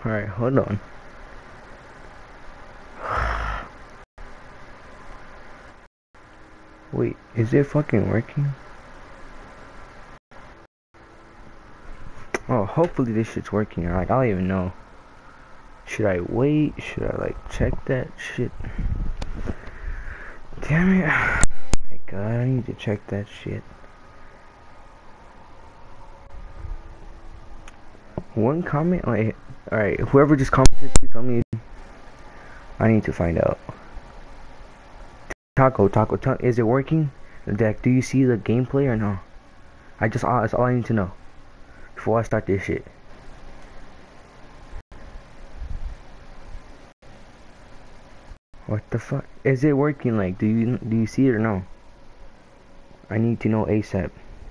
Alright, hold on. Wait, is it fucking working? Oh, hopefully this shit's working. Like, I don't even know. Should I wait? Should I, like, check that shit? Damn it. My god, I need to check that shit. One comment? Alright, whoever just commented, please tell me. I need to find out. Taco, is it working? Deck, do you see the gameplay or no? That's all I need to know before I start this shit. What the fuck? Is it working? Like, do you see it or no? I need to know ASAP.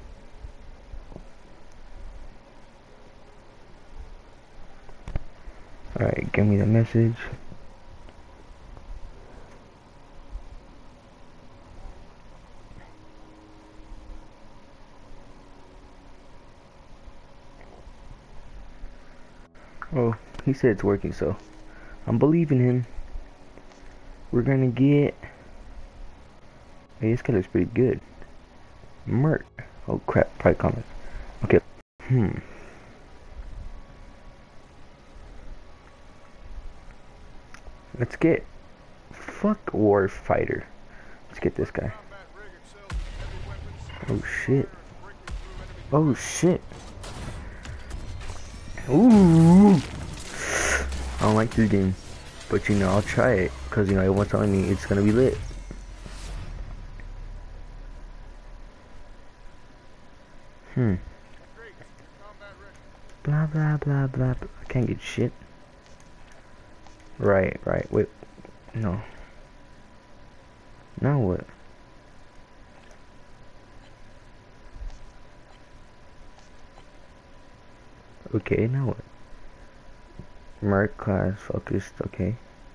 Alright, give me the message. Oh, he said it's working, so I'm believing him. We're gonna get... Hey, this guy looks pretty good. Mert. Oh crap, probably comments. Okay. Let's get... Fuck Warfighter. Let's get this guy. Oh shit. Oh shit. Ooh. I don't like this game. But you know, I'll try it. Cause you know, everyone's telling me it's gonna be lit. Blah blah blah blah. I can't get shit. Right, wait. No. Now what? Okay, now what? Merc class focused, okay.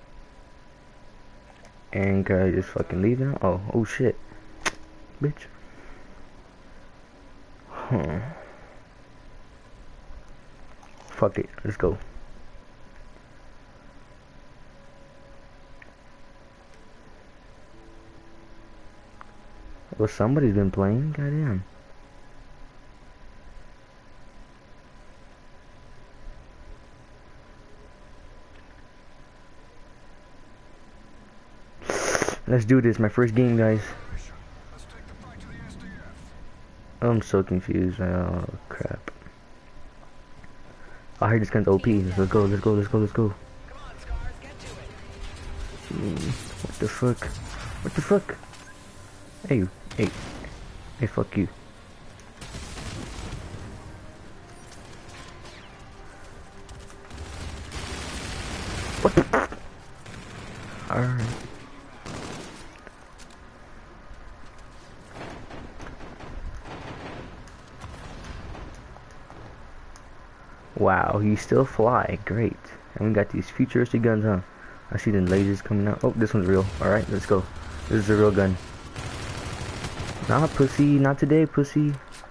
And can I just fucking leave now? Oh shit. Bitch. Fuck it, let's go. Well, somebody's been playing, goddamn. Let's do this, my first game, guys. I'm so confused. Oh crap. I heard this gun's OP. Let's go. What the fuck? Hey, fuck you. What the? Alright. Wow, you still fly. Great. And we got these futuristic guns, huh? I see the lasers coming out. Oh, this one's real. Alright, let's go. This is a real gun. Nah, pussy. Not today, pussy.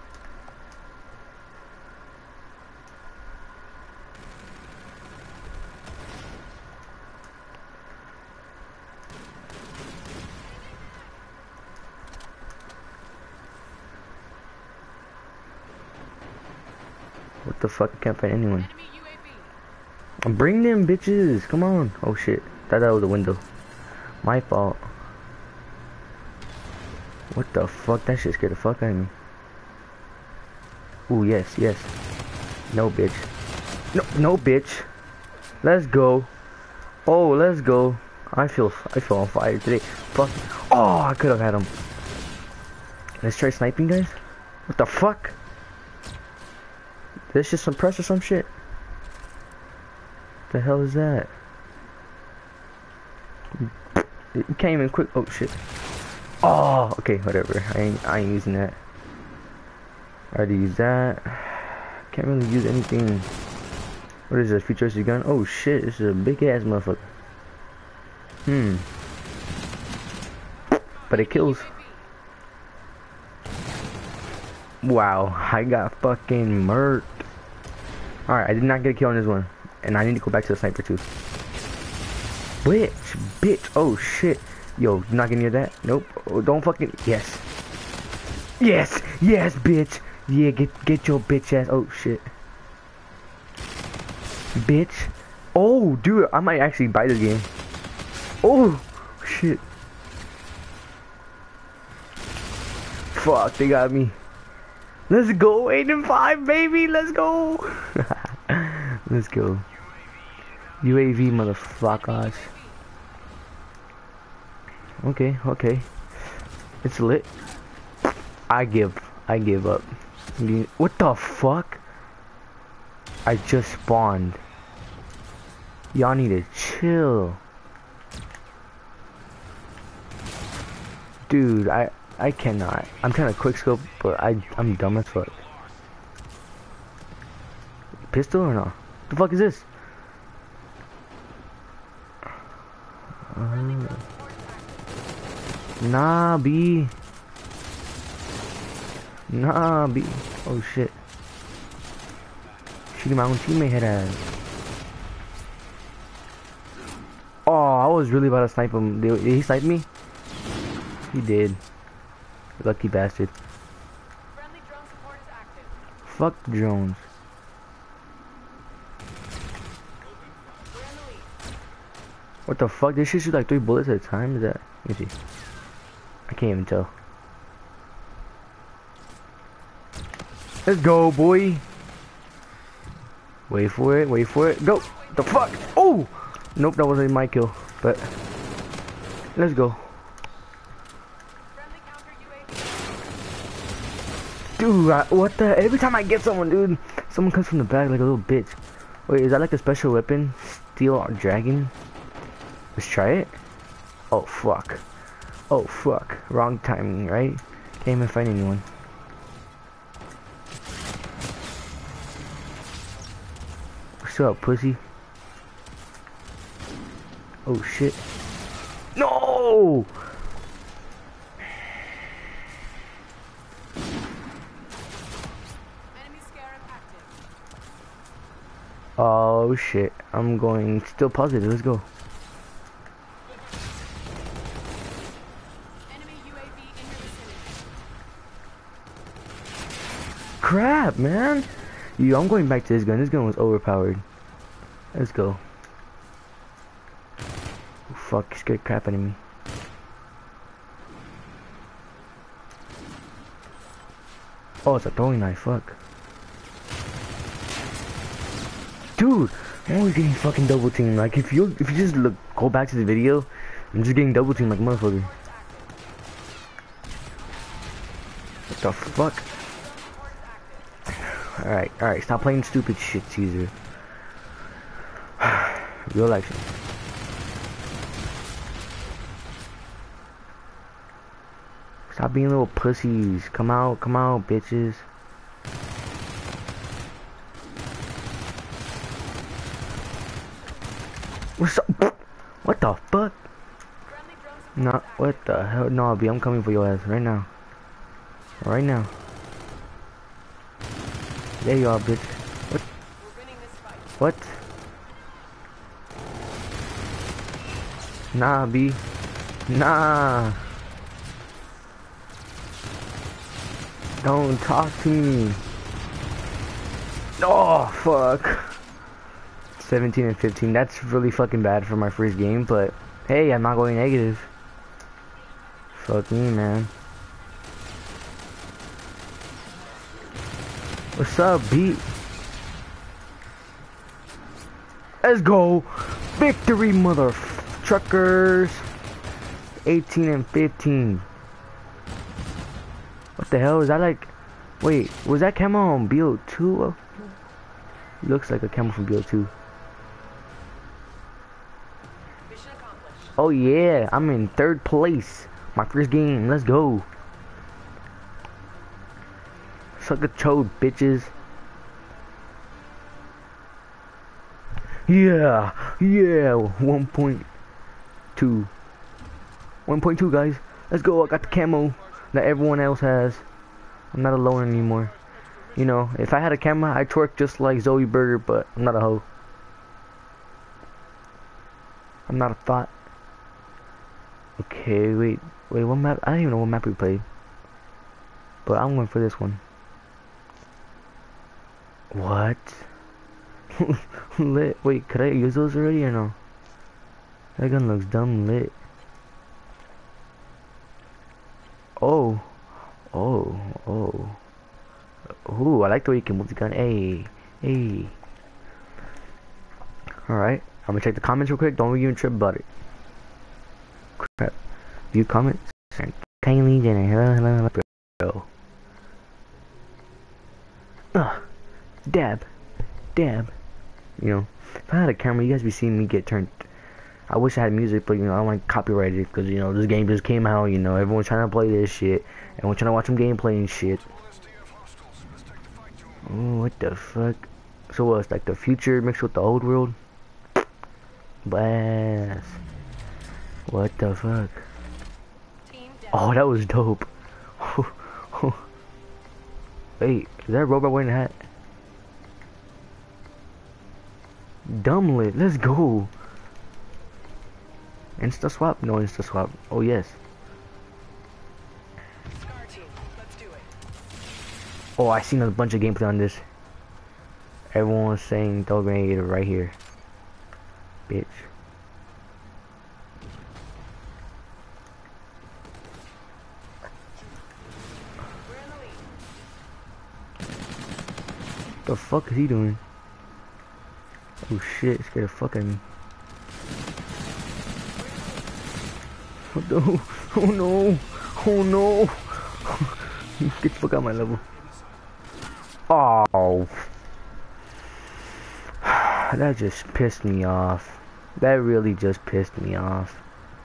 What the fuck? I can't find anyone. Bring them bitches. Come on. Oh shit. Thought that was a window. My fault. What the fuck? That shit scared the fuck out of me. Ooh, yes. No, bitch. No, bitch. Let's go. Oh, let's go. I feel on fire today. Fuck. Oh, I could have had him. Let's try sniping, guys. What the fuck? This just some press or some shit. The hell is that? You can't even quick. Oh shit. Oh, okay, whatever. I ain't using that. I already used that. Can't really use anything. What is this? Futuristic gun? Oh shit, this is a big ass motherfucker. But it kills. Wow, I got fucking murked. Alright, I did not get a kill on this one. and I need to go back to the sniper too. Bitch. Oh shit. Yo, you're not getting near that? Nope. Oh, don't fucking. Yes, bitch. Yeah, get your bitch ass. Oh shit. Bitch. Oh, dude, I might actually buy this game. Oh, shit. Fuck, they got me. Let's go, 8 and 5, baby. Let's go. Let's go. UAV, motherfuckers. Okay. It's lit. I give up. What the fuck? I just spawned. Y'all need to chill. Dude, I cannot. I'm trying to quickscope, but I'm dumb as fuck. Pistol or no? The fuck is this? Nah, B. Oh shit. Shooting my own teammate head ass. Oh, I was really about to snipe him. Did he snipe me? He did. Lucky bastard. Friendly drone support is active. Fuck drones. We're in the lead. What the fuck? This shit shoot like 3 bullets at a time? Is that? Let me see. I can't even tell. Let's go, boy. Wait for it. Go. The fuck? Oh! Nope, that wasn't my kill. But let's go. Friendly counter UAV. Dude, what the? Every time I get someone, dude, someone comes from the back like a little bitch. Wait, is that like a special weapon? Steel or dragon? Let's try it. Oh fuck. Wrong timing, right? Can't even find anyone. What's up, pussy? Oh shit. No! Enemy scarab active. Oh shit. I'm going still positive. Let's go. Enemy UAV in your vicinity. Crap, man. Yo, I'm going back to this gun. This gun was overpowered. Let's go. Oh, fuck, he scared crap out of me. Oh, it's a throwing knife. Fuck. Dude, I'm always getting fucking double teamed. Like if you just go back to the video, I'm just getting double teamed like a motherfucker. What the fuck? Alright, stop playing stupid shit, Caesar. Real action. Stop being little pussies. Come out, bitches. What's up? What the fuck? No, what the hell? No, B, I'm coming for your ass right now. Right now. There you are, bitch. What? We're winning this fight. What? Nah, B. Nah. Don't talk to me. Oh, fuck. 17 and 15. That's really fucking bad for my first game, but hey, I'm not going negative. Fuck me, man. What's up, B? Let's go. Victory, mother truckers. 18 and 15. What the hell is that like? Wait, was that camo on BO2? Looks like a camo from BO2. Mission accomplished. Oh yeah, I'm in 3rd place. My first game, let's go. Suck a chode, bitches. Yeah, 1.2. 1.2, guys. Let's go, I got the camo that everyone else has. I'm not alone anymore. You know, if I had a camera, I'd twerk just like Zoe Burger, but I'm not a hoe. I'm not a thought. Okay, wait, what map? I don't even know what map we played. But I'm going for this one. What? Lit. Wait, could I use those already or no? That gun looks dumb lit. Oh. Oh. Oh. Ooh, I like the way you can move the gun. Hey. Hey. Alright. I'm gonna check the comments real quick. Don't even trip about it. Crap. View comments. Kindly Jenner. Hello, bro. Ugh. Dab. Dab. You know, if I had a camera, you guys be seeing me get turned. I wish I had music, but you know, I don't want copyrighted because you know this game just came out. You know, everyone's trying to play this shit, and we're trying to watch some gameplay and shit. Oh, what the fuck? So what's like the future mixed with the old world? Blast. What the fuck? Oh, that was dope. Wait, is that a robot wearing a hat? Dumb lit. Let's go. Insta swap? No insta swap. Oh yes. Oh, I seen a bunch of gameplay on this. Everyone was saying throw a grenade right here. Bitch. The fuck is he doing? Oh shit, scared the fuck out of me. Oh no, oh no, oh no. Get the fuck out of my level. Oh. That just pissed me off. That really just pissed me off.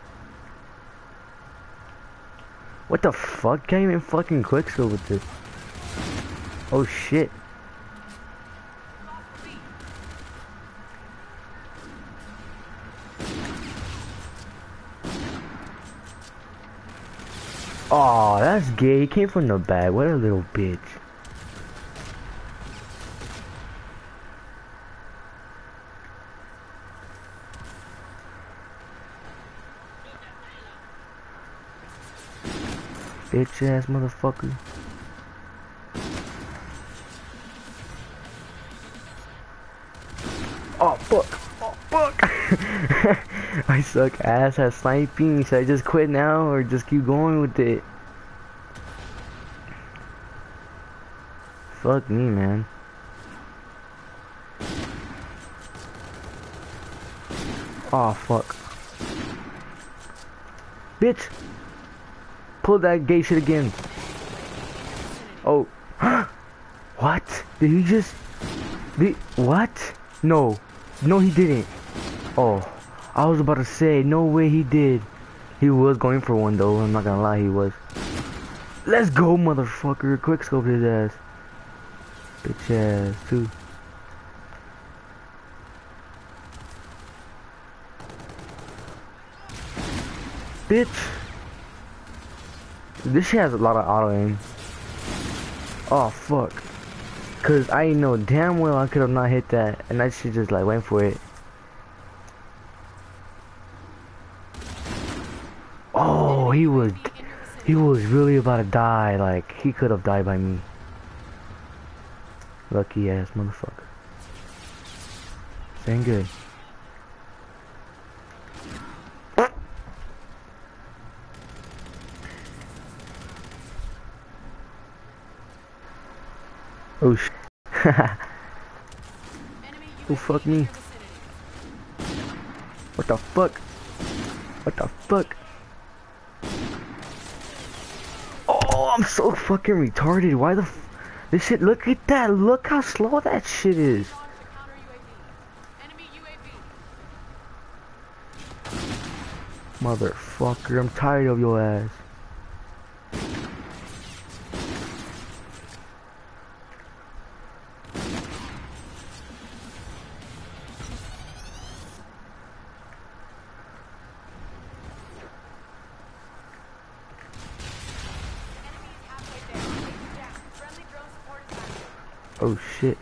What the fuck? Can't even fucking quickscope with this. Oh shit. Oh, that's gay. He came from the back. What a little bitch. Bitch ass motherfucker. Oh fuck. Oh fuck. I suck ass at sniping. Should I just quit now or just keep going with it? Fuck me, man. Oh fuck. Bitch. Pull that gay shit again. Oh. What? Did he just... What? No. No, he didn't. Oh. I was about to say, no way he did. He was going for one though, I'm not gonna lie, he was. Let's go, motherfucker. Quickscope his ass. Bitch ass, too. Bitch. This shit has a lot of auto aim. Oh, fuck. Cause I know damn well I could have not hit that, and I should just like went for it. Oh, he was really about to die. Like he could have died by me. Lucky ass motherfucker. Saying good. Oh sh. Oh fuck me. What the fuck? What the fuck? Oh, I'm so fucking retarded. Why the this shit, look at that. Look how slow that shit is. Motherfucker, I'm tired of your ass. Oh shit.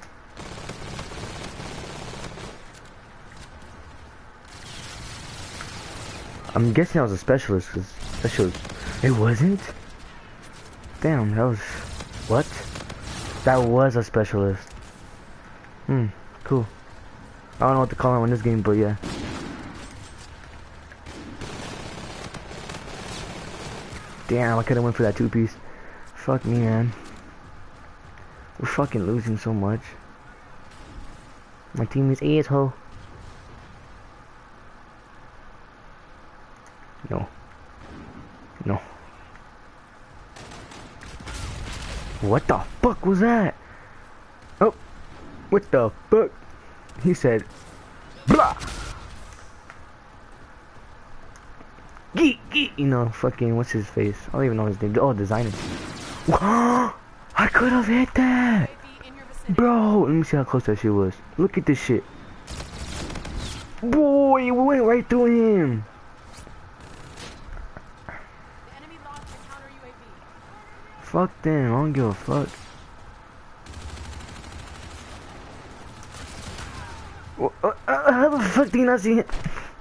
I'm guessing I was a specialist because that shit was... It wasn't? Damn, that was... What? That was a specialist. Cool. I don't know what to call him in this game, but yeah. Damn, I could've went for that 2-piece. Fuck me, man. We're fucking losing so much. My team is asshole. No. No. What the fuck was that? Oh. What the fuck? He said, blah. Geek, geek. You know, fucking, what's his face? I don't even know his name. Oh, designer. I could have hit that. Bro, let me see how close that shit was. Look at this shit. Boy, we went right through him. The enemy launched a counter UAV. Fuck them, I don't give a fuck. How the fuck do you not see it?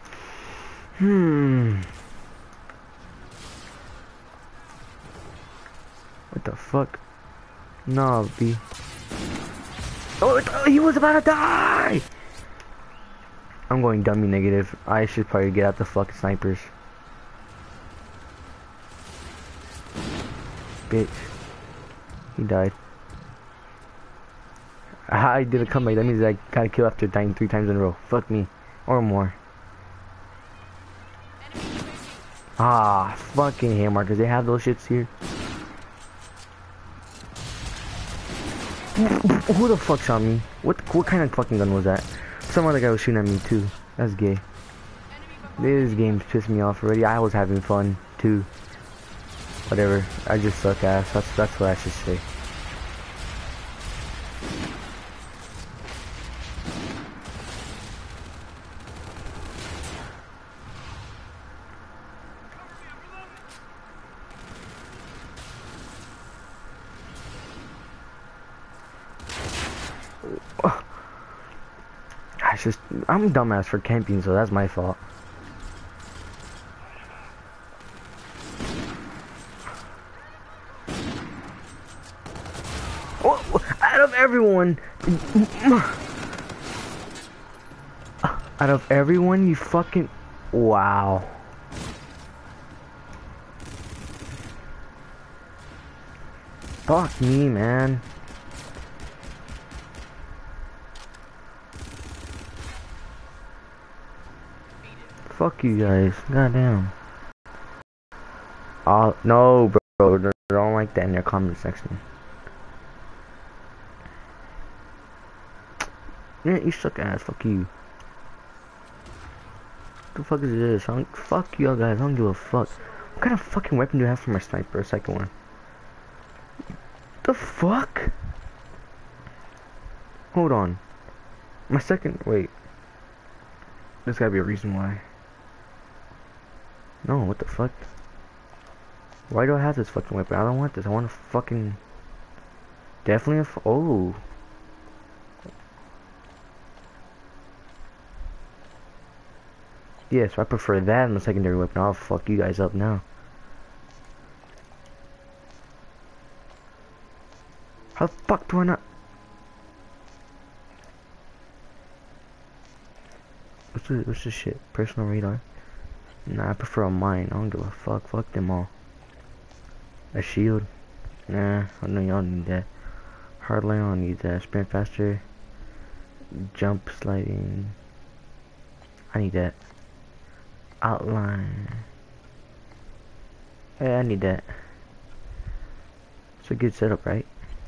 What the fuck? No, B. Oh, he was about to die! I'm going dummy negative. I should probably get out the fucking snipers. Bitch. He died. I did a comeback. That means I got a kill after dying 3 times in a row. Fuck me. Or more. Ah, fucking hell, Marcus. They have those shits here. Who the fuck shot me? What kind of fucking gun was that? Some other guy was shooting at me too. That's gay. This game's pissed me off already. I was having fun too. Whatever. I just suck ass. That's what I should say. I'm dumbass for camping, so that's my fault. Oh, out of everyone, you fucking... Wow. Fuck me, man. Fuck you guys. Goddamn. No, bro. They don't like that in their comment section. Yeah, you suck ass. Fuck you. What the fuck is this? Fuck y'all guys. I don't give a fuck. What kind of fucking weapon do you have for my sniper? Second one. The fuck? Hold on. My second... Wait. There's gotta be a reason why. No, what the fuck? Why do I have this fucking weapon? I don't want this. I want a fucking... Definitely a... Oh. Yeah, so I prefer that than the secondary weapon. I'll fuck you guys up now. How the fuck do I not... What's this shit? Personal radar? Nah, I prefer a mine. I don't give a fuck. Fuck them all. A shield? Nah, I know y'all need that. Hardline, I don't need that. Sprint faster. Jump sliding. I need that. Outline. Hey, I need that. It's a good setup, right?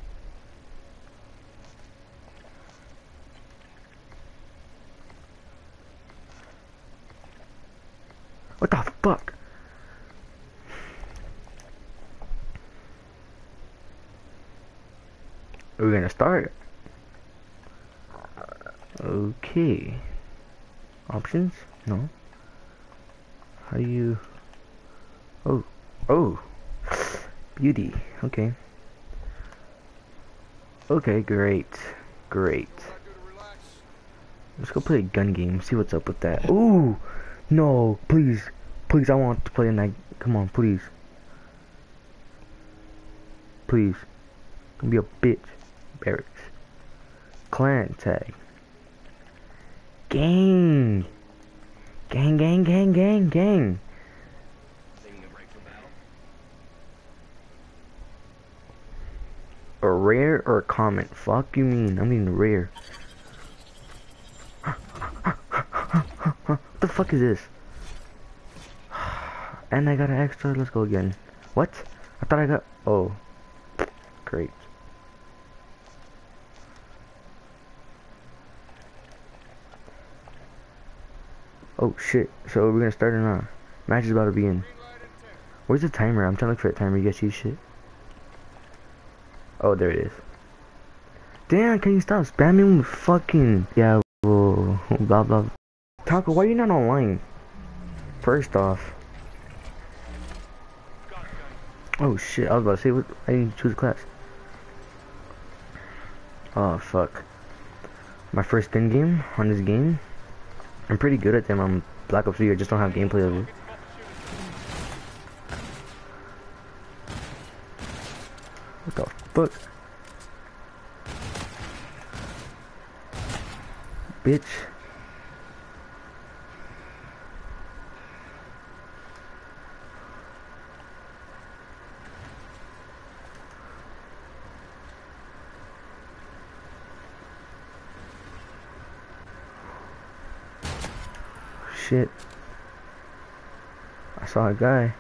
What the fuck? Are we gonna start? Okay. Options? No. How do you... Oh. Oh. Beauty. Okay. Okay, great. Great. Let's go play a gun game. See what's up with that. Ooh! No, please. Please, I want to play in that. Come on, please. Please. Don't be a bitch. Barracks. Clan tag. Gang. Gang, gang, gang, gang, gang. A rare or a comment? Fuck you mean? I mean rare. What the fuck is this? And I got an extra. Let's go again. What? I thought I got. Oh. Great. Oh shit. So we're gonna start or not? Match is about to be in. Where's the timer? I'm trying to look for a timer. You guys see shit? Oh, there it is. Damn, can you stop spamming with fucking... Yeah, blah, blah, blah. Taco, why are you not online? First off. Oh shit, I was about to say, what? I didn't choose class. Oh, fuck. My first in game on this game. I'm pretty good at them on Black Ops 3, I just don't have gameplay of it. What the fuck? Bitch. Shit. I saw a guy.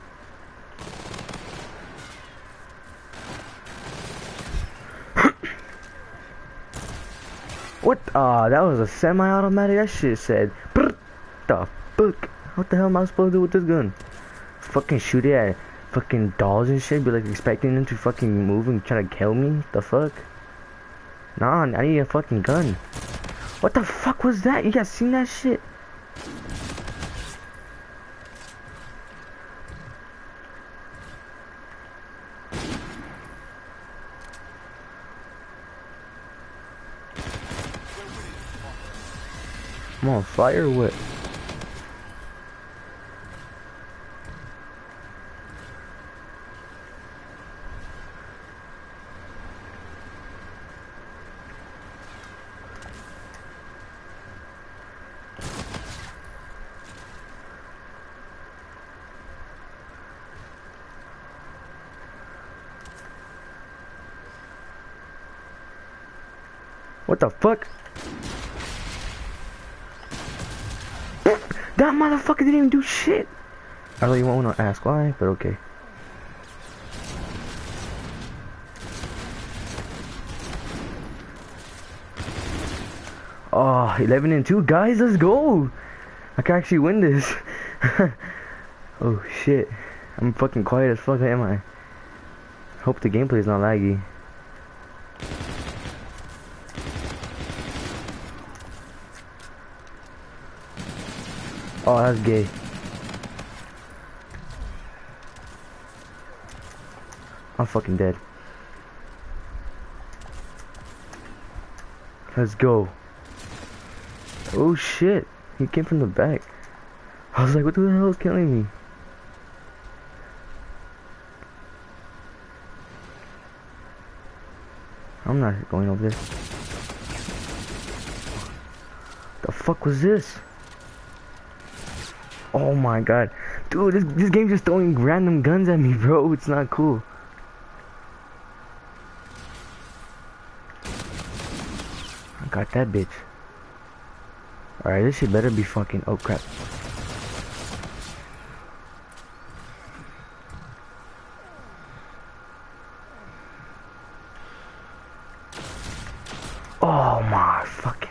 What? That was a semi-automatic. That shit said, the fuck? What the hell am I supposed to do with this gun? Fucking shoot it at fucking dolls and shit? Be like expecting them to fucking move and try to kill me? The fuck? Nah, I need a fucking gun. What the fuck was that? You guys seen that shit? I'm on fire or what? What the fuck? That motherfucker didn't even do shit. I really won't want to ask why, but okay. Oh, 11-2, guys, let's go. I can actually win this. Oh shit, I'm fucking quiet as fuck, am I? Hope the gameplay is not laggy. Oh, that's gay. I'm fucking dead. Let's go. Oh shit, he came from the back. I was like, what the hell is killing me? I'm not going over there. The fuck was this? Oh my god. Dude, this game's just throwing random guns at me, bro. It's not cool. I got that bitch. Alright, this shit better be fucking... Oh crap. Oh my fucking...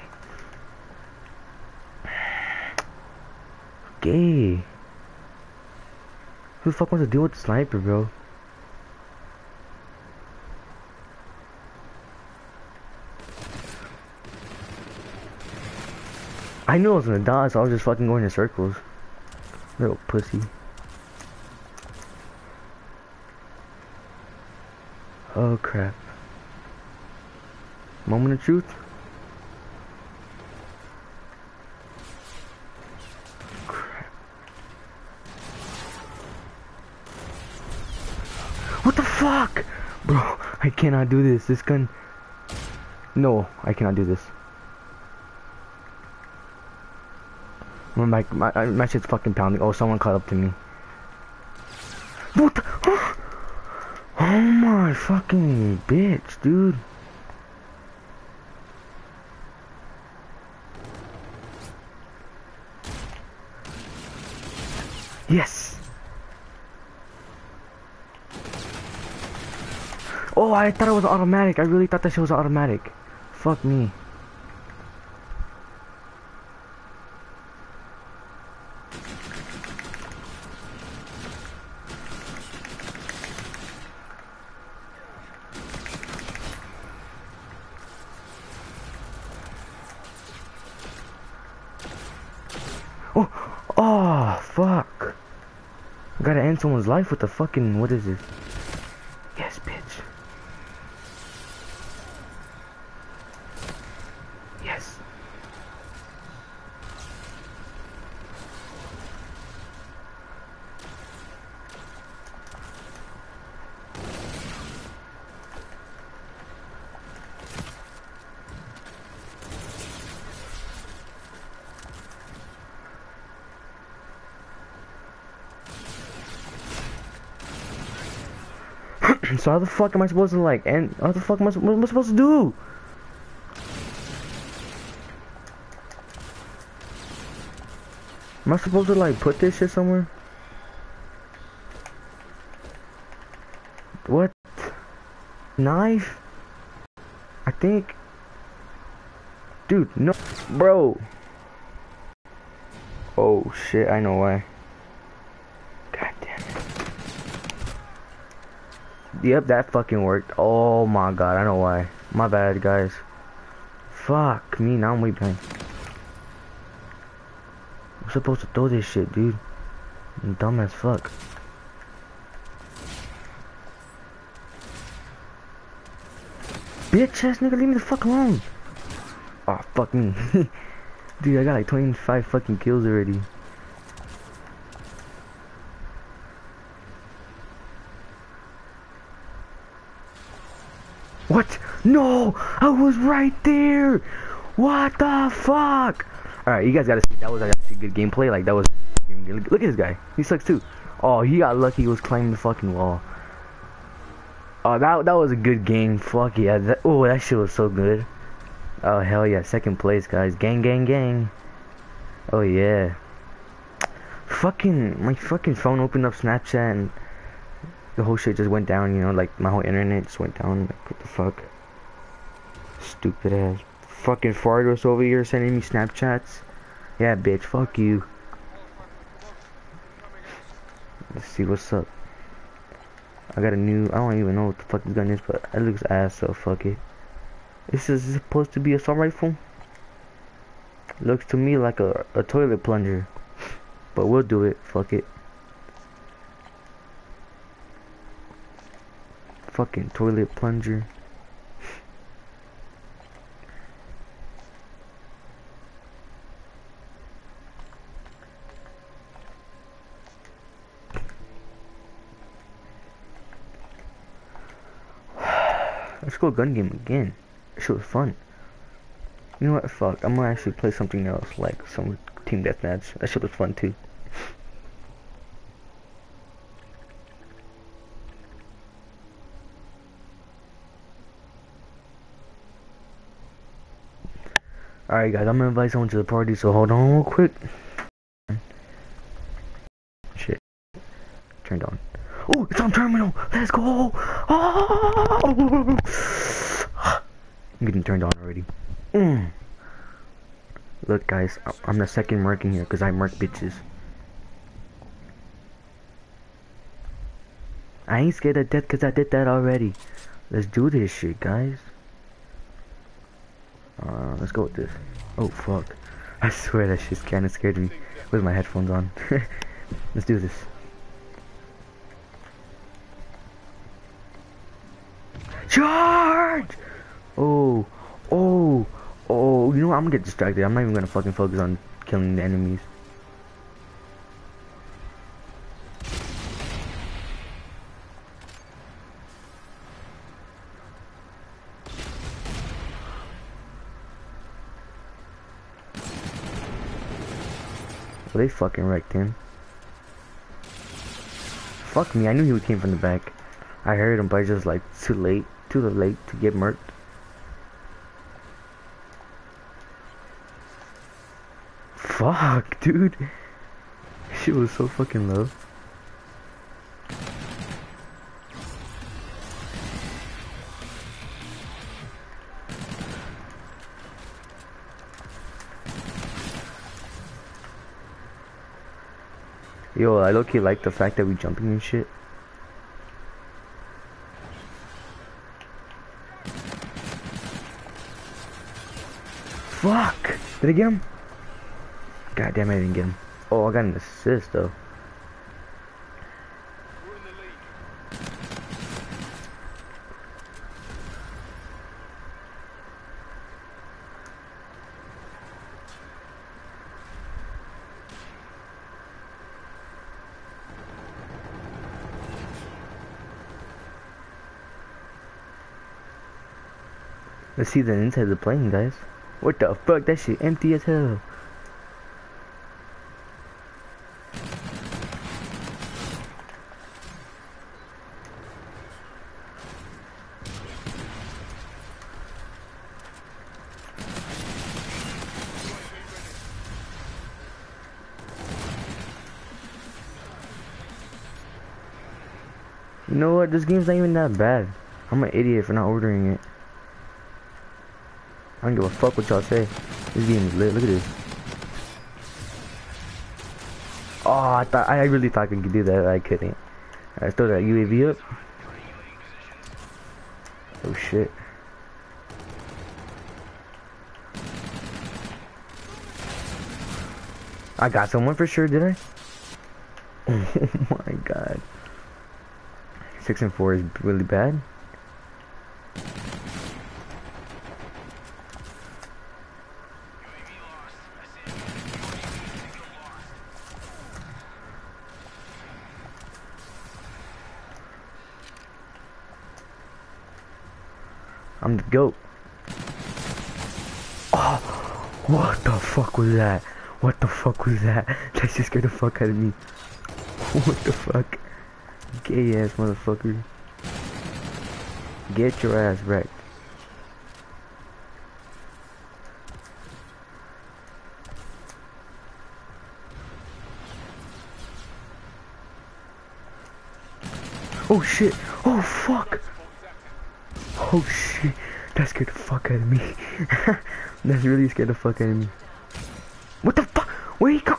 Gay. Who the fuck wants to deal with the sniper, bro? I knew I was gonna die, so I was just fucking going in circles. Little pussy. Oh crap. Moment of truth. Fuck! Bro, I cannot do this. This gun... No, I cannot do this. My shit's fucking pounding. Oh, someone caught up to me. What the... Oh my fucking bitch, dude. Yes! Oh, I thought it was automatic. I really thought that shit was automatic. Fuck me. Oh, oh, fuck. I gotta end someone's life with the fucking, what is this? Yes, bitch. Yes. So how the fuck am I supposed to like end? How the fuck am I, what am I supposed to do? Am I supposed to like put this shit somewhere? What? Knife? I think. Dude, no, bro. Oh shit, I know why. God damn it. Yep, that fucking worked. Oh my god, I know why. My bad, guys. Fuck me, now I'm way behind. I'm supposed to throw this shit, dude. I'm dumb as fuck. Bitch ass nigga, leave me the fuck alone. Oh, fuck me. Dude, I got like 25 fucking kills already. What? No! I was right there! What the fuck? Alright, you guys gotta see, that was actually good gameplay. Like, that was... Look at this guy. He sucks too. Oh, he got lucky. He was climbing the fucking wall. Oh, that was a good game. Fuck yeah. That shit was so good. Oh, hell yeah. Second place, guys. Gang, gang, gang. Oh, yeah. My fucking phone opened up Snapchat and the whole shit just went down, you know, like my whole internet just went down. Like, what the fuck? Stupid ass. Fucking Fardos over here sending me Snapchats. Yeah, bitch, fuck you. Let's see what's up. I got a new, I don't even know what the fuck this gun is, but it looks ass, so fuck it. This is supposed to be a assault rifle. Looks to me like a toilet plunger. But we'll do it, fuck it. Fucking toilet plunger. Let's go gun game again. This shit was fun. You know what? Fuck. I'm gonna actually play something else, like some team deathmatch. That shit was fun too. Alright guys, I'm gonna invite someone to the party, so hold on real quick. Shit. Turned on. Oh, it's on terminal! Let's go! Oh! I'm getting turned on already. Look guys, I'm the second merc in here because I merc bitches. I ain't scared of death because I did that already. Let's do this shit, guys. Let's go with this. Oh fuck. I swear that shit kinda scared me with my headphones on. Let's do this. Charge! Oh, oh, oh, you know what? I'm gonna get distracted. I'm not even gonna fucking focus on killing the enemies. Well, they fucking wrecked him. Fuck me, I knew he came from the back. I heard him, but I just like too late to get murked. Fuck, dude. Shit was so fucking low. Yo, I low-key like the fact that we jumping and shit. Fuck! Did I get him? God damn it, I didn't get him. Oh, I got an assist though. Let's see the inside of the plane, guys. What the fuck? That shit empty as hell. You know what? This game's not even that bad. I'm an idiot for not ordering it. I don't give a fuck what y'all say. This game is lit. Look at this. Oh, I really thought I could do that. I couldn't. Alright, throw that UAV up. Oh shit. I got someone for sure, did I? Oh my god. 6 and 4 is really bad. I'm the GOAT. Oh, what the fuck was that? What the fuck was that? That just scared the fuck out of me. What the fuck? Gay ass motherfucker. Get your ass wrecked. Oh shit. Oh fuck. Oh shit. That scared the fuck out of me. That's really scared the fuck out of me. What the fuck? Where he go?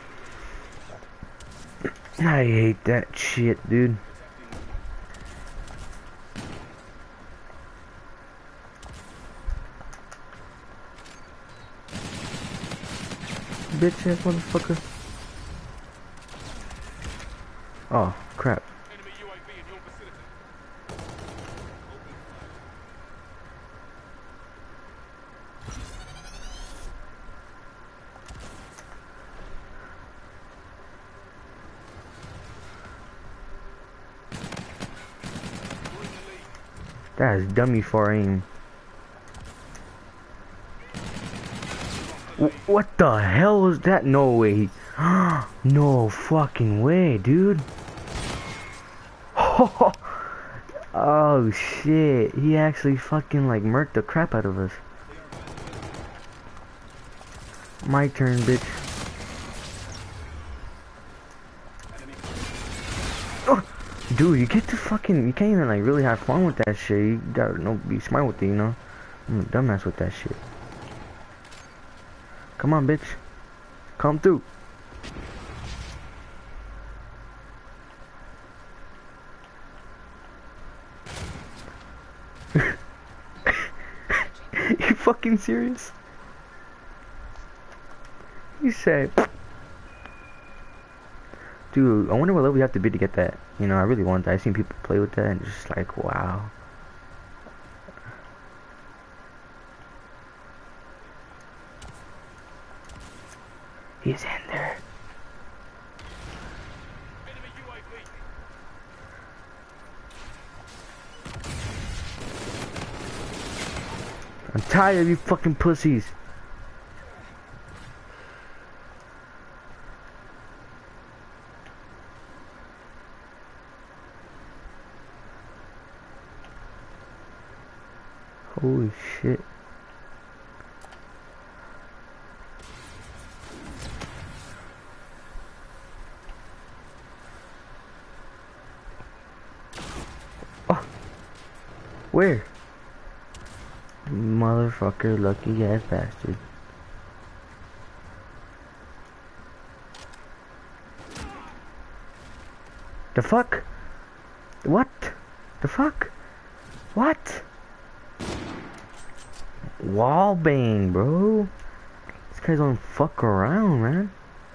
I hate that shit, dude. Bitch ass motherfucker. Oh, crap. That is dummy for aim. What the hell was that? No way. No fucking way, dude. Oh shit. He actually fucking like murked the crap out of us. My turn, bitch. Dude, you get to fucking, you can't even like really have fun with that shit. You gotta be smart with it, you know? I'm a dumbass with that shit. Come on, bitch. Come through. You fucking serious? You said... Dude, I wonder what level you have to be to get that. You know, I really want that. I've seen people play with that and just like, wow. He's in there. I'm tired of you fucking pussies. Holy shit. Oh, where? Motherfucker, lucky ass bastard. The fuck? What? The fuck? What? Wall bang, bro. This guy's don't fuck around, man.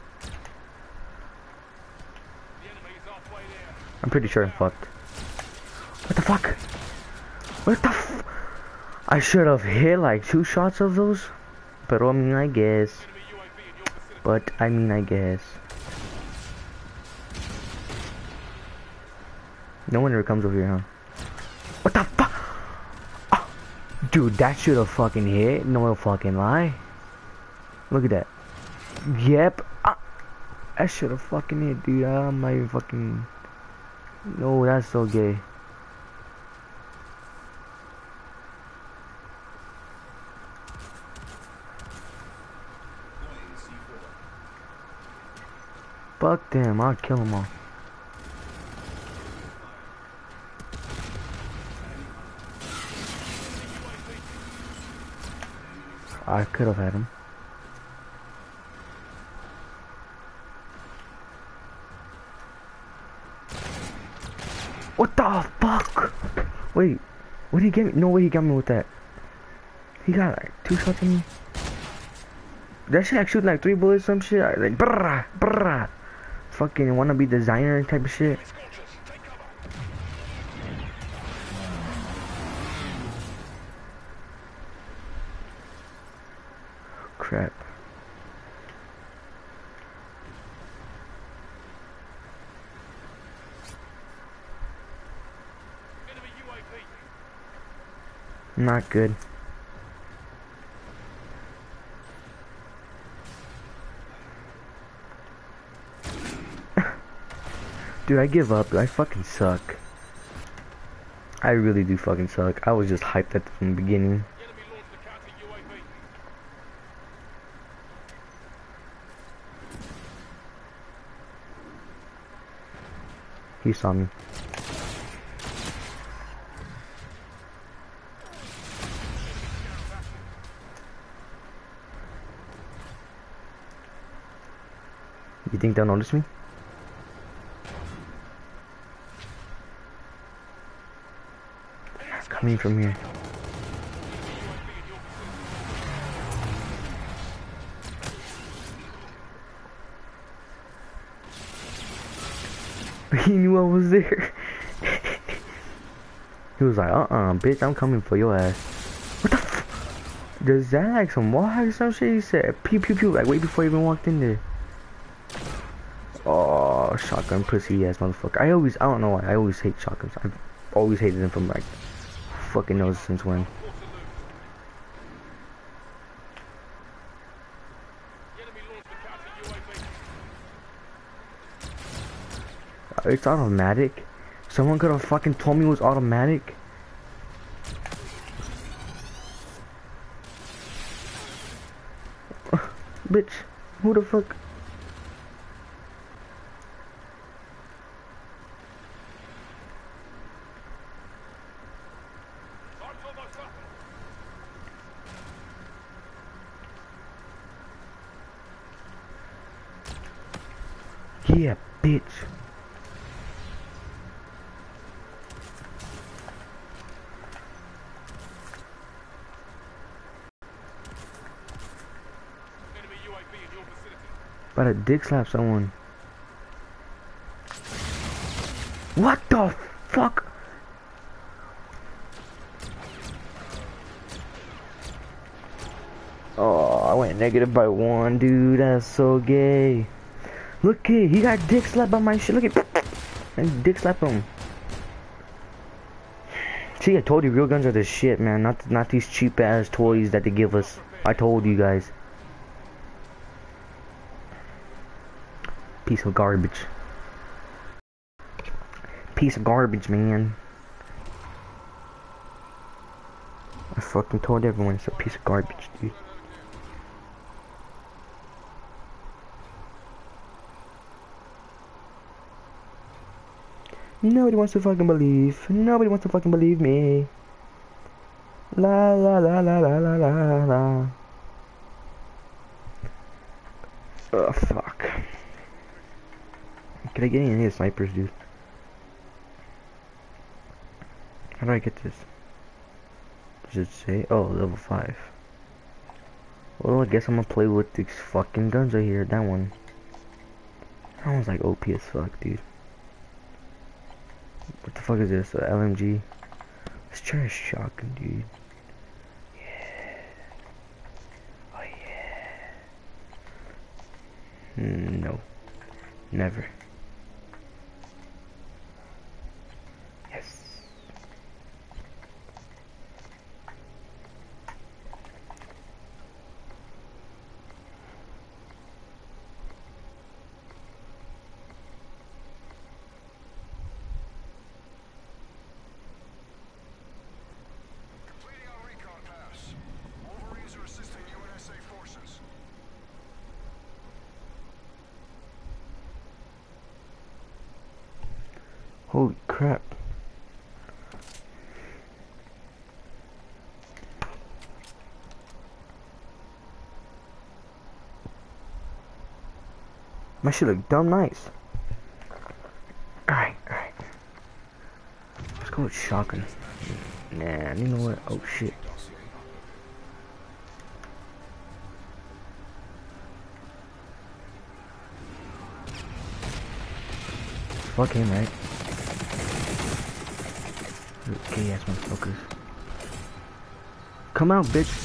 I'm pretty sure I'm fucked. What the fuck? What the f- I should have hit like 2 shots of those. But I mean, I guess. I guess. No one ever comes over here, huh? What the fuck? Oh, dude, that should have fucking hit. No fucking lie. Look at that. Yep. That should have fucking hit, dude. I'm not even fucking... No, that's so gay. Fuck them. I'll kill them all. I could have had him. What the fuck? Wait, what did he get me? No way he got me with that. He got like 2 shots on me. That shit like shooting like 3 bullets, some shit. Like brrrah, brrrah. Fucking wanna be designer type of shit. Crap. Not good. Dude, I give up. I fucking suck. I really do fucking suck. I was just hyped at from the beginning. He saw me. You think they'll notice me? It's coming from here. He knew I was there. He was like, bitch, I'm coming for your ass. What the f- Does that like some wall hack or some shit? He said, pew pew pew, like way before he even walked in there. Oh, shotgun pussy ass motherfucker. I don't know why, I always hate shotguns. I've always hated them from like, fucking knows since when. It's automatic. Someone could have fucking told me it was automatic. Bitch, who the fuck? Yeah, bitch. About to dick slap someone. What the fuck? Oh, I went negative by 1, dude. That's so gay. Look it, he got dick slapped by my shit. Look at, and dick slap him. See, I told you, real guns are the shit, man. Not these cheap ass toys that they give us. I told you guys. Piece of garbage. Piece of garbage, man. fucking told everyone it's a piece of garbage, dude. Nobody wants to fucking believe. Nobody wants to fucking believe me. La la la la la la la la. Oh fuck. Can I get any of the snipers, dude? How do I get this? Does it say? Oh, level 5. Well, I guess I'm gonna play with these fucking guns right here. That one. That one's like OP as fuck, dude. What the fuck is this? LMG? Let's try a shotgun, dude. Yeah. Oh yeah. No. Never. Yes. Completing our recon pass. Wolverines are assisting UNSA forces. Holy crap. My shit look dumb nice. Alright, alright. Let's go with shotgun. Nah, you know what? Oh shit. Fuck him, right? Okay, ass motherfuckers. Come out, bitch.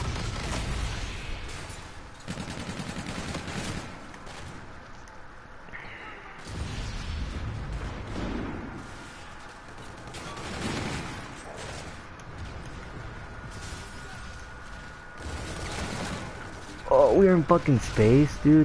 Oh, we're in fucking space, dude.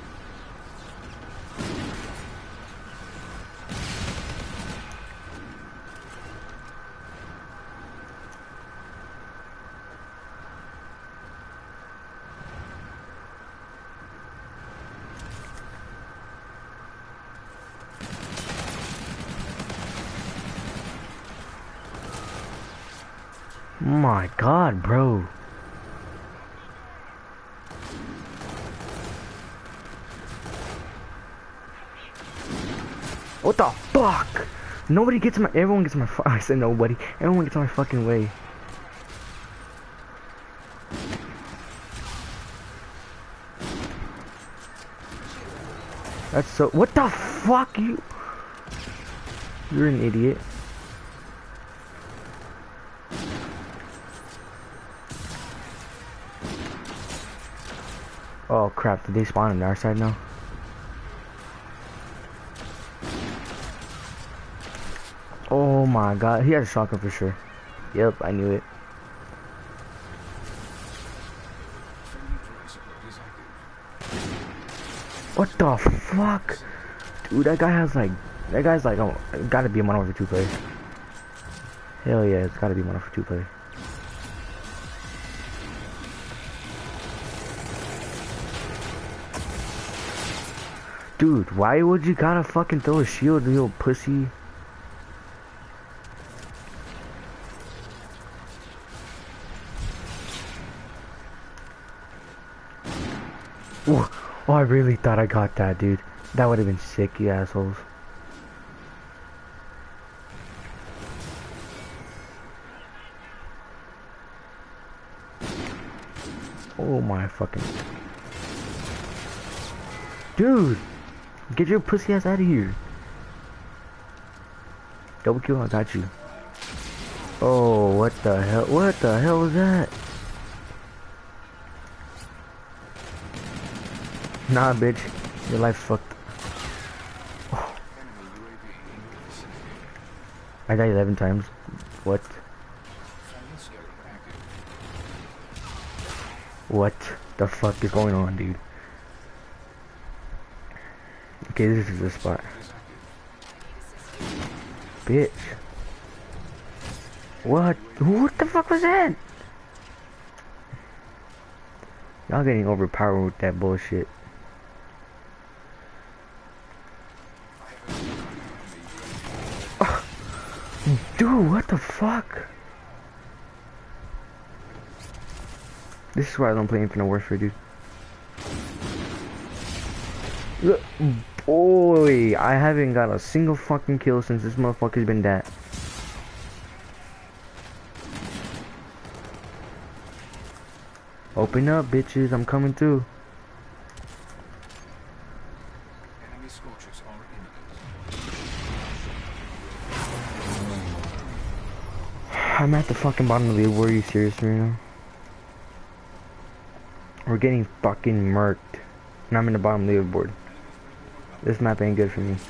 My god, bro. What the fuck? Nobody gets my. Everyone gets my. I said nobody. Everyone gets my fucking way. That's so. What the fuck, you? You're an idiot. Oh crap! Did they spawn on our side now? Oh my god, he has a shotgun for sure. Yep, I knew it. What the fuck? Dude, that guy's like, oh, it gotta be a Modern Warfare 2 player. Hell yeah, it's gotta be a Modern Warfare 2 player. Dude, why would you gotta fucking throw a shield, you little pussy? Oh, I really thought I got that, dude. That would have been sick, you assholes. Oh my fucking... Dude! Get your pussy ass out of here. Double kill, I got you. Oh, what the hell? What the hell was that? Nah, bitch. Your life's fucked. Oh. I died 11 times. What? What the fuck is going on, dude? Okay, this is the spot. Bitch. What? What the fuck was that? Y'all getting overpowered with that bullshit. Dude, what the fuck? This is why I don't play Infinite Warfare, dude. Look, boy, I haven't got a single fucking kill since this motherfucker's been dead. Open up, bitches, I'm coming through. Enemy scorches are imminent. I'm at the fucking bottom of the leaderboard. Are you serious right now? We're getting fucking murked. And I'm in the bottom of the leaderboard. This map ain't good for me.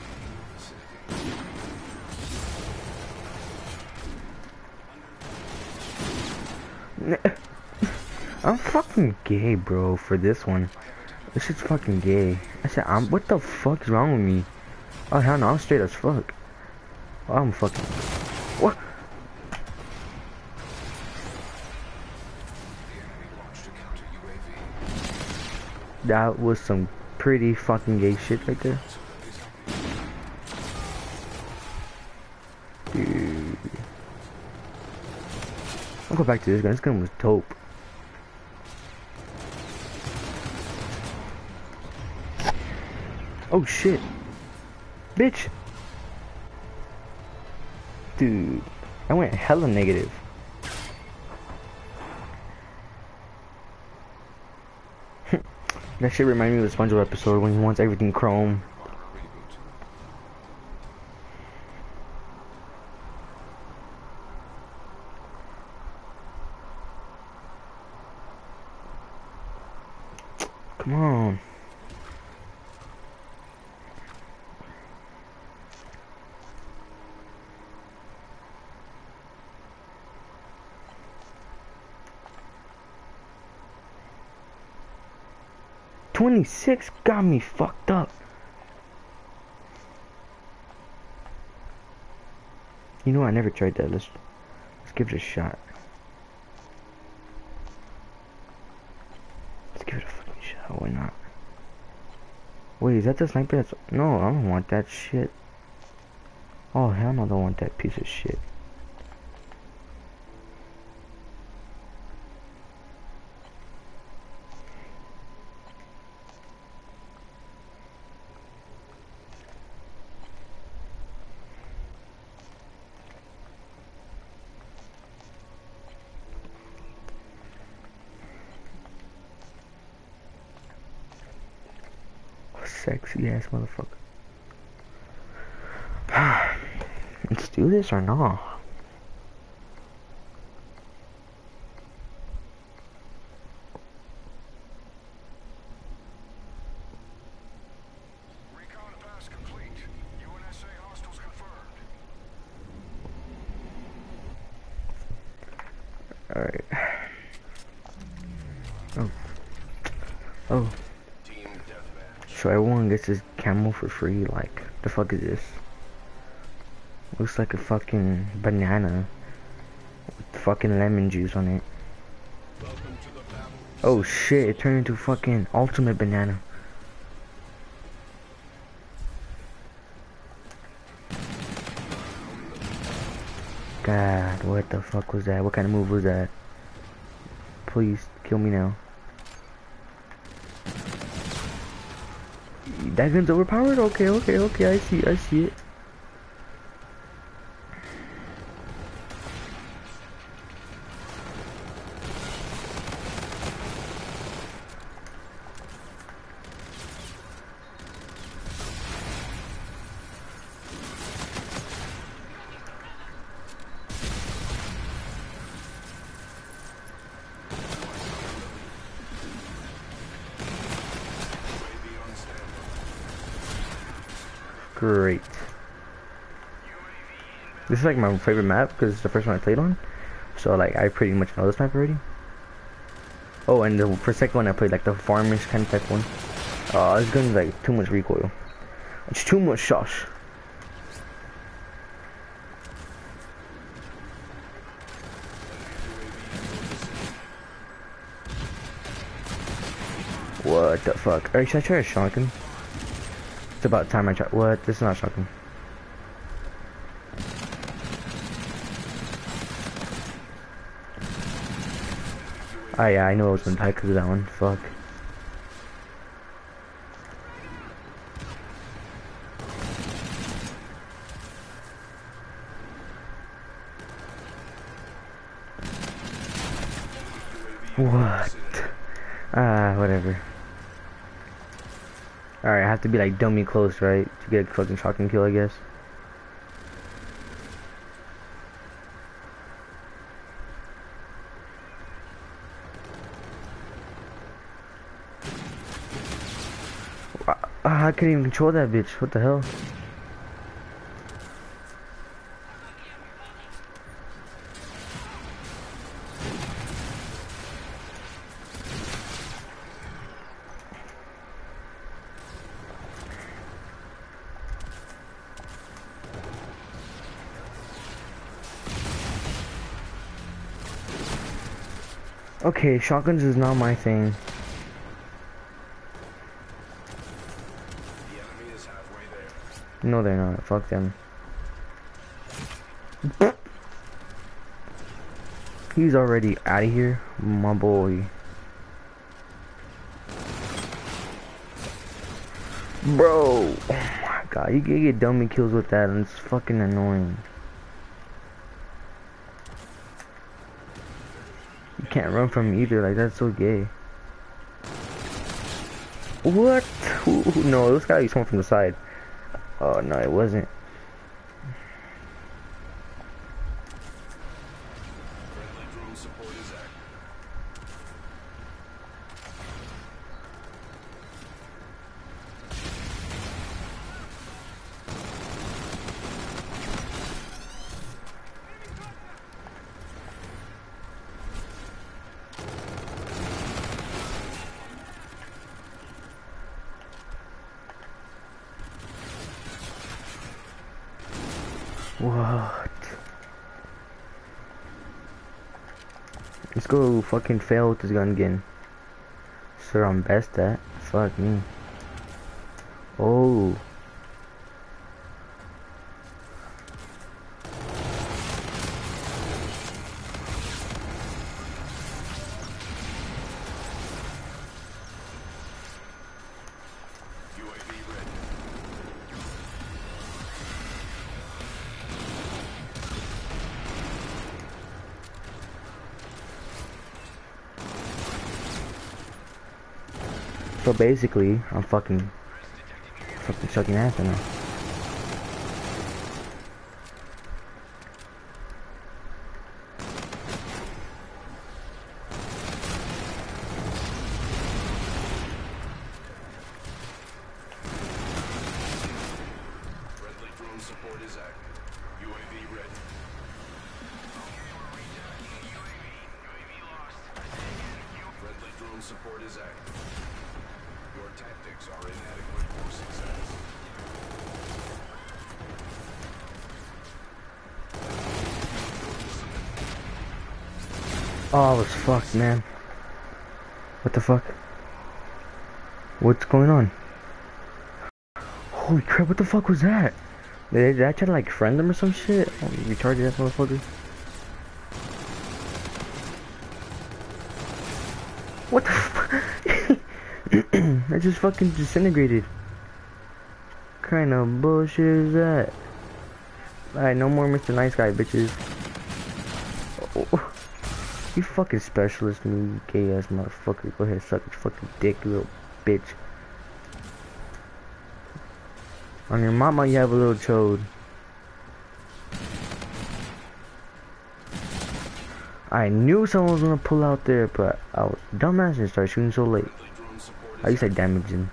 I'm fucking gay, bro, for this one. This shit's fucking gay. I said, what the fuck is wrong with me? Oh, hell no, I'm straight as fuck. Oh, I'm fucking... What? That was some pretty fucking gay shit right there. Dude. I'll go back to this gun. This gun was dope. Oh shit. Bitch. Dude. I went hella negative. That shit reminded me of the SpongeBob episode when he wants everything chrome. Come on. $26 got me fucked up. You know I never tried that. Let's give it a shot. Let's give it a fucking shot. Why not? Wait, is that the sniper? That's no. I don't want that shit. Oh hell no! I don't want that piece of shit. Sexy ass motherfucker. Let's do this or not? Recon pass complete. UNSA hostiles confirmed. Alright. Oh. Team deathmatch. So everyone gets this camel for free. Like, the fuck is this? Looks like a fucking banana with fucking lemon juice on it. Welcome to the battle. Oh shit, it turned into fucking ultimate banana. God, what the fuck was that? What kind of move was that? Please, kill me now. That gun's overpowered? Okay, I see it. Great. This is like my favorite map because it's the first one I played on. So like I pretty much know this map already. Oh, and for second one I played like the farmers kind of type one. This gun's like too much recoil. It's too much sauce. What the fuck? Alright, should I try a shotgun? It's about time I try. What? This is not shotgun. Oh yeah, I know I was gonna die because of that one. Fuck. What? Ah, whatever. Alright, I have to be like dummy close, right? To get a fucking shotgun kill, I guess. I can't even control that bitch. What the hell? Okay, shotguns is not my thing. The enemy is halfway there. No, they're not. Fuck them. He's already out of here, my boy. Bro, oh my god, you can get dummy kills with that, and it's fucking annoying. You can't run from me either, like that's so gay. What? No, this guy used one from the side. Oh no, it wasn't. Friendly drone support is active. What? Let's go fucking fail with this gun again. Sir, I'm best at. Fuck me. Oh. UAV ready. So basically, I'm fucking sucking ass right now. Friendly drone support is active. UAV ready. Friendly drone support is active. Your tactics are inadequate for success. Oh, I was fucked, man. What the fuck? What's going on? Holy crap, what the fuck was that? Did I try to like friend them or some shit? Oh, you retarded ass motherfucker. What the fuck? I just fucking disintegrated. Kind of bullshit is that? Alright, no more Mr. Nice Guy, bitches. Oh, you fucking specialist, me, you gay ass motherfucker. Go ahead, suck your fucking dick, you little bitch. On your mama, you have a little chode. I knew someone was gonna pull out there, but I was dumbass and started shooting so late. At least I damaged him.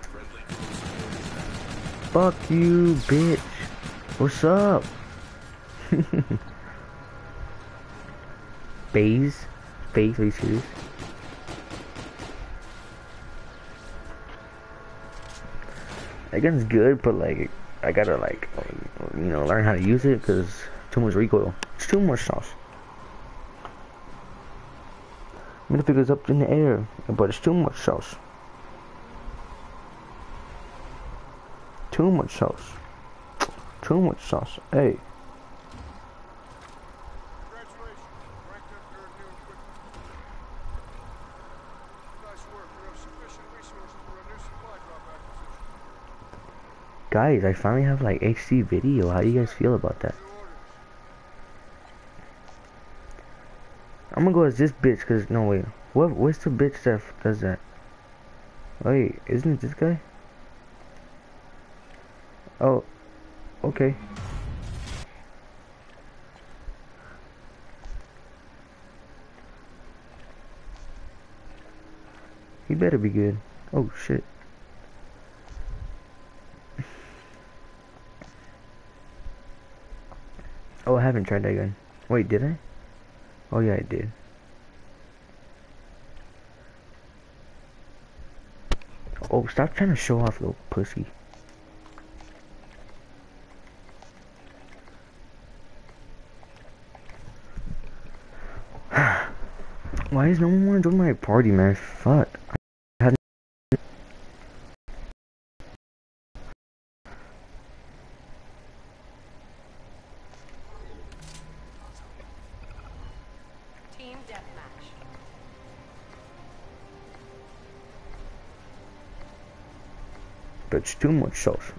Fuck you, bitch. What's up? Baze? Baze, are you serious? That gun's good, but like, I gotta like, you know, learn how to use it because too much recoil. It's too much sauce. I'm gonna figure this up in the air, but it's too much sauce. Too much sauce. Too much sauce. Hey. Congratulations. Ranked up your new equipment. Nice work. We have sufficient resources for a new supply drop acquisition. Guys, I finally have like HD video. How do you guys feel about that? New orders. I'm gonna go as this bitch, cause no wait. What's the bitch that does that? Wait, isn't it this guy? Oh, okay. He better be good. Oh shit. Oh, I haven't tried that gun. Wait, did I? Oh yeah, I did. Oh, stop trying to show off, little pussy. Why is no one want to join my party, man? Fuck. Team deathmatch. That's too much sauce.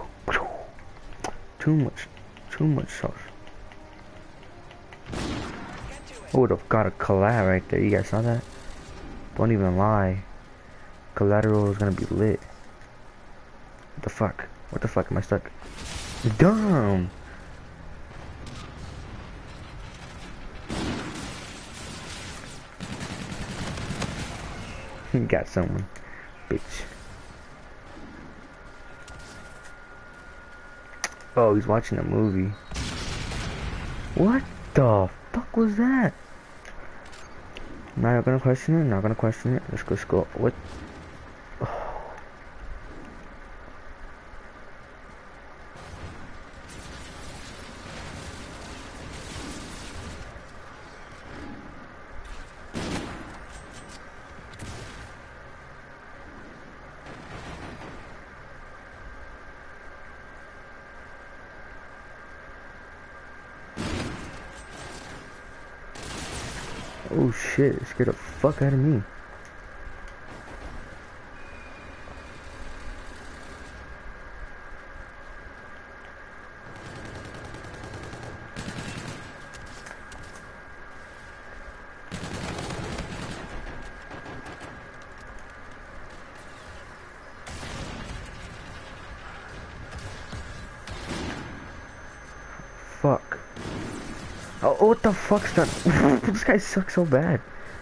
Too much sauce. I would have got a collab right there. You guys saw that? Don't even lie. Collateral is gonna be lit. What the fuck? What the fuck? Am I stuck? Dumb. Got someone, bitch. Oh, he's watching a movie. What the fuck was that? Not gonna question it. Not gonna question it. Let's go. What? Oh shit, it scared the fuck out of me. Fuck. Oh, what the fuck's that? This guy sucks so bad.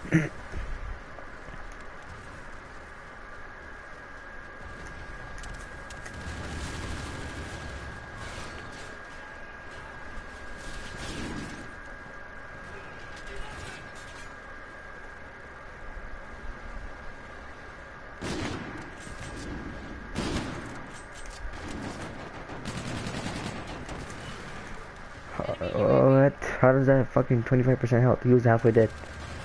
What? How does that fucking 25% health? He was halfway dead.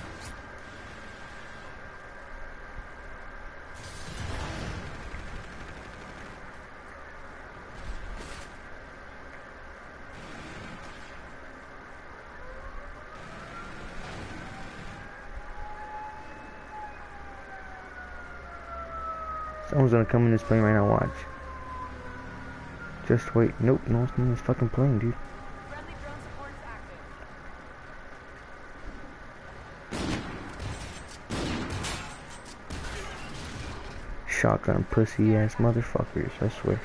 Someone's gonna come in this plane right now, watch. Just wait. Nope, no one's in this fucking plane, dude. Friendly drone support is active. Shotgun pussy ass motherfuckers, I swear.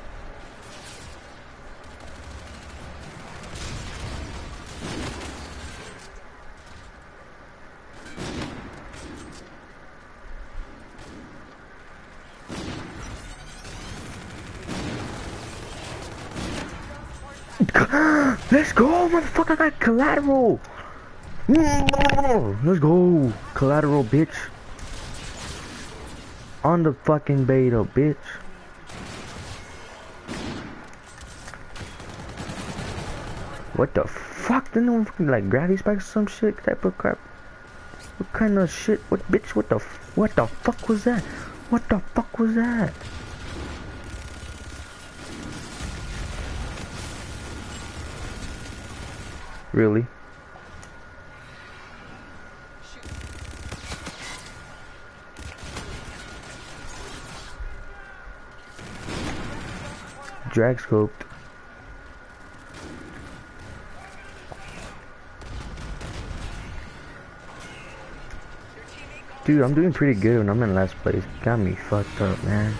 Let's go, motherfucker! I got collateral! Let's go! Collateral, bitch! On the fucking beta, bitch! What the fuck? Didn't no one fucking like gravity spikes or some shit type of crap? What kind of shit? What bitch? What the fuck was that? What the fuck was that? Really? Drag scoped. Dude, I'm doing pretty good when I'm in last place. Got me fucked up, man.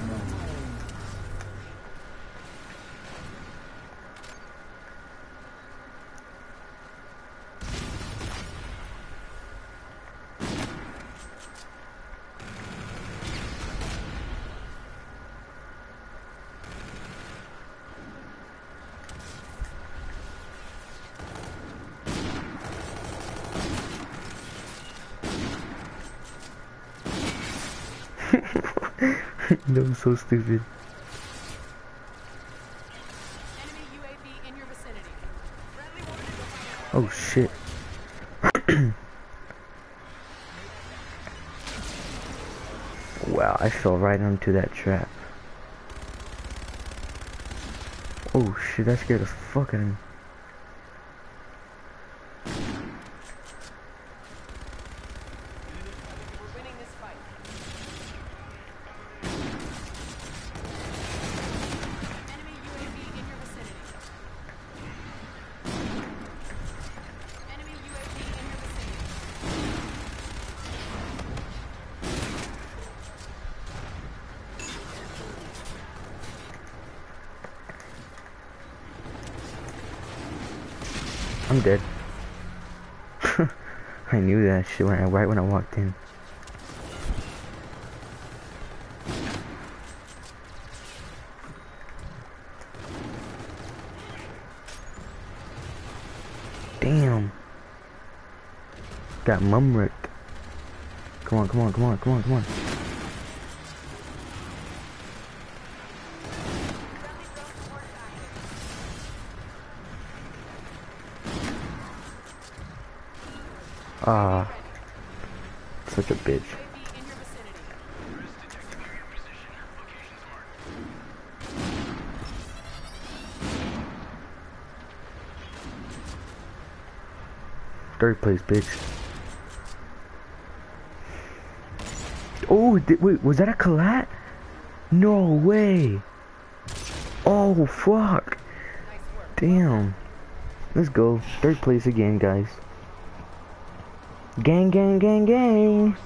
That was so stupid. Enemy UAV in your vicinity. Oh shit. Wow, I fell right onto that trap. Oh shit, that scared the fuck out of me. We're winning this fight. Enemy UAV in your vicinity. Enemy UAV in your vicinity. I'm dead. I knew that shit right when I walked in. Damn. Got mum wrecked. Come on, come on, come on, come on, come on. Ah, such a bitch. UAV in your vicinity. Third place, bitch. Oh, wait, was that a collat? No way. Oh, fuck. Nice work. Damn. Let's go. Third place again, guys. Gang, gang, gang, gang.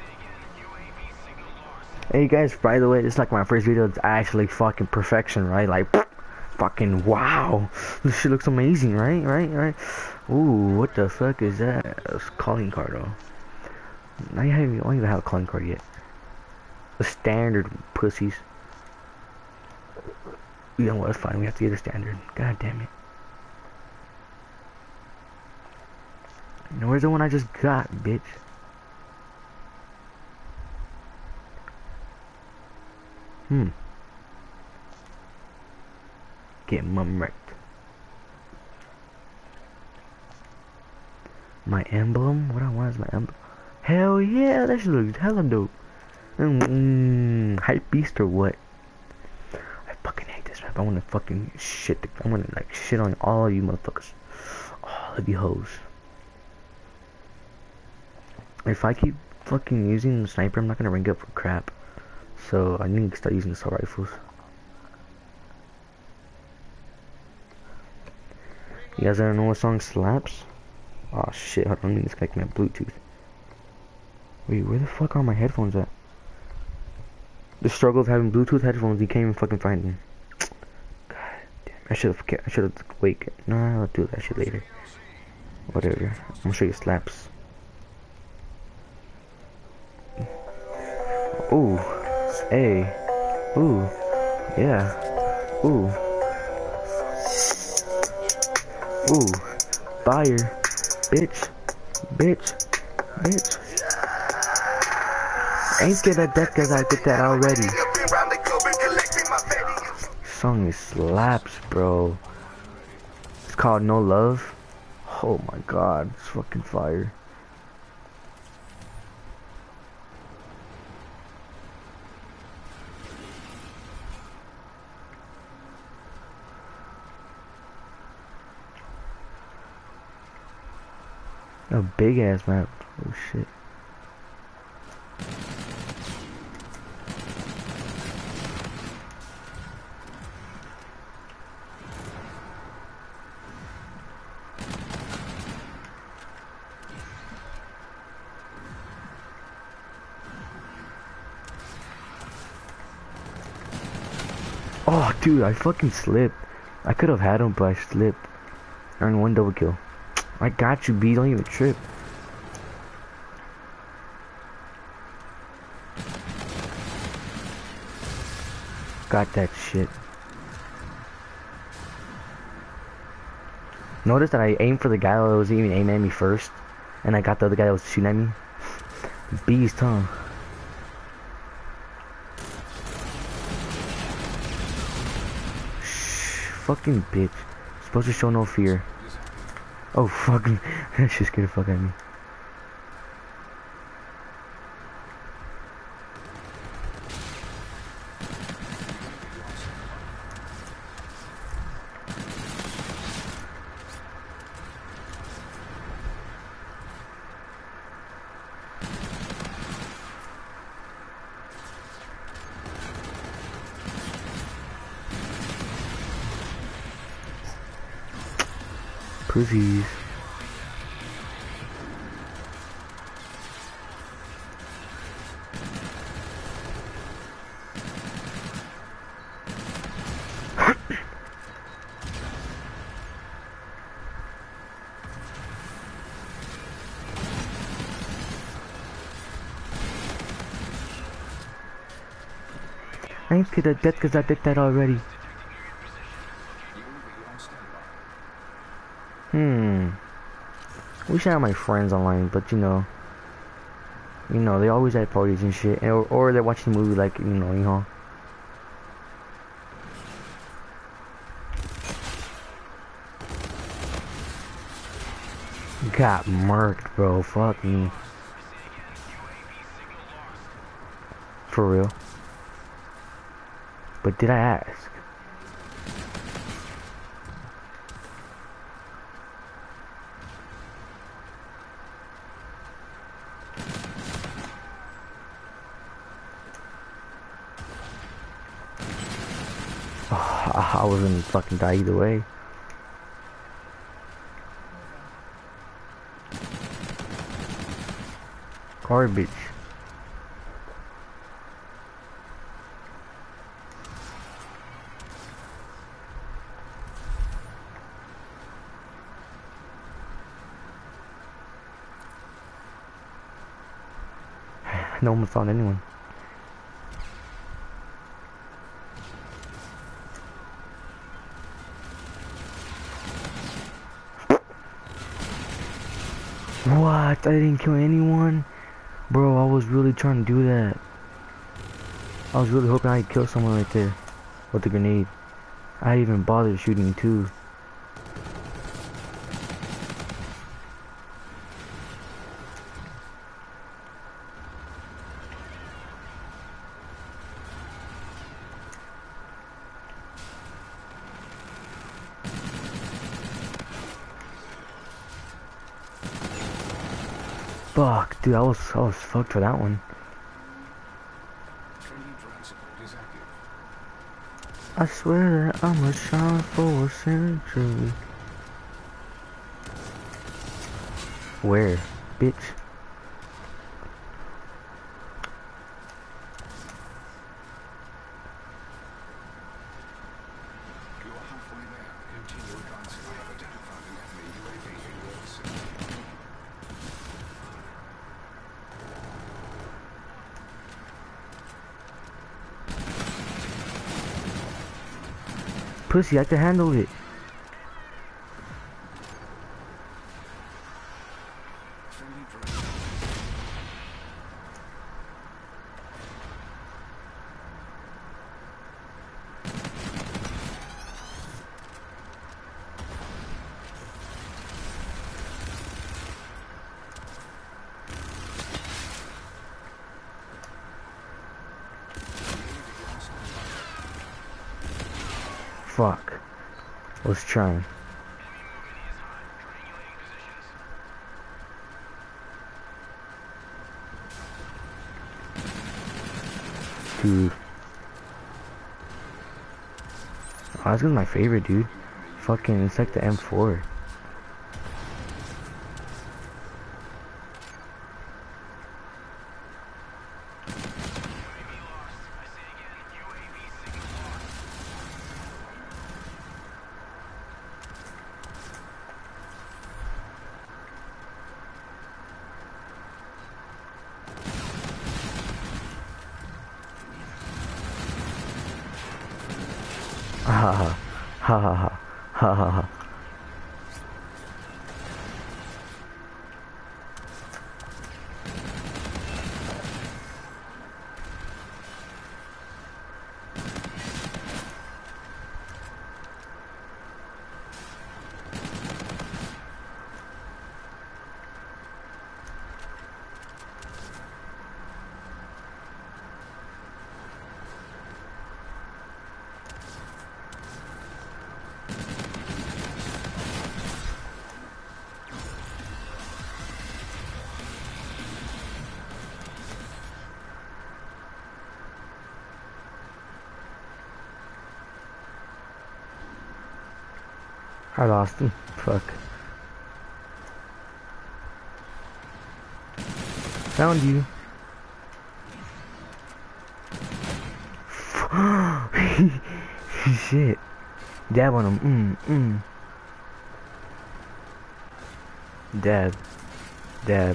Hey guys, by the way, this is like my first video. It's actually fucking perfection, right? Like, fucking wow. This shit looks amazing, right? Right? Ooh, what the fuck is that? It's a calling card, though. I don't even have a calling card yet. The standard, pussies. You know what? It's fine. We have to get a standard. God damn it. Where's the one I just got, bitch? Get mum wrecked. My emblem? What I want is my emblem. Hell yeah, that shit looks hella dope. Hype beast or what? I fucking hate this map. I wanna fucking shit. I wanna like shit on all of you motherfuckers. All of you hoes. If I keep fucking using the sniper, I'm not gonna rank up for crap. So I need to start using assault rifles. You guys ever know what song slaps? Oh shit, hold on, let me disconnect my Bluetooth. Wait, where the fuck are my headphones at? The struggle of having Bluetooth headphones, you can't even fucking find them. God damn, I should've, wait, nah, I'll do that shit later. Whatever, I'm gonna show you slaps. Ooh, hey, ooh, yeah, ooh, ooh, fire, bitch, ain't scared of death cause I did that already. Song is slaps, bro. It's called No Love. Oh my god, it's fucking fire. A big ass map. Oh shit. Oh, dude, I fucking slipped. I could have had him, but I slipped. Earned one double kill. I got you, B. Don't even trip. Got that shit. Notice that I aimed for the guy that was even aiming at me first, and I got the other guy that was shooting at me. Beast, huh? Shh, fucking bitch. Supposed to show no fear. Oh, fucking. She's scared the fuck out of me. Pussies. I ain't scared of death because I did that already. Wish I had my friends online, but you know, they always at parties and shit, or they're watching a movie like, you know. Got murked, bro. Fuck me. For real. But did I ask? I wasn't fucking die either way. Garbage. No one found anyone. What? I didn't kill anyone? Bro, I was really trying to do that. I was really hoping I'd kill someone right there with the grenade. I even bothered shooting too. Fuck, dude, I was fucked for that one. I swear that I'ma shine for a century. Where, bitch? Pussy, I can handle it. Fuck. I was trying. Dude. Oh, this is my favorite, dude. Fucking, it's like the M4. Ha ha ha ha ha ha ha ha. I lost him. Fuck. Found you. Shit. Dab on him. Dab. Dab.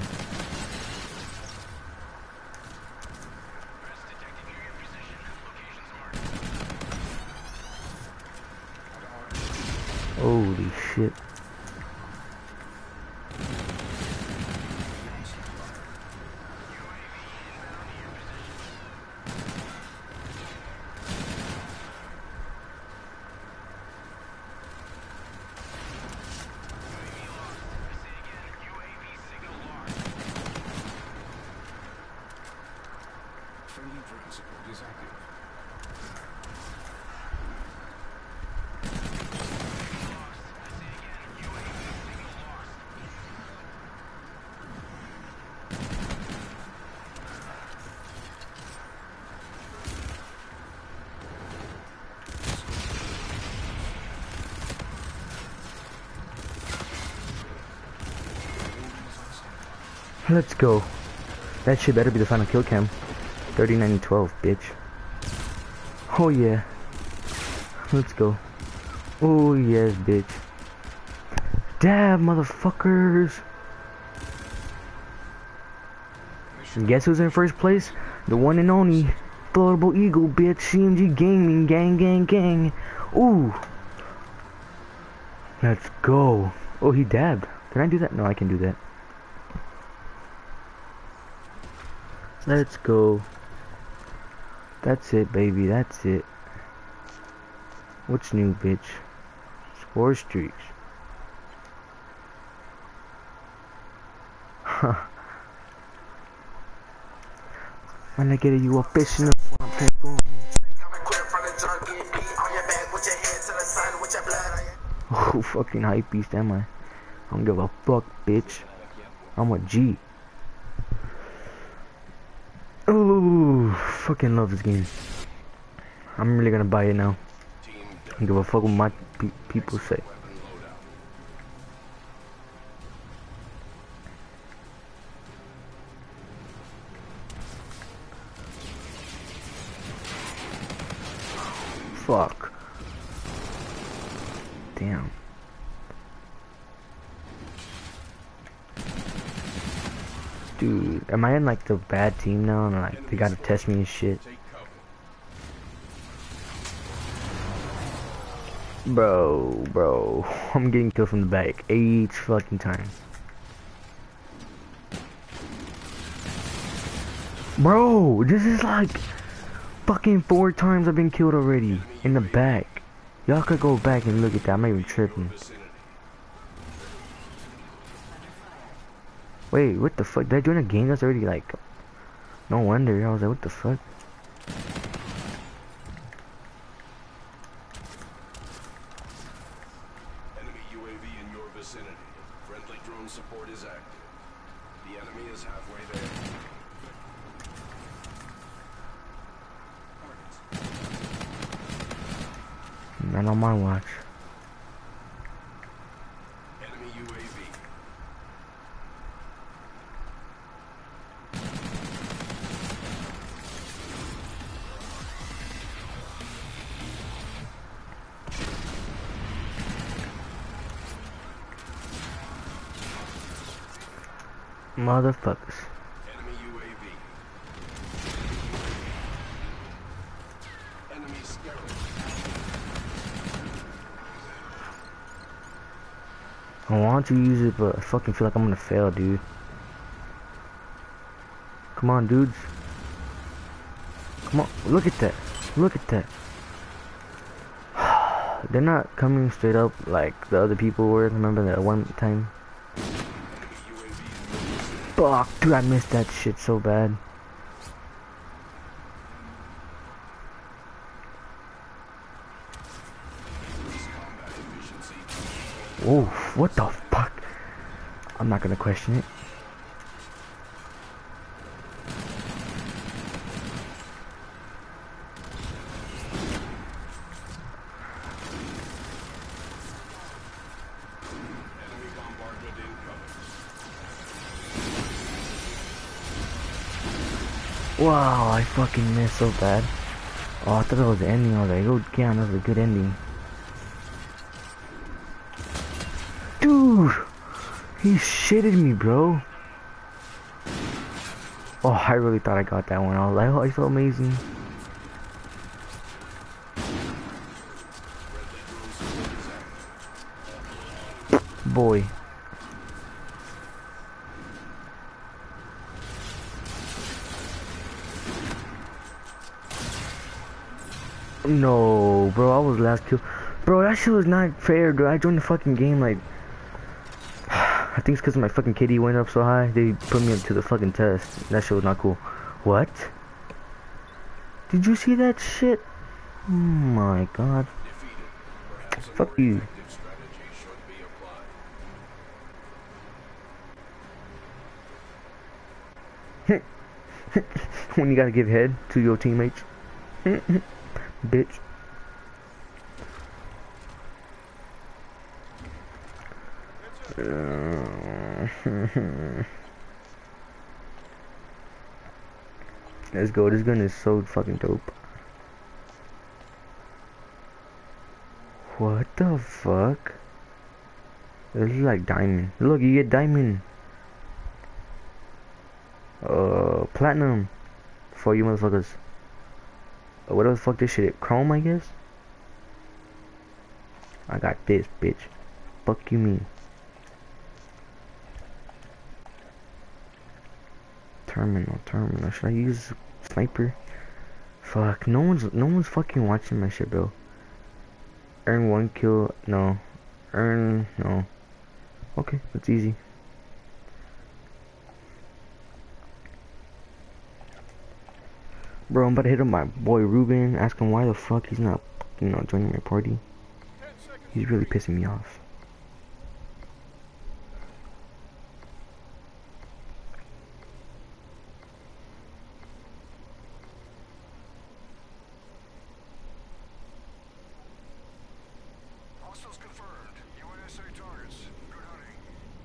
Holy shit. Friendly drone support is active. Let's go. That shit better be the final kill cam. 39-12, bitch. Oh yeah. Let's go. Oh yes, bitch. Dab, motherfuckers. And guess who's in first place? The one and only Floatable Eagle, bitch. CMG Gaming, gang, gang, gang. Ooh. Let's go. Oh, he dabbed. Can I do that? No, I can do that. Let's go. That's it, baby. That's it. What's new, bitch? Score streaks. Huh. When I get you a fish in the swamp, boom. Oh, fucking hype beast am I? I don't give a fuck, bitch. I'm a G. Oh, fucking love this game. I'm really gonna buy it now. I don't give a fuck what my people say. Fuck. Damn. Dude, am I in like the bad team now and like they gotta test me and shit? Bro, I'm getting killed from the back each fucking time. Bro, this is like fucking 4 times I've been killed already in the back. Y'all could go back and look at that. I'm not even tripping. Wait, what the fuck? Did I join a game that's already like... No wonder. I was like, what the fuck? Enemy UAV in your vicinity. Friendly drone support is active. The enemy is halfway there. Not on my watch. Enemy UAV. Motherfuckers. Enemy UAV. Enemy sterile. I want to use it, but I fucking feel like I'm gonna fail, dude. Come on, dudes. Come on, look at that. Look at that. They're not coming straight up like the other people were. Remember that one time? Fuck, dude, I missed that shit so bad. Oh, what the fuck? I'm not gonna question it. Enemy bombardment incoming. Wow, I fucking missed so bad. Oh, I thought that was the ending. I was like, oh damn, that was a good ending. Dude, he shitted me, bro. Oh, I really thought I got that one. I was like, oh, I felt amazing. Boy. No, bro, I was last kill. Bro, that shit was not fair, dude. I joined the fucking game like... I think it's because my fucking KD went up so high. They put me up to the fucking test. That shit was not cool. What? Did you see that shit? Oh my god. Defeated. Perhaps a Fuck more you. effective strategy should be applied. When you gotta give head to your teammates. Bitch. Let's go. This gun is so fucking dope. What the fuck? This is like diamond. Look, you get diamond. Platinum. For you motherfuckers. What the fuck this shit? Chrome, I guess? I got this, bitch. Fuck you mean? Terminal. Should I use sniper? Fuck, no one's fucking watching my shit, bro. Earn 1 kill, no. Earn, no. Okay, that's easy. Bro, I'm about to hit up my boy Ruben, ask him why the fuck he's not, joining my party. 10 seconds. He's really pissing me off. Hostiles confirmed. USA targets. Good hunting.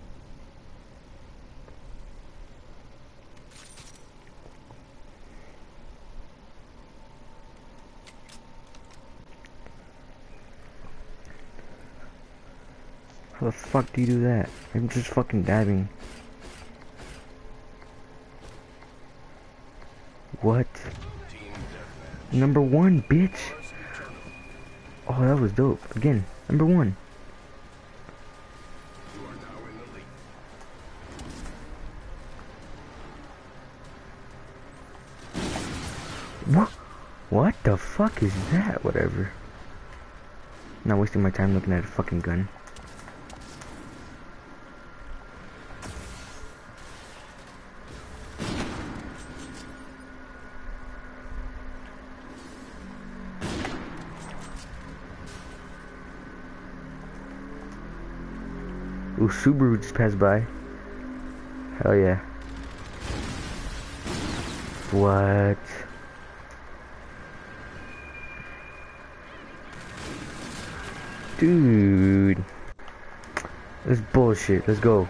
How the fuck do you do that? I'm just fucking dabbing. What? Team deathmatch. Number 1, bitch! Oh, that was dope. Again, number 1. You are now in the lead. What? What the fuck is that? Whatever. Not wasting my time looking at a fucking gun. Ooh, Subaru just passed by. Hell yeah. What? Dude. This bullshit. Let's go.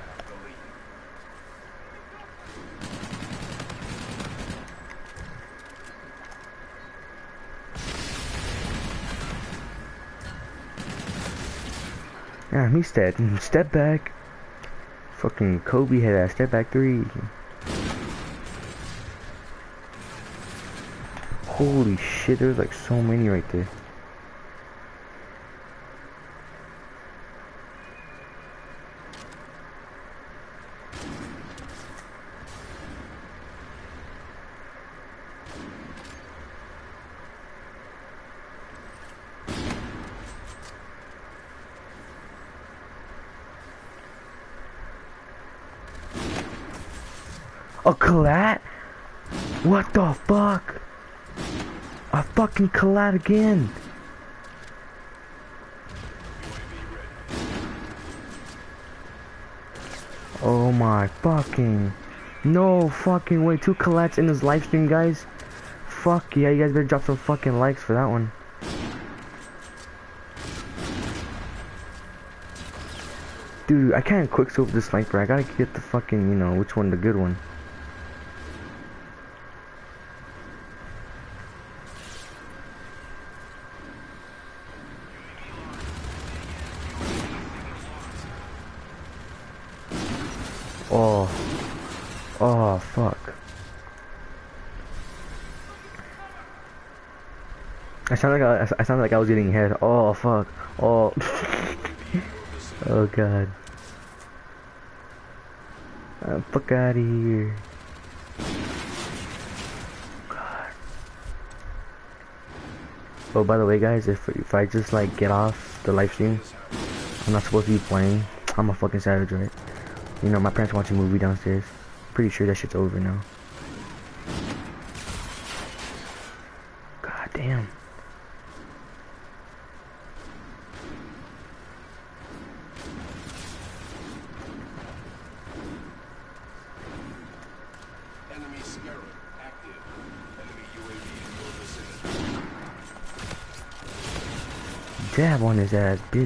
Yeah, he's dead. Step back. Fucking Kobe had that step back three. Holy shit, there's like so many right there. A collat? What the fuck? A fucking collat again. Oh my fucking. No fucking way. 2 collats in this live stream, guys. Fuck yeah, you guys better drop some fucking likes for that one. Dude, I can't quickscope this sniper. I gotta get the fucking, you know, which one the good one. Oh. Oh, fuck. I sounded like I was getting hit. Oh, fuck. Oh. Oh, God. Fuck out of here. God. Oh, by the way, guys, if I just like get off the live stream, I'm not supposed to be playing. I'm a fucking savage, right? You know, my parents watching a movie downstairs. Pretty sure that shit's over now. God damn. Enemy Scarab active. Enemy UAV in your vicinity. Jab on his ass, bitch.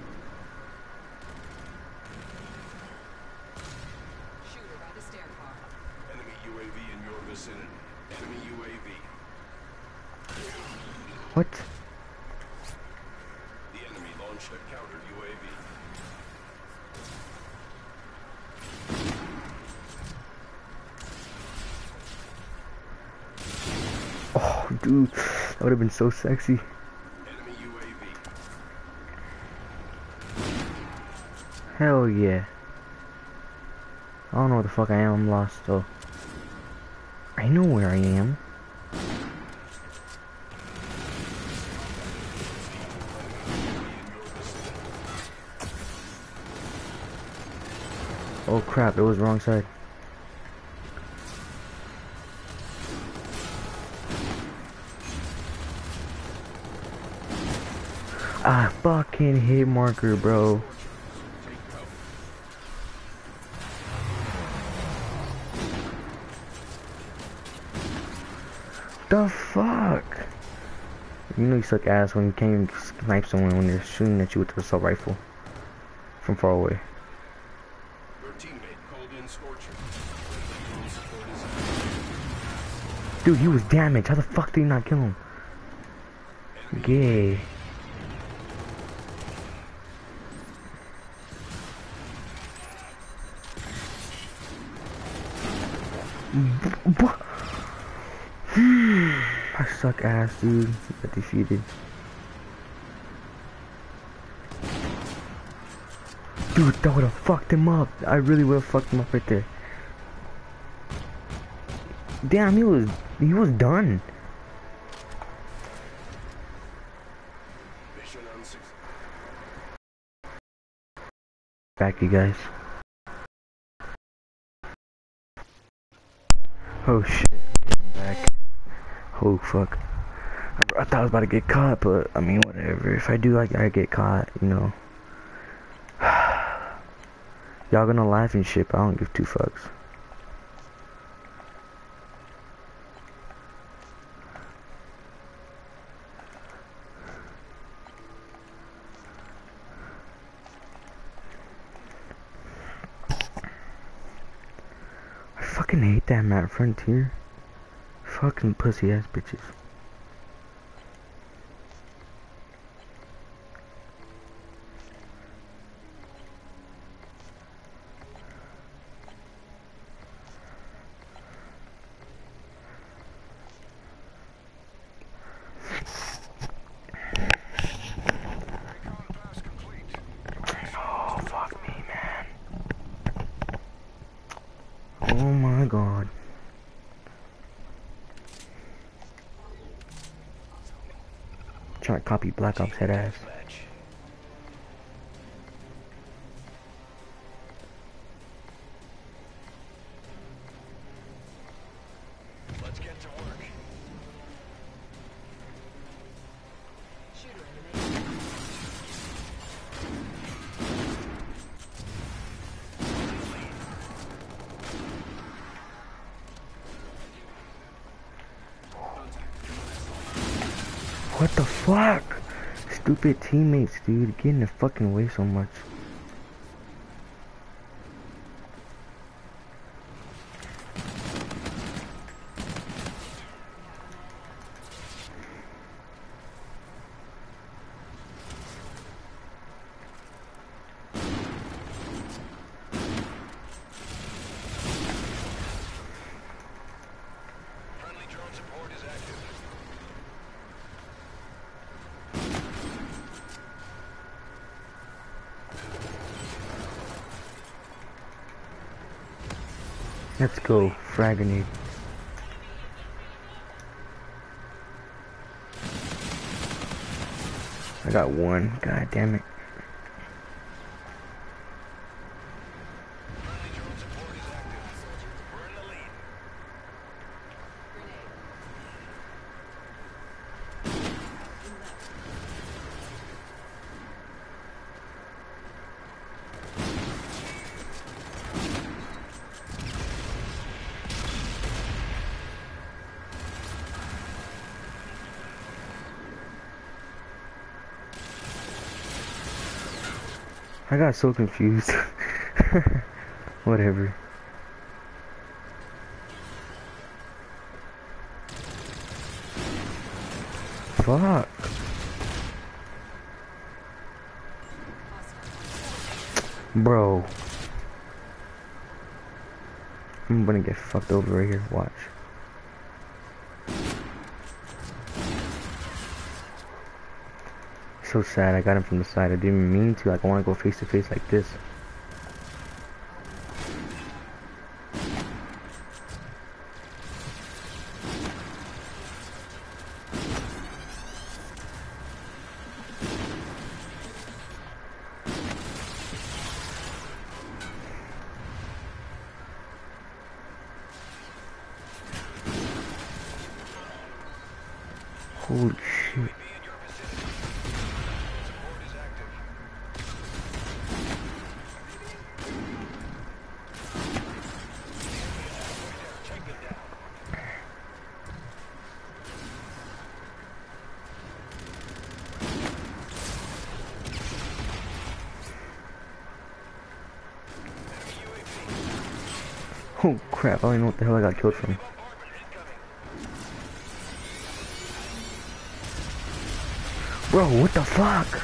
Shooter by the stair car. Enemy UAV in your vicinity. Enemy UAV. What? The enemy launched a counter UAV. Oh, dude. That would have been so sexy. Enemy UAV. Hell yeah. I don't know where the fuck I am. I'm lost, though. I know where I am. Oh crap, it was wrong side. Ah, fucking hit marker, bro. The fuck? You know you suck ass when you can't even snipe someone when they're shooting at you with the assault rifle from far away. Your teammate called in Scorcher. Support is Dude, he was damaged. How the fuck did he not kill him? Gay. What? I suck ass, dude. Got defeated. Dude, that would have fucked him up. I really would have fucked him up right there. Damn, he was done. mission unsuccessful. Back, you guys. Oh shit, I'm back. Oh fuck. I thought I was about to get caught, but I mean, whatever. If I do, I get caught, you know. Y'all gonna laugh and shit, but I don't give 2 fucks. fucking hate that map, Frontier. Fucking pussy ass bitches. Recon pass complete. Oh, fuck me, man. Oh my god. Trying to copy Black Ops head ass. Let's get to work. Shooter eliminated. What the fuck? Stupid teammates, dude. Get in the fucking way so much. Friendly drone support is active. Let's go. Frag grenade. I got one. God damn it. Friendly drone support is active. We're in the lead. I got so confused. Whatever. Fuck. Bro. I'm gonna get fucked over right here. Watch. So sad. I got him from the side. I didn't even mean to. Like, I want to go face to face like this. Holy shit. Be in your vicinity. Support is active. Take them down. Oh crap, I don't even know what the hell I got killed from. Bombardment incoming. Bro, what the fuck?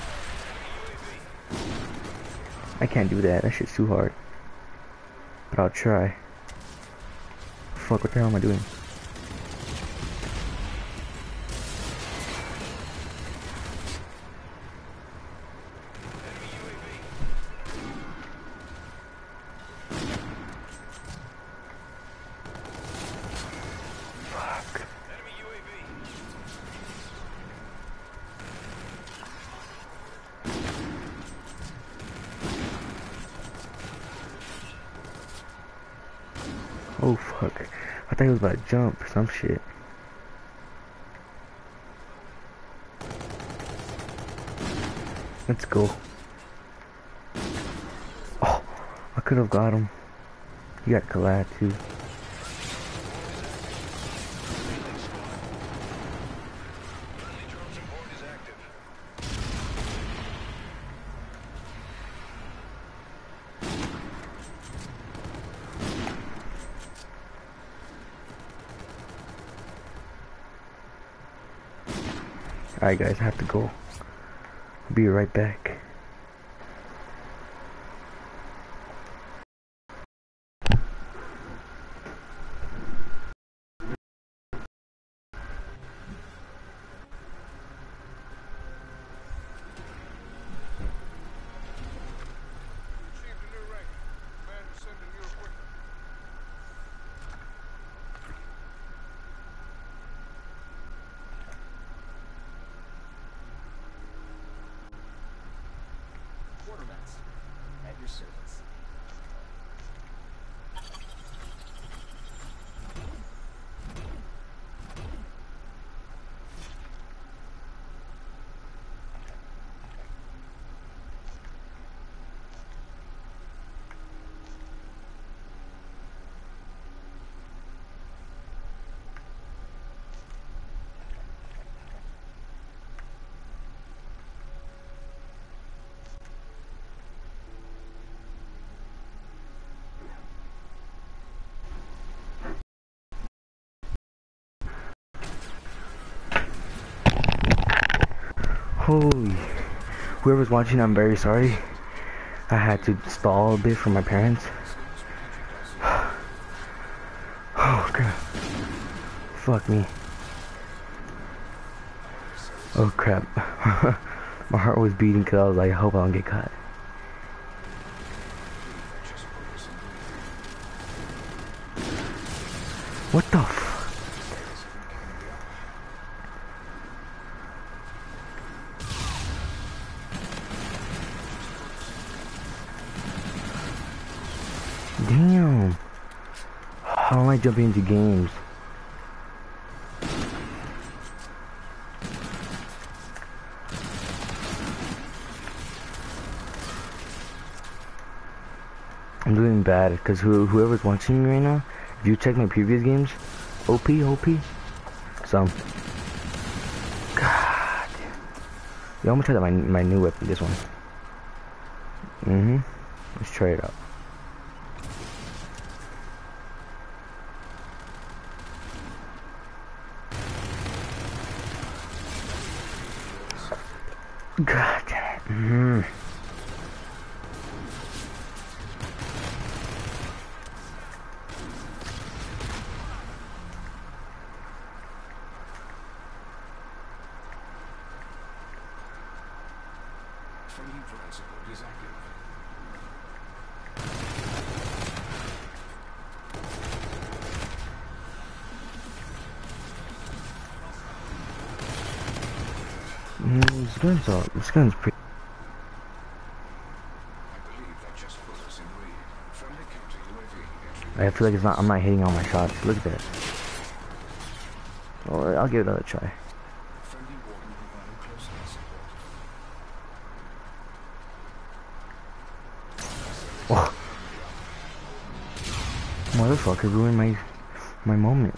I can't do that. That shit's too hard. But I'll try. Fuck, what the hell am I doing? Fuck. Enemy UAV. Oh fuck. I thought he was about to jump or some shit. Let's go. Oh, I could have got him. He got collab too. Friendly drone support is active. Alright guys, I have to go. Be right back. You achieved a new rank. Command is sending you equipment. Quartermaster, at your service. Holy, whoever's watching, I'm very sorry. I had to stall a bit for my parents. Oh god. Fuck me. Oh crap. My heart was beating because I was like, I hope I don't get caught. What the f? Damn. How am I jumping into games? I'm doing bad because whoever's watching me right now, if you check my previous games, OP. Some. God. Yo, I'm gonna try that my new weapon, this one. Let's try it out. God damn it. Friendly drone support is active. This gun's pretty. I believe that just put us in read. Friendly counter UAV entry. I feel like I'm not hitting all my shots. Look at that. Well, I'll give it another try. Friendly warden providing close air support. Oh. Motherfucker ruined my moment.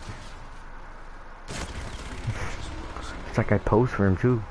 It's like I posed for him too.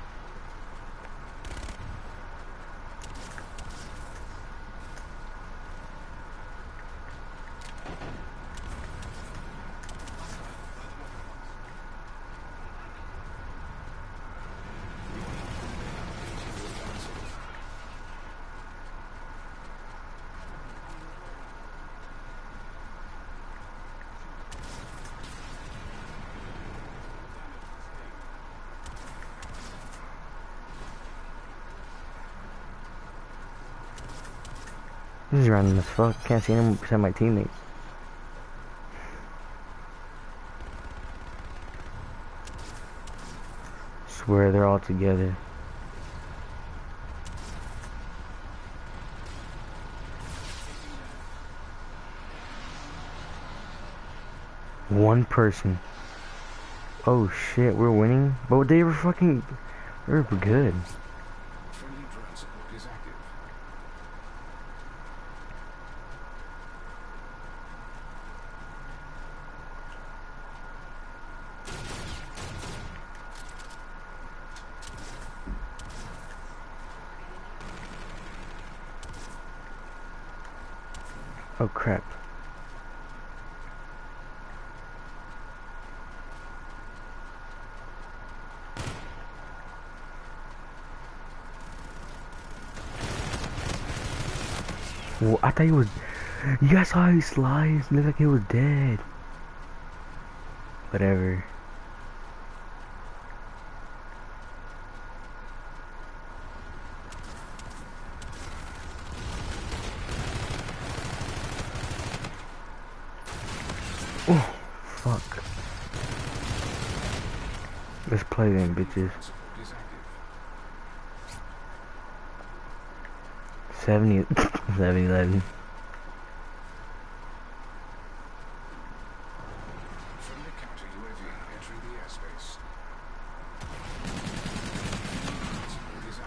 This is random as fuck. Can't see anyone beside my teammates. Swear they're all together. One person. Oh shit, we're winning? But they were fucking... They were good. Friendly drone support is active. Oh crap. Well, I thought he was. You guys saw how he sliced? Looked like he was dead. Whatever. Oh, fuck. Let's play then, bitches. Support is active. 70, 11. Friendly counter UAV entering the airspace. Support is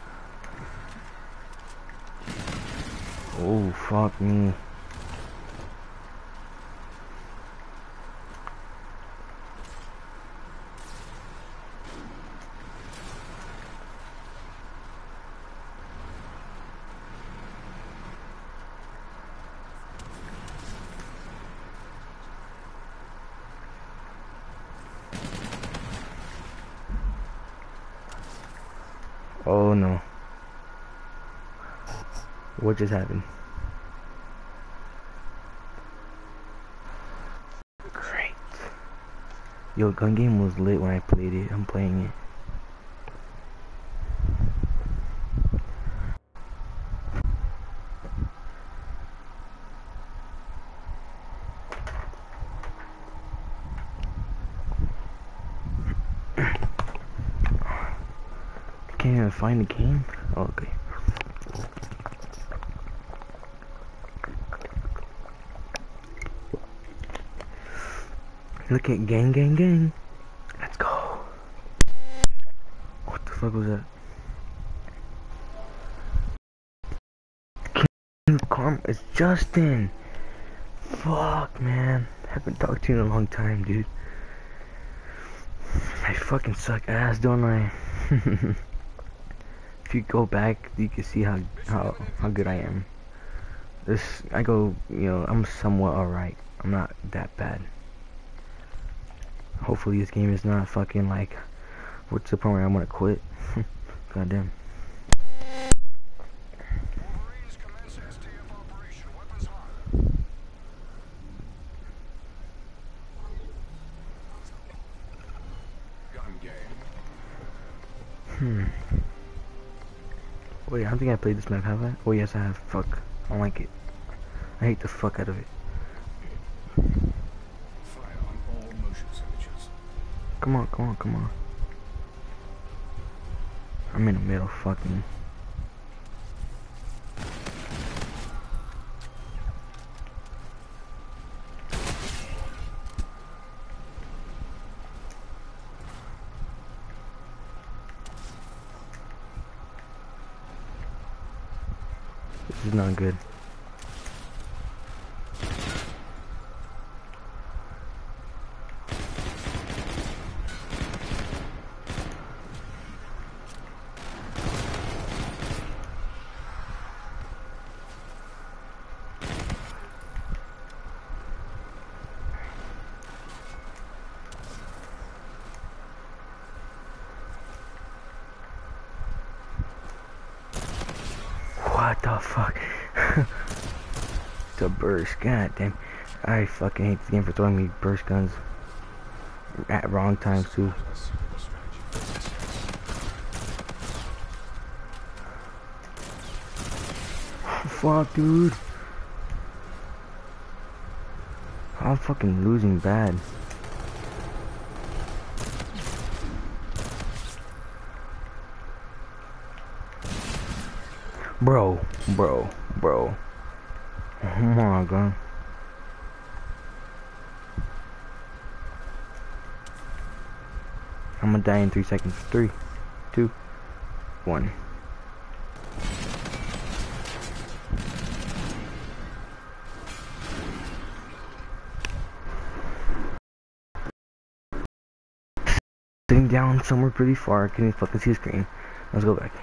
active. Oh, fuck me. Oh no. What just happened? Great. Yo, gun game was lit when I played it. I'm playing it. I can't even find the game. Oh, okay. Look at gang, gang, gang. Let's go. What the fuck was that? Karma, it's Justin. Fuck, man. Haven't talked to you in a long time, dude. I fucking suck ass, don't I? If you go back, you can see how good I am. I go, you know, I'm somewhat alright. I'm not that bad. Hopefully this game is not fucking like, what's the point where I'm gonna quit? Goddamn. Wolverines commence STF operation. Weapons hot. Gun game. Wait, I don't think I played this map, have I? Oh yes, I have. Fuck. I don't like it. I hate the fuck out of it. Fire on all motion signatures. Come on, come on, come on. I'm in the middle, fuck me. This is not good. What the fuck? It's a burst, god damn. I fucking hate this game for throwing me burst guns at wrong times too. A suitable strategy for success. Fuck, dude. I'm fucking losing bad. Bro. Oh my god. I'm gonna die in 3 seconds. 3, 2, 1. Sitting down somewhere pretty far. I can't even fucking see the screen. Let's go back.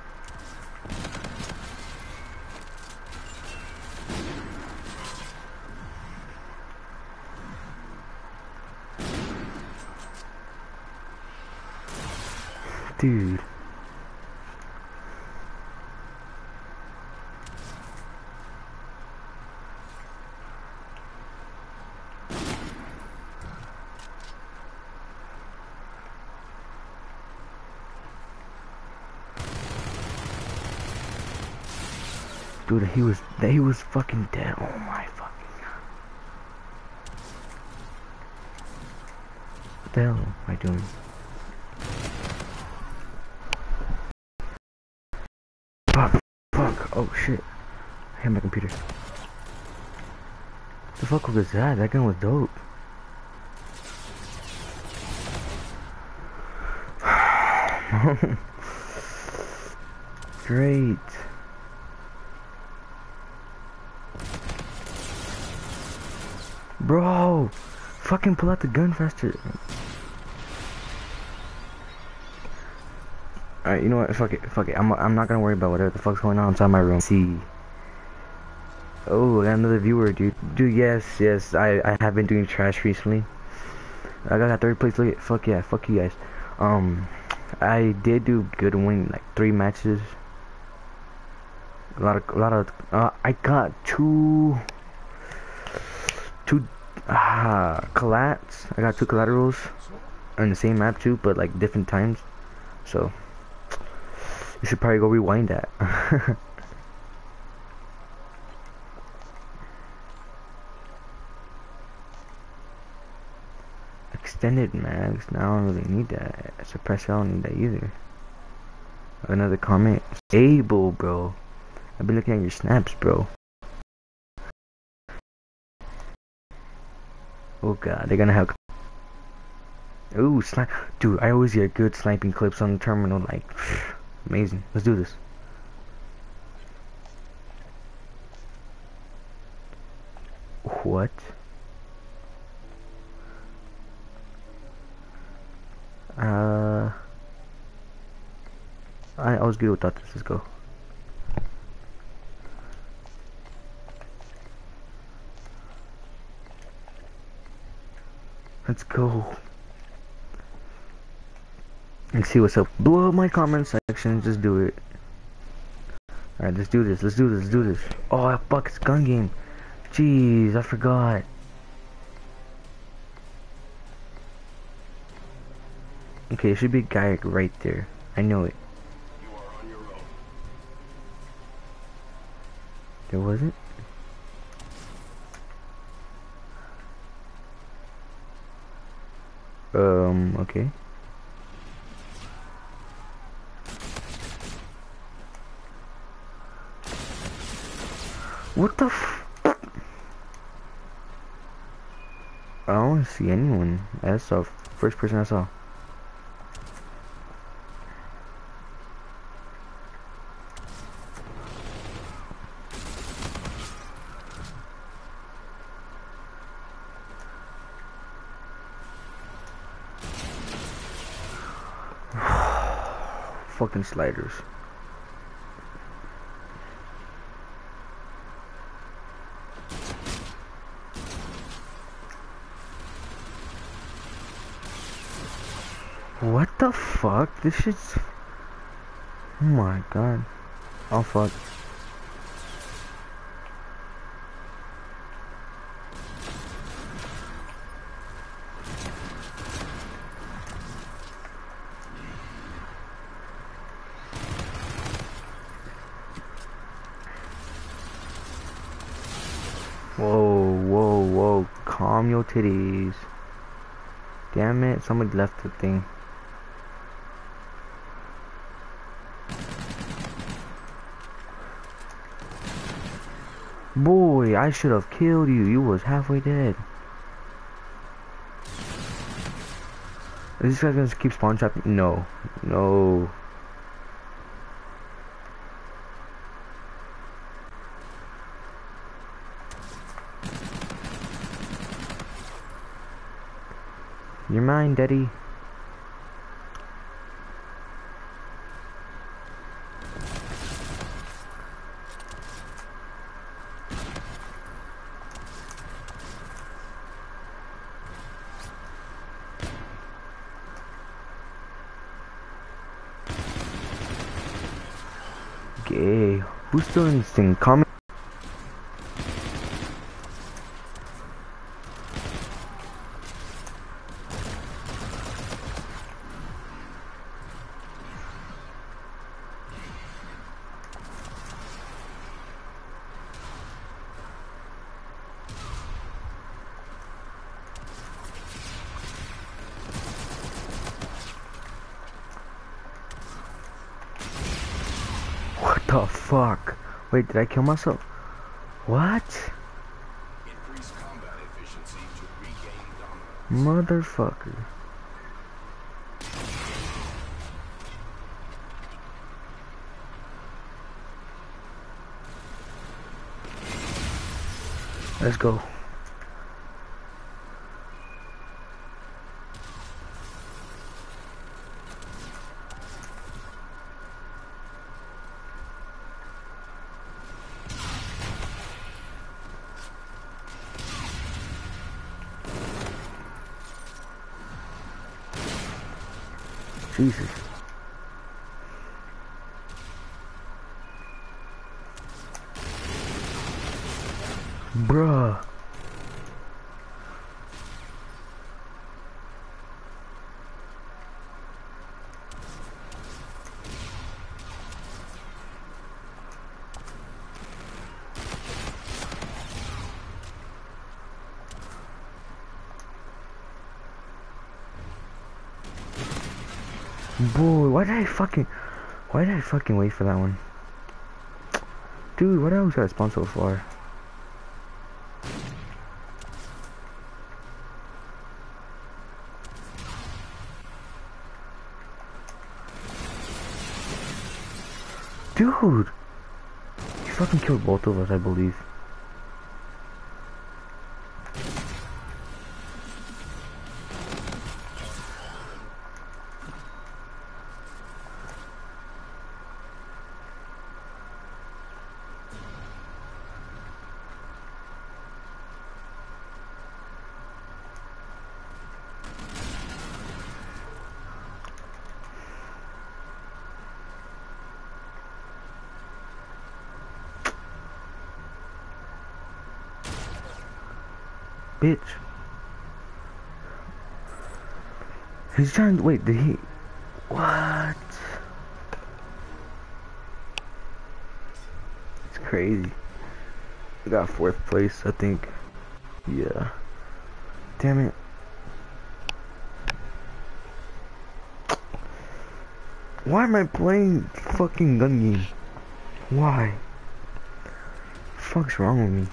Dude. Dude, he was fucking dead. Oh my fucking god. What the hell am I doing? Fuck, fuck, oh shit. I hit my computer. What the fuck was that? That gun was dope. Great. Bro, fucking pull out the gun faster. Alright, you know what? Fuck it, fuck it. I'm not gonna worry about whatever the fuck's going on inside my room. See. Oh, I got another viewer, dude. Dude, yes. I have been doing trash recently. I got that third place. Look at, fuck yeah, fuck you guys. I did do good winning like 3 matches. A lot of. I got two collats. I got 2 collaterals on the same map too, but like different times. So you should probably go rewind that. Extended mags. Now I don't really need that. Suppressor, I don't need that either. Another comment. Able, bro. I've been looking at your snaps, bro. Oh god, they're gonna have. Ooh, snipe. Dude, I always get good sniping clips on the terminal. Like, amazing. Let's do this. What? I was good without this. Let's go. Let's go. Let's see what's up. Blow up my comment section. Just do it. Alright, let's do this. Let's do this. Let's do this. Oh, fuck. It's gun game. Jeez, I forgot. Okay, there should be a guy right there. I know it. You are on your own. There wasn't? Okay. What the f- I don't see anyone. That's the first person I saw. Fucking sliders. What the fuck? This shit's... Oh my god. Oh fuck. Whoa. Calm your titties. Damn it, somebody left the thing. Boy, I should have killed you. You was halfway dead. Is this guy gonna keep spawn trapping? No. No. You're mine, Daddy. Okay. Who's still in this thing? Comment. the fuck? Wait, did I kill myself? What? Increase combat efficiency to regain dominance. Motherfucker. Let's go. Jesus. Bruh. Boy, why did I fucking wait for that one? Dude, why did I always gotta spawn so far? Dude! You fucking killed both of us, I believe. Bitch. He's trying to wait, did he? What? It's crazy. I got 4th place, I think. Yeah. Damn it. Why am I playing fucking gun game? Why? Fuck's wrong with me?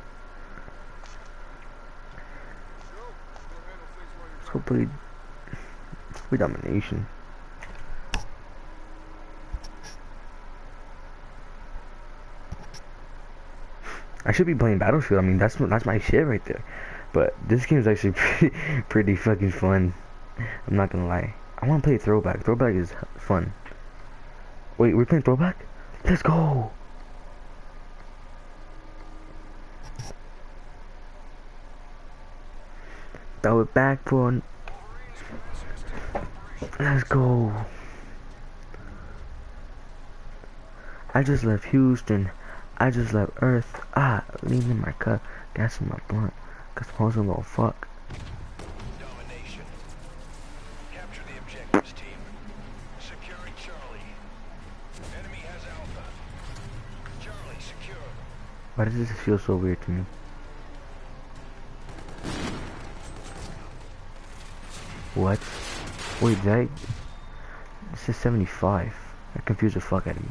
Let's go play domination. I should be playing Battlefield. I mean, that's my shit right there. But this game is actually pretty fucking fun. I'm not gonna lie. I want to play Throwback. Throwback is fun. Wait, we're playing Throwback? Let's go. Throw it back for. Let's go. I just left Houston. I just left Earth. Leaving my cup. Gas in my blunt. Cause I'm also gonna fuck. Domination. Capture the objectives, team. Securing Charlie. Enemy has Alpha. Charlie secure. Why does this feel so weird to me? What? Wait, did I? This is 75. That confused the fuck out of me.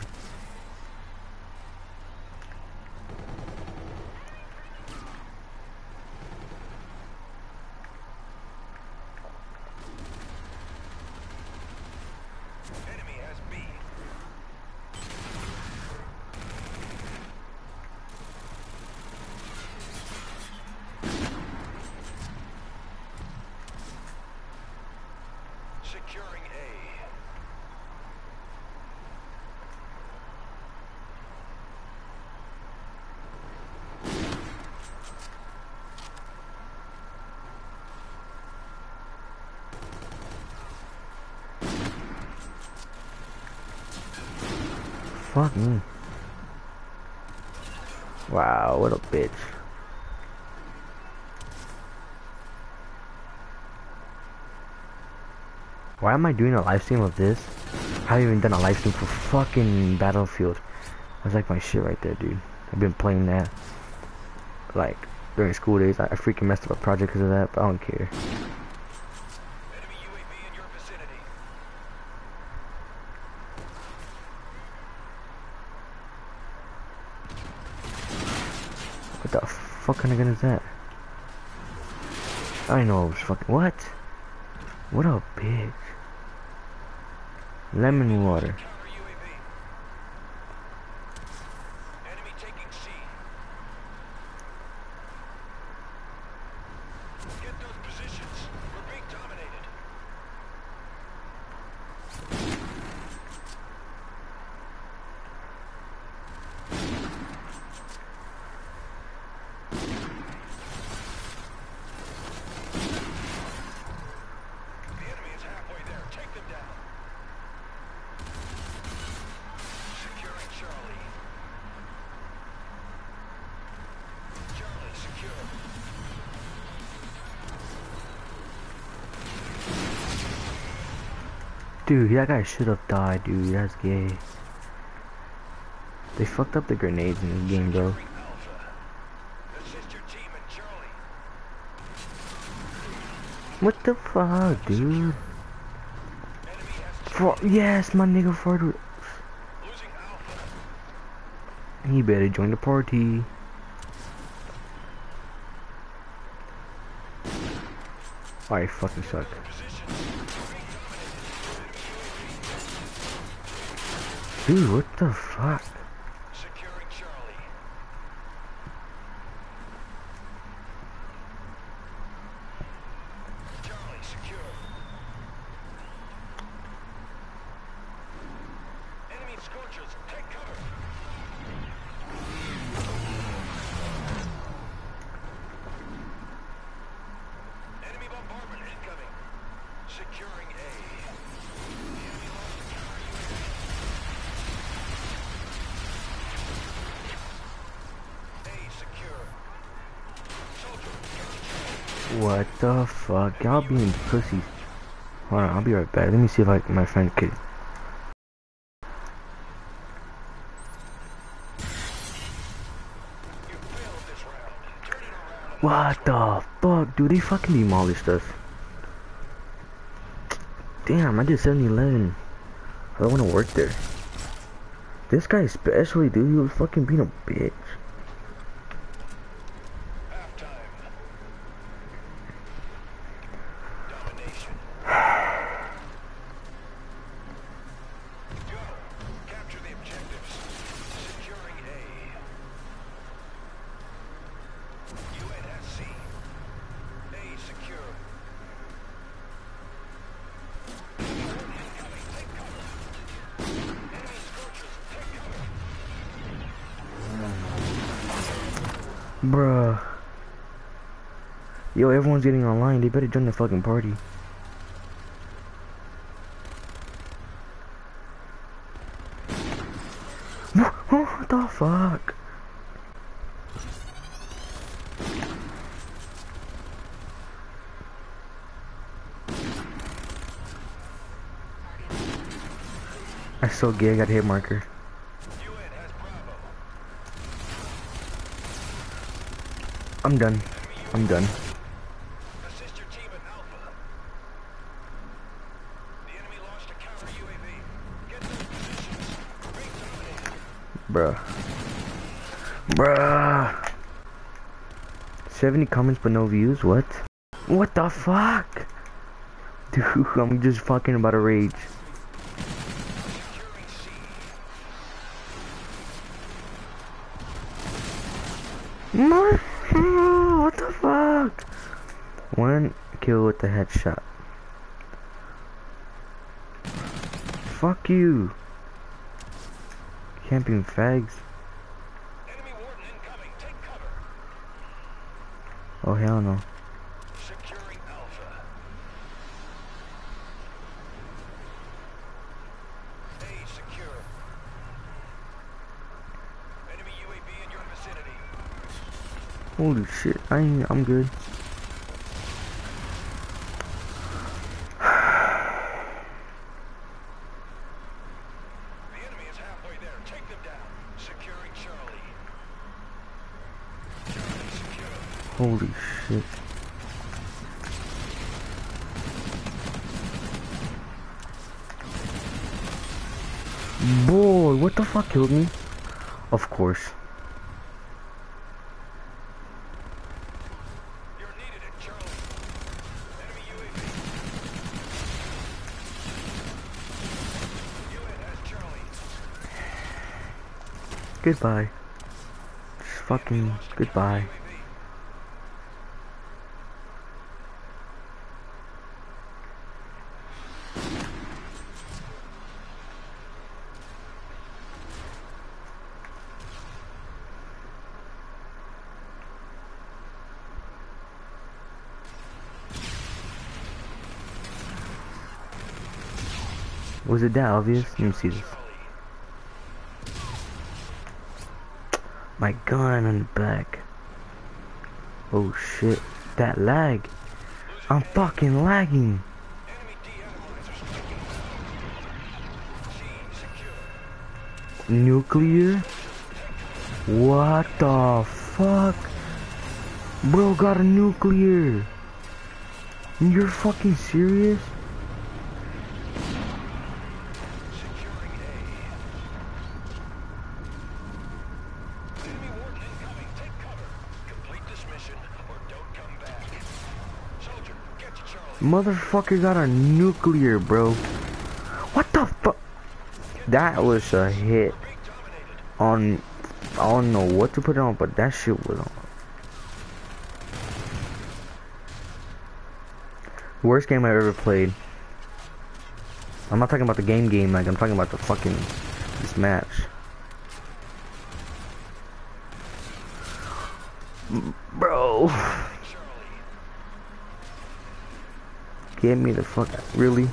Enemy has B. Securing A. Fuck me. Wow, what a bitch. Why am I doing a live stream of this? I haven't even done a live stream for fucking Battlefield. That's like my shit right there, dude. I've been playing that like during school days. I freaking messed up a project because of that, but I don't care. Enemy UAV in your vicinity. the fuck kind of gun is that? I know it was fucking what? What a bitch. Lemon water. Counter UAV. Enemy taking C. Get those positions. We're being dominated. The enemy is halfway there. Take them down. Securing Charlie. Charlie secure. Dude, that guy should have died, dude. That's gay. They fucked up the grenades in this game, bro. Securing Alpha. Assist your team in Charlie. What the fuck, dude? Enemy has Yes, my nigga Ford. losing Alpha. He better join the party. I fucking suck. Positions. Dude, what the fuck? Securing Charlie. Charlie secure. Enemy scorchers, take cover. Enemy bombardment incoming. Securing A. The enemy lost the counter UAV. A secure. Soldier, counter. What the fuck? Y'all being pussies. Hold on, I'll be right back. Let me see if my friend could. You failed this round. Turn it around. What the fuck, dude? They fucking demolished us. Damn, I did 7-Eleven. I don't want to work there. This guy especially, dude, he was fucking being a bitch. Halftime. Domination. Go. Capture the objectives. Securing A. UNSC. A secure. Incoming. Take cover. Enemy scorchers. Take cover. Bruh. Yo, everyone's getting online. They better join the fucking party. What the fuck? I so gay, I got a hit marker. UN has Bravo. I'm done. I'm done. Assist your team at Alpha. The enemy launched a counter UAV. Get those positions. We're being dominated. Bruh. Bruh. 70 comments but no views? What? What the fuck? Dude, I'm just fucking about to rage. Securing C. What the fuck? One kill with the headshot. Fuck you. Camping fags. Enemy warden incoming. Take cover. Oh hell no. Securing Alpha. A secure. Enemy UAV in your vicinity. Holy shit, I'm good. The enemy is halfway there. Take them down. Securing Charlie. Charlie secure. Holy shit. Boy, what the fuck killed me? Of course. Goodbye. Just fucking goodbye. Was it that obvious? Let me see this. My gun on the back. Oh shit. That lag. I'm fucking lagging. Nuclear? What the fuck? Bro got a nuclear. You're fucking serious? Motherfucker got a nuclear, bro. What the fuck? That was a hit on, I don't know what to put it on, but that shit was on. Worst game I've ever played. I'm not talking about the game, like I'm talking about the fucking, this match. Bro. Get me the fuck out. Really?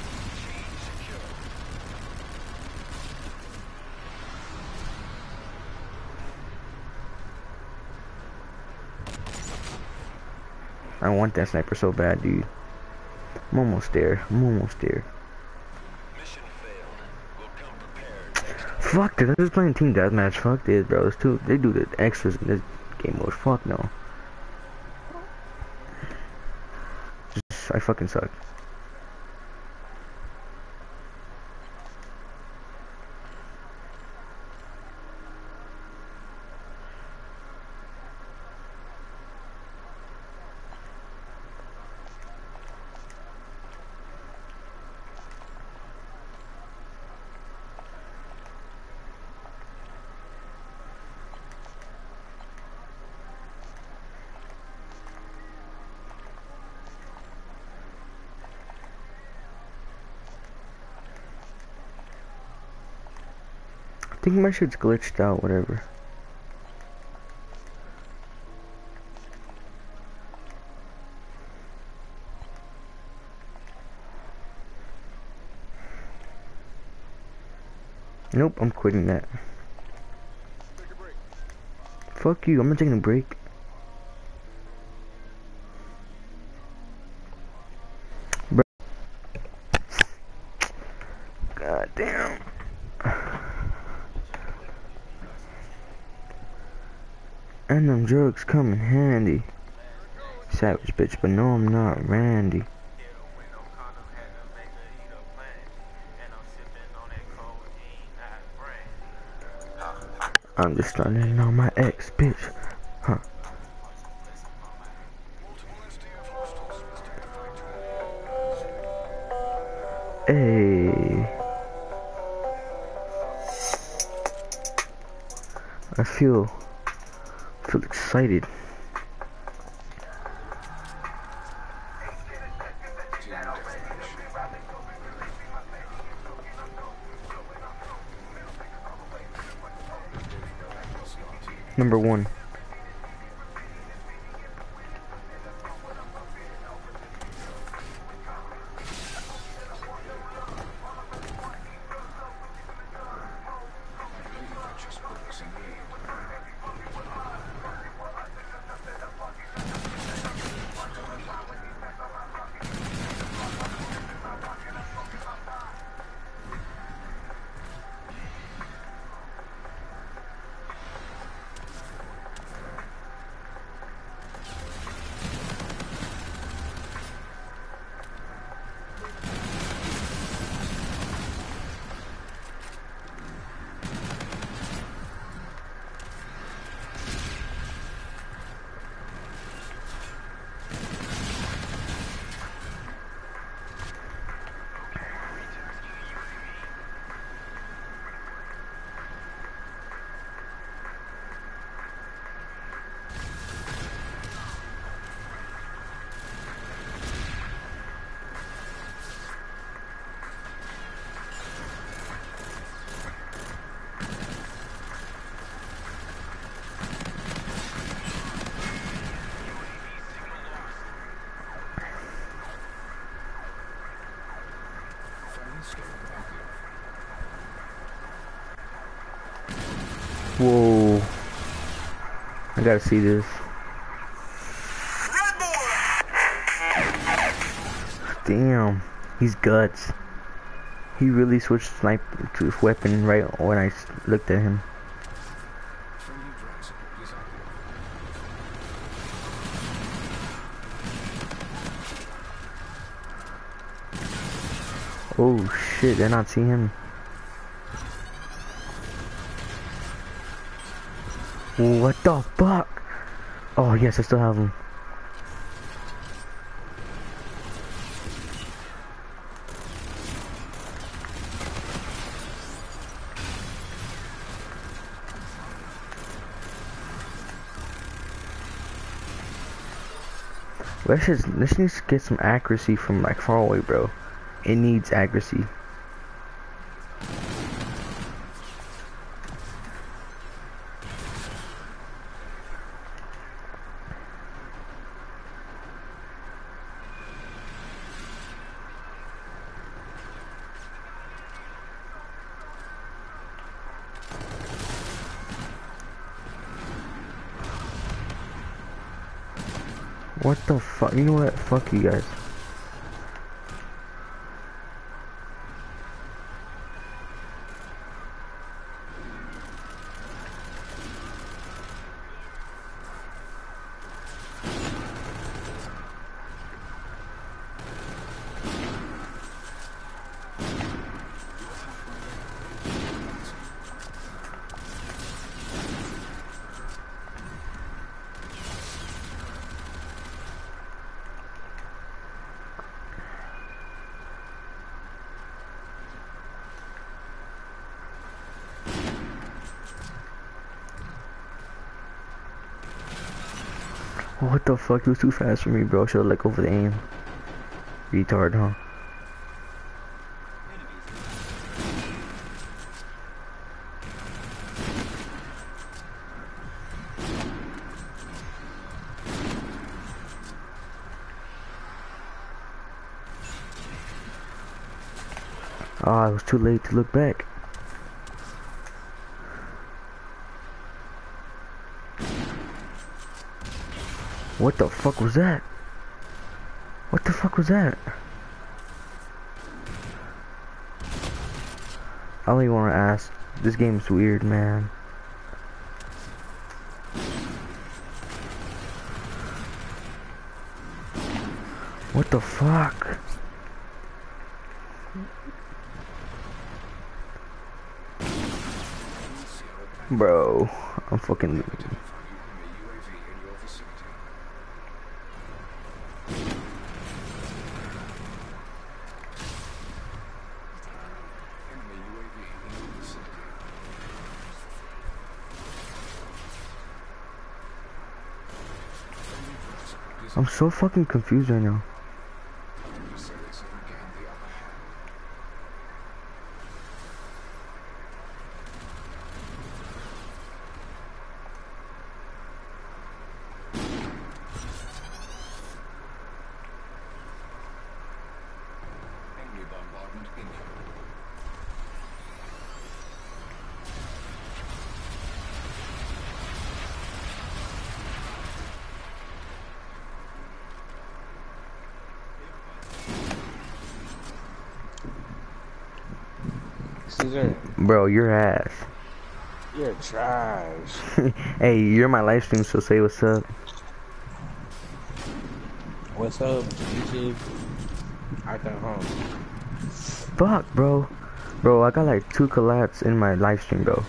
I want that sniper so bad, dude. I'm almost there. I'm almost there. Mission failed. We'll come prepared. Fuck this. I'm just playing team deathmatch. Fuck this, bro. It's too. They do the extras in this game mode. Fuck no. I fucking suck. I think my shit's glitched out, whatever. Nope, I'm quitting that. Take a break. Fuck you, I'm not taking a break. Bro. God damn. And them drugs come in handy. Savage bitch, but no I'm not Randy. I'm just stunning on my ex bitch. Huh. Multiple SDF hostiles. Let's take the fight to Hey. I feel excited. Number 1. Whoa. I gotta see this. Damn. He's guts. He really switched snipe to his weapon right when I looked at him. Friendly drone support is active. Oh shit, they're not seeing him. What the fuck? Oh yes, I still have him. Let's just get some accuracy from like far away, bro. It needs accuracy. What the fuck? You know what? Fuck you guys. What the fuck? It was too fast for me, bro. Should've like over the aim. Retard, huh? Ah, it was too late to look back. What the fuck was that? What the fuck was that? I don't even want to ask. This game's weird, man. What the fuck? Bro, I'm fucking... I'm so fucking confused right now. Enemy bombardment incoming. Caesar, Bro, your ass. you're trash. Hey, you're my live stream, so say what's up. What's up, YouTube? I come home. Fuck, bro. Bro, I got like 2 collabs in my live stream, bro.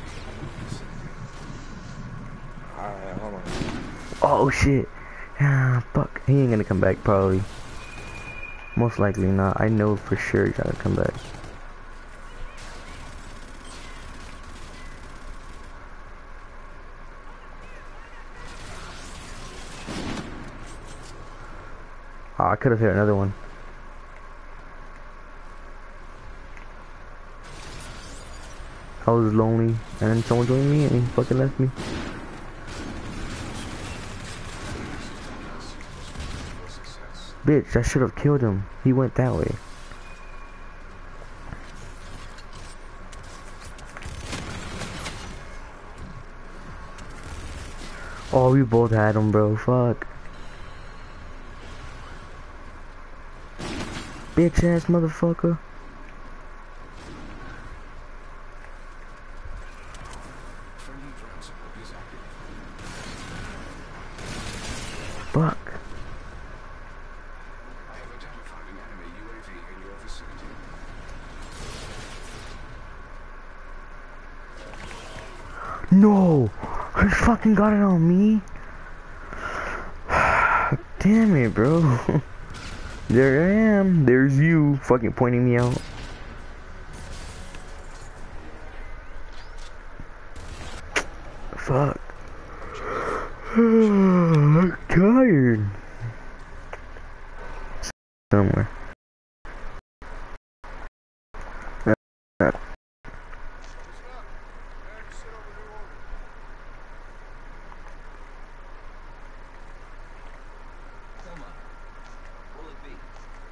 Alright, hold on. Oh shit. Ah, fuck. He ain't gonna come back, probably. Most likely not. I know for sure he's gonna come back. Oh, I could have hit another one. I was lonely, and then someone joined me, and he fucking left me. Bitch, I should have killed him. He went that way. Oh, we both had him, bro. Fuck. Bitch ass motherfucker. Friendly drone support is active. Fuck. I have identified an enemy UAV in your vicinity. No! He fucking got it on me. Damn it, bro. There I am. There's you fucking pointing me out. Fuck. I'm tired. Somewhere. Listen up. Prepare to sit over new order. Come on. Will it be?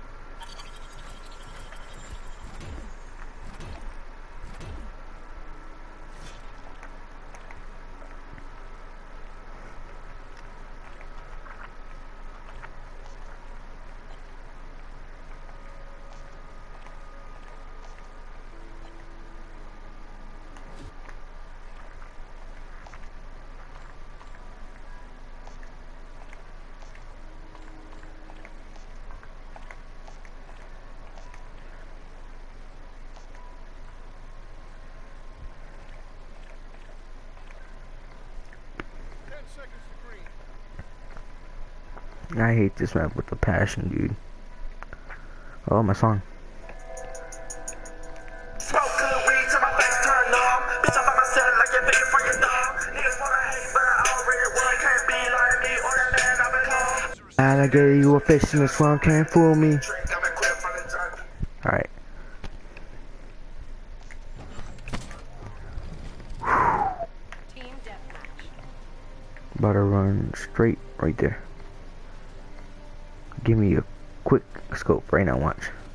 Seconds to green. I hate this map with a passion, dude. Oh, my song. Smoke good weed till my face turn numb. Bitch, I'm by myself like you're begging for your dog. Niggas wanna hate, but I already won. Can't be like me or the man I become. Alligator, you a fish in the swamp, can't fool me. Trick, I'm equipped from the junkie. Alright. Team deathmatch. About to run straight right there. Give me a quick scope right now, watch.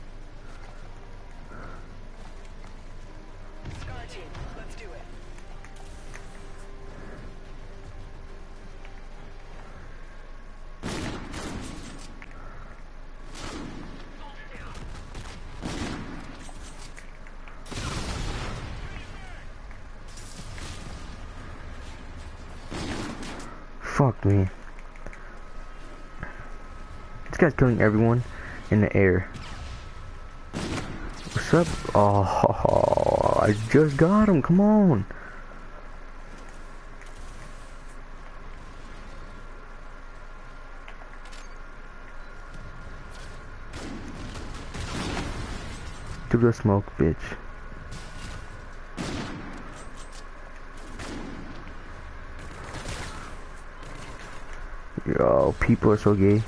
Scar team, let's do it. Fuck me. This guy's killing everyone in the air. What's up? Oh, I just got him. Come on. Through the smoke, bitch. Yo, people are so gay.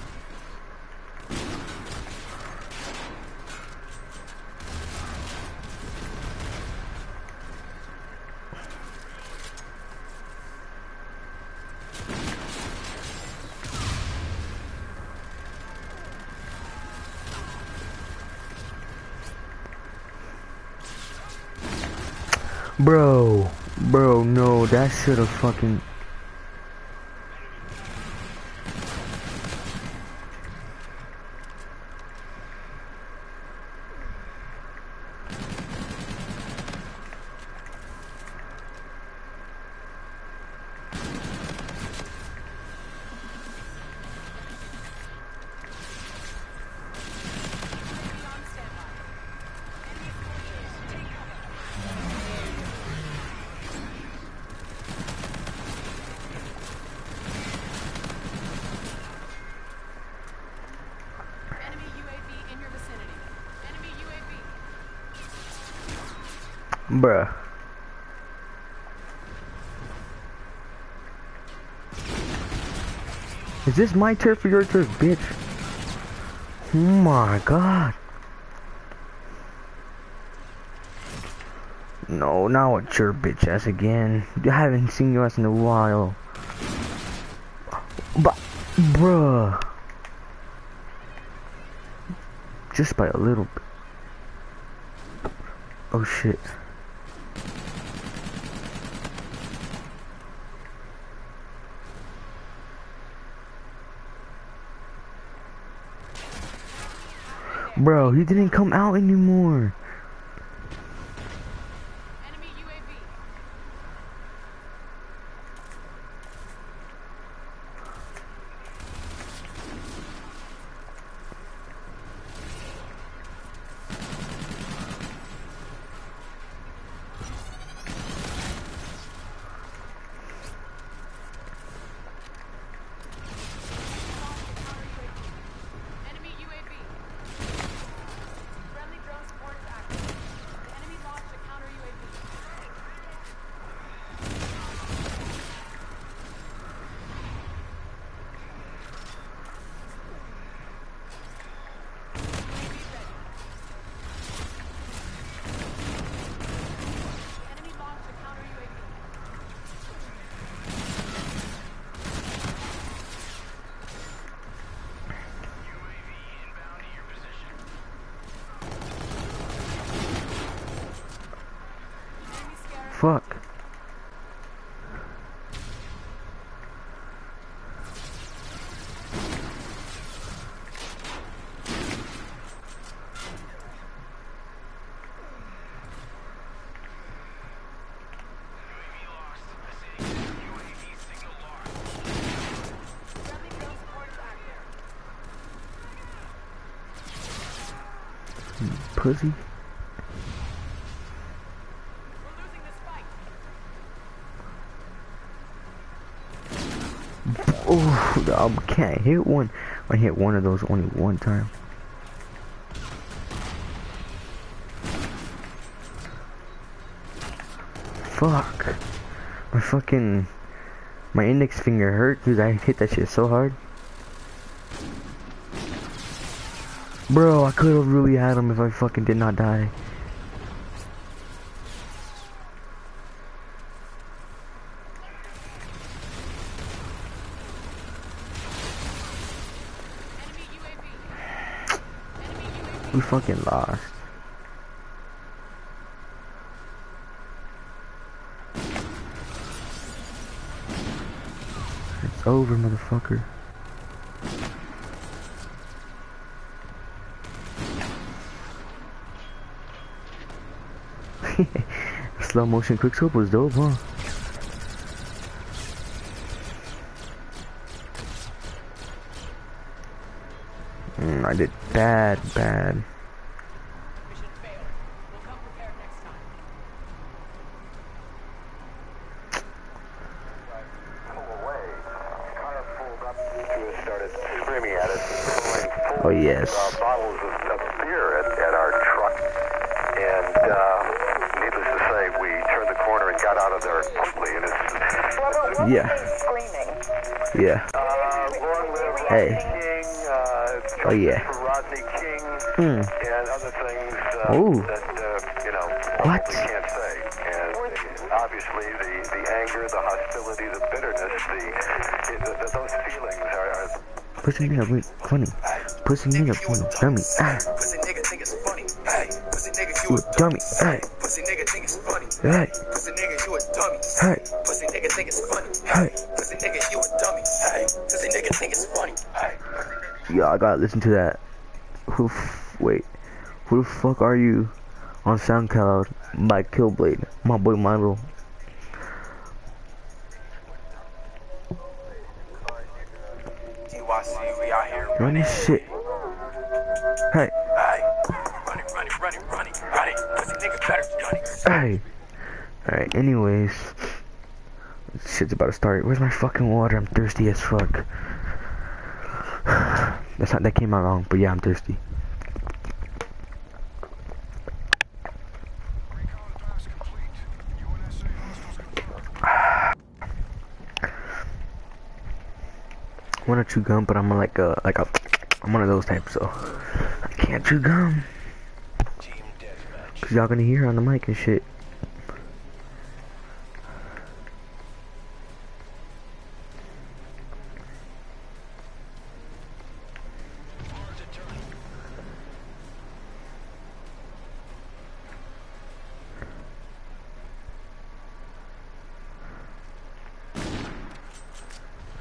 Bro, no, that should have fucking... Enemy UAV in your vicinity. Enemy UAV. Bruh. Is this my turf or your turf, bitch? Oh my god. No, now it's your bitch ass again. I haven't seen your ass in a while. But, bruh. Just by a little bit. Oh shit. Bro, he didn't come out anymore. Enemy UAV. Enemy UAV. Friendly drone support is active. The enemy launched a counter UAV. Enemy launched a counter UAV. Enemy scanner. Fuck. Friendly drone support is active. Pussy. We're losing this fight. Oh, I can't hit one. I hit one of those only one time. Fuck. My index finger hurt because I hit that shit so hard. Bro, I could have really had him if I fucking did not die. Enemy UAV. Enemy UAV. We fucking lost. It's over, motherfucker. Slow motion quickscope was dope, huh? I did bad. Mission failed. We'll come prepared next time. Started screaming at us, throwing full Oh yes. bottles of beer at our truck. And needless to say, we turned the corner and got out of there quickly. And it's Yeah. Yeah. long live Hey. Rodney King, Oh yeah. for Rodney King, Hmm. and other things Ooh. that you know What? we can't say. And obviously, the anger, the hostility, the bitterness, those feelings are Pussy nigga, wait, funny. Pussy nigga, dummy. Pussy nigga think it's funny. Hey, pussy nigga, You a dummy. Hey, Pussy nigga think it's funny. hey, Pussy nigga, you a dummy. hey, Pussy nigga think it's funny. hey. Pussy nigga, you a dummy. Hey, pussy nigga think it's funny. Hey. Yeah, I gotta listen to that. Wait. Who the fuck are you? On SoundCloud by Killblade. My boy Milo. DYC, we out here Run this shit. Hey, Hey, running. Pussy nigga better gunning. hey. Alright, anyways. Shit's about to start. Where's my fucking water? I'm thirsty as fuck. That came out wrong, but yeah, I'm thirsty. Recon pass complete. UNSA hostiles confirmed. I wanna chew gum, but I'm I'm one of those types, so I can't chew gum. team deathmatch. Cause y'all gonna hear on the mic and shit.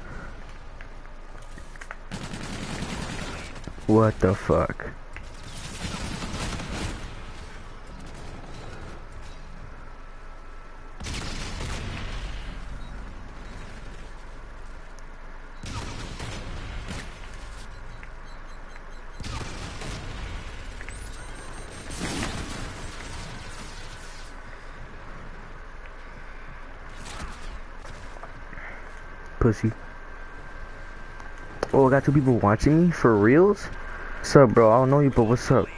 What the fuck? pussy. Oh, I got two people watching me for reals. What's up, bro? I don't know you, but what's up?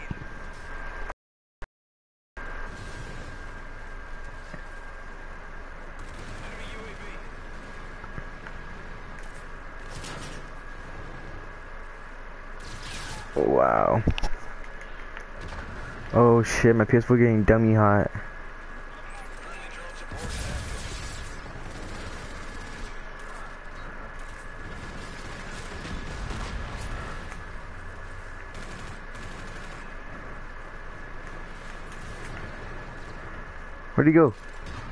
Wow. Oh shit, my PS4 getting dummy hot. Where'd he go?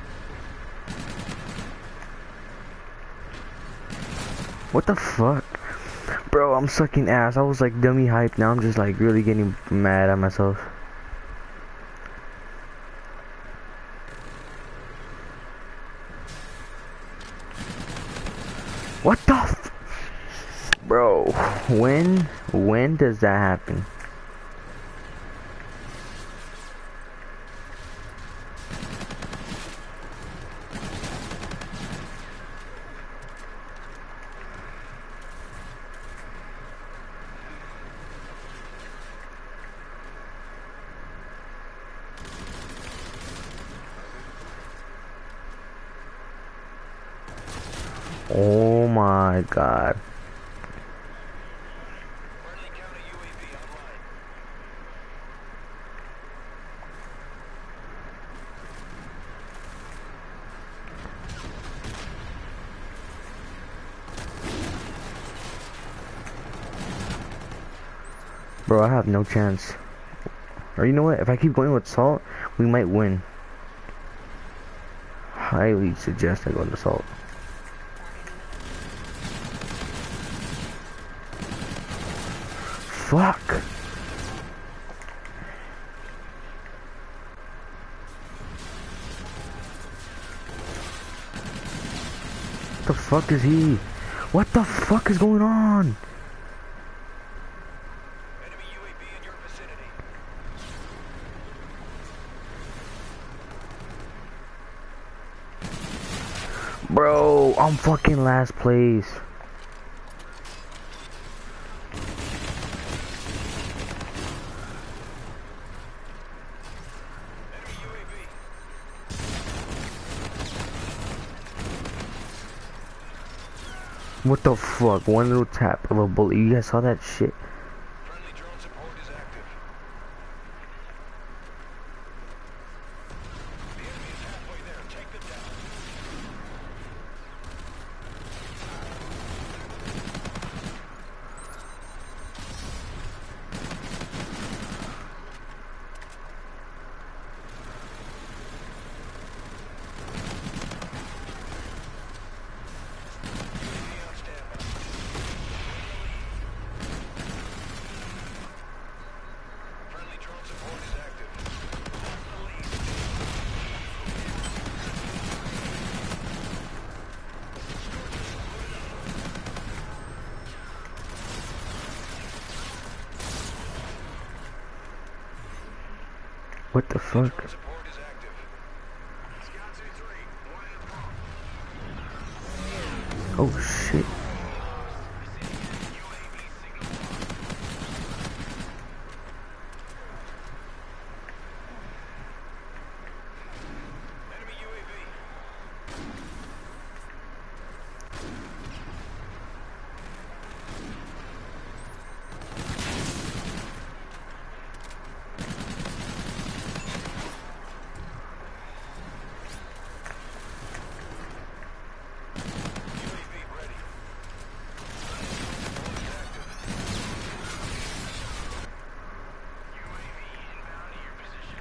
What the fuck? Bro, I'm sucking ass. I was like dummy hype. Now I'm just like really getting mad at myself. What the f— Bro, when does that happen? Oh my god. Bro, I have no chance. Or you know what? If I keep going with salt, we might win. Highly suggest I go with salt. Fuck. What the fuck is he? What the fuck is going on? Enemy UAV in your vicinity. Bro, I'm fucking last place. What the fuck? One little tap of a bullet. You guys saw that shit? Friendly drone support is active. The enemy is halfway there. Take them down. Friendly drone support is active. What the fuck? Drone support is active. Scout 2-3, Oh shit. enemy UAV. UAV ready. UAV inbound to your position.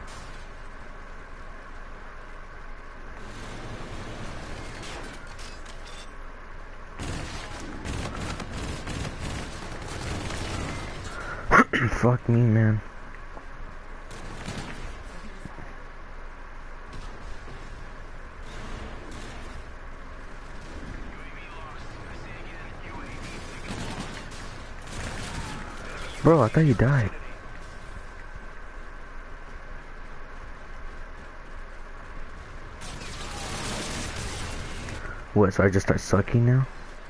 Fuck me, man. Bro, I thought you died. What, so I just start sucking now?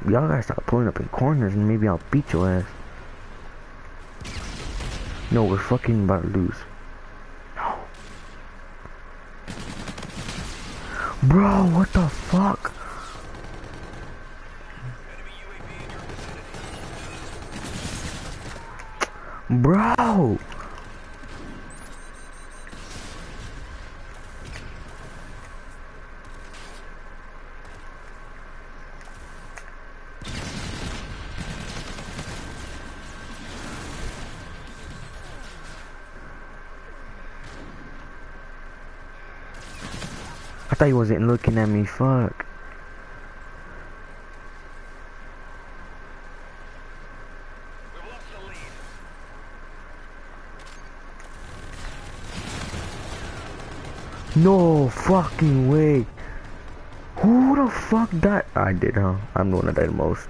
y'all gotta stop pulling up in corners and maybe I'll beat your ass. No, we're fucking about to lose. No. Bro, what the fuck? Bro! I thought he wasn't looking at me, fuck. No fucking way. Who the fuck died? I did, huh? I'm the one that died most.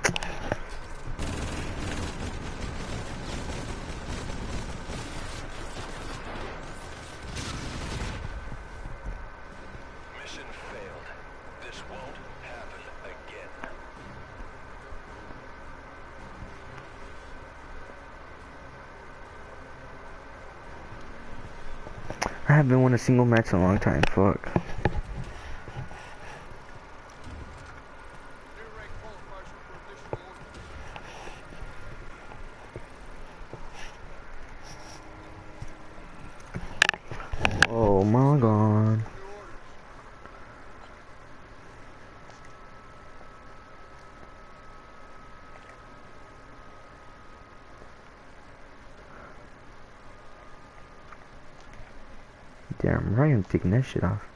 Mission failed. This won't happen again. I haven't won a single match in a long time, fuck. New rank qualifies you for additional orders. Oh my god. New orders. Damn right, I'm taking that shit off.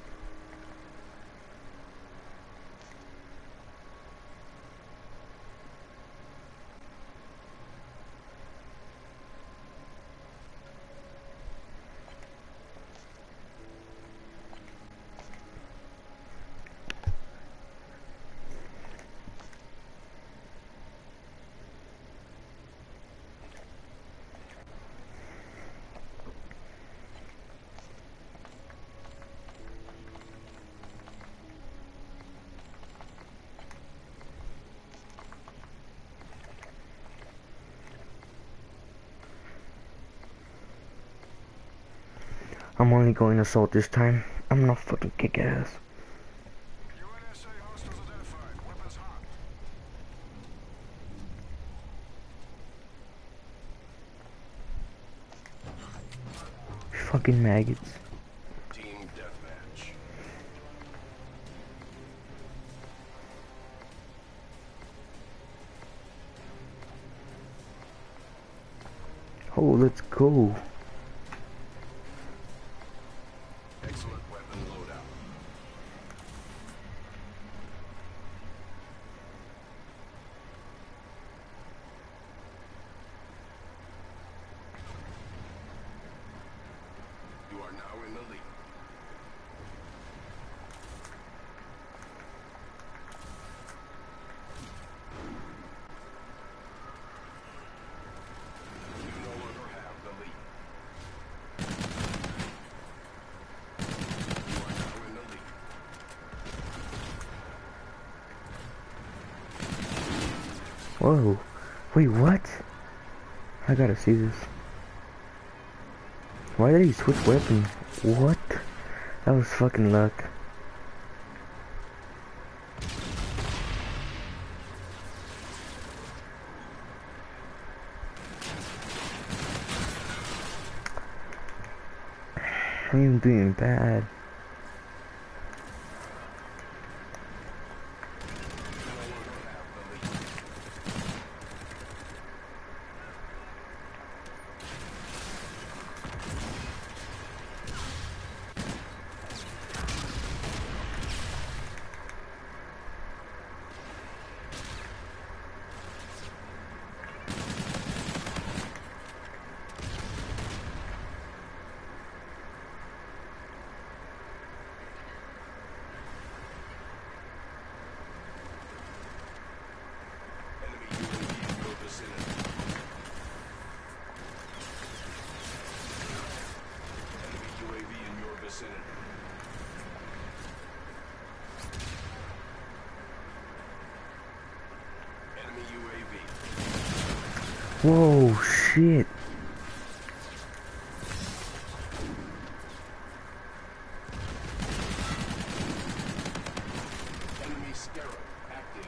I'm only going assault this time. I'm not fucking kick ass. UNSA hostiles identified. Weapons hot. Fucking maggots. Team deathmatch. Oh, let's go. Excellent weapon loadout. You are now in the lead. You no longer have the lead. You are now in the lead. Whoa. Wait, what? I gotta see this. Why did he switch weapons? What? That was fucking luck. I'm even doing bad. Whoa, shit. Enemy Scarab active.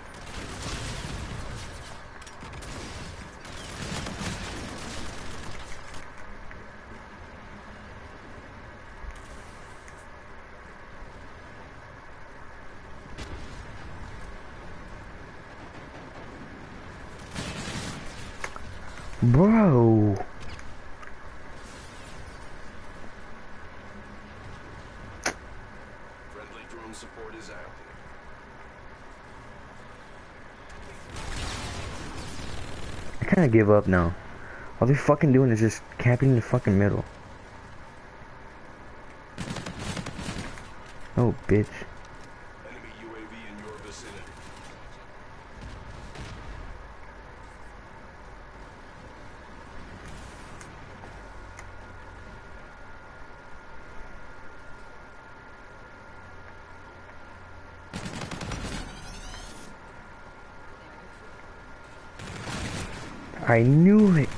Bro. Friendly drone support is active. I kinda give up now. All they're fucking doing is just camping in the fucking middle. Oh, bitch. Enemy UAV in your vicinity. I knew it.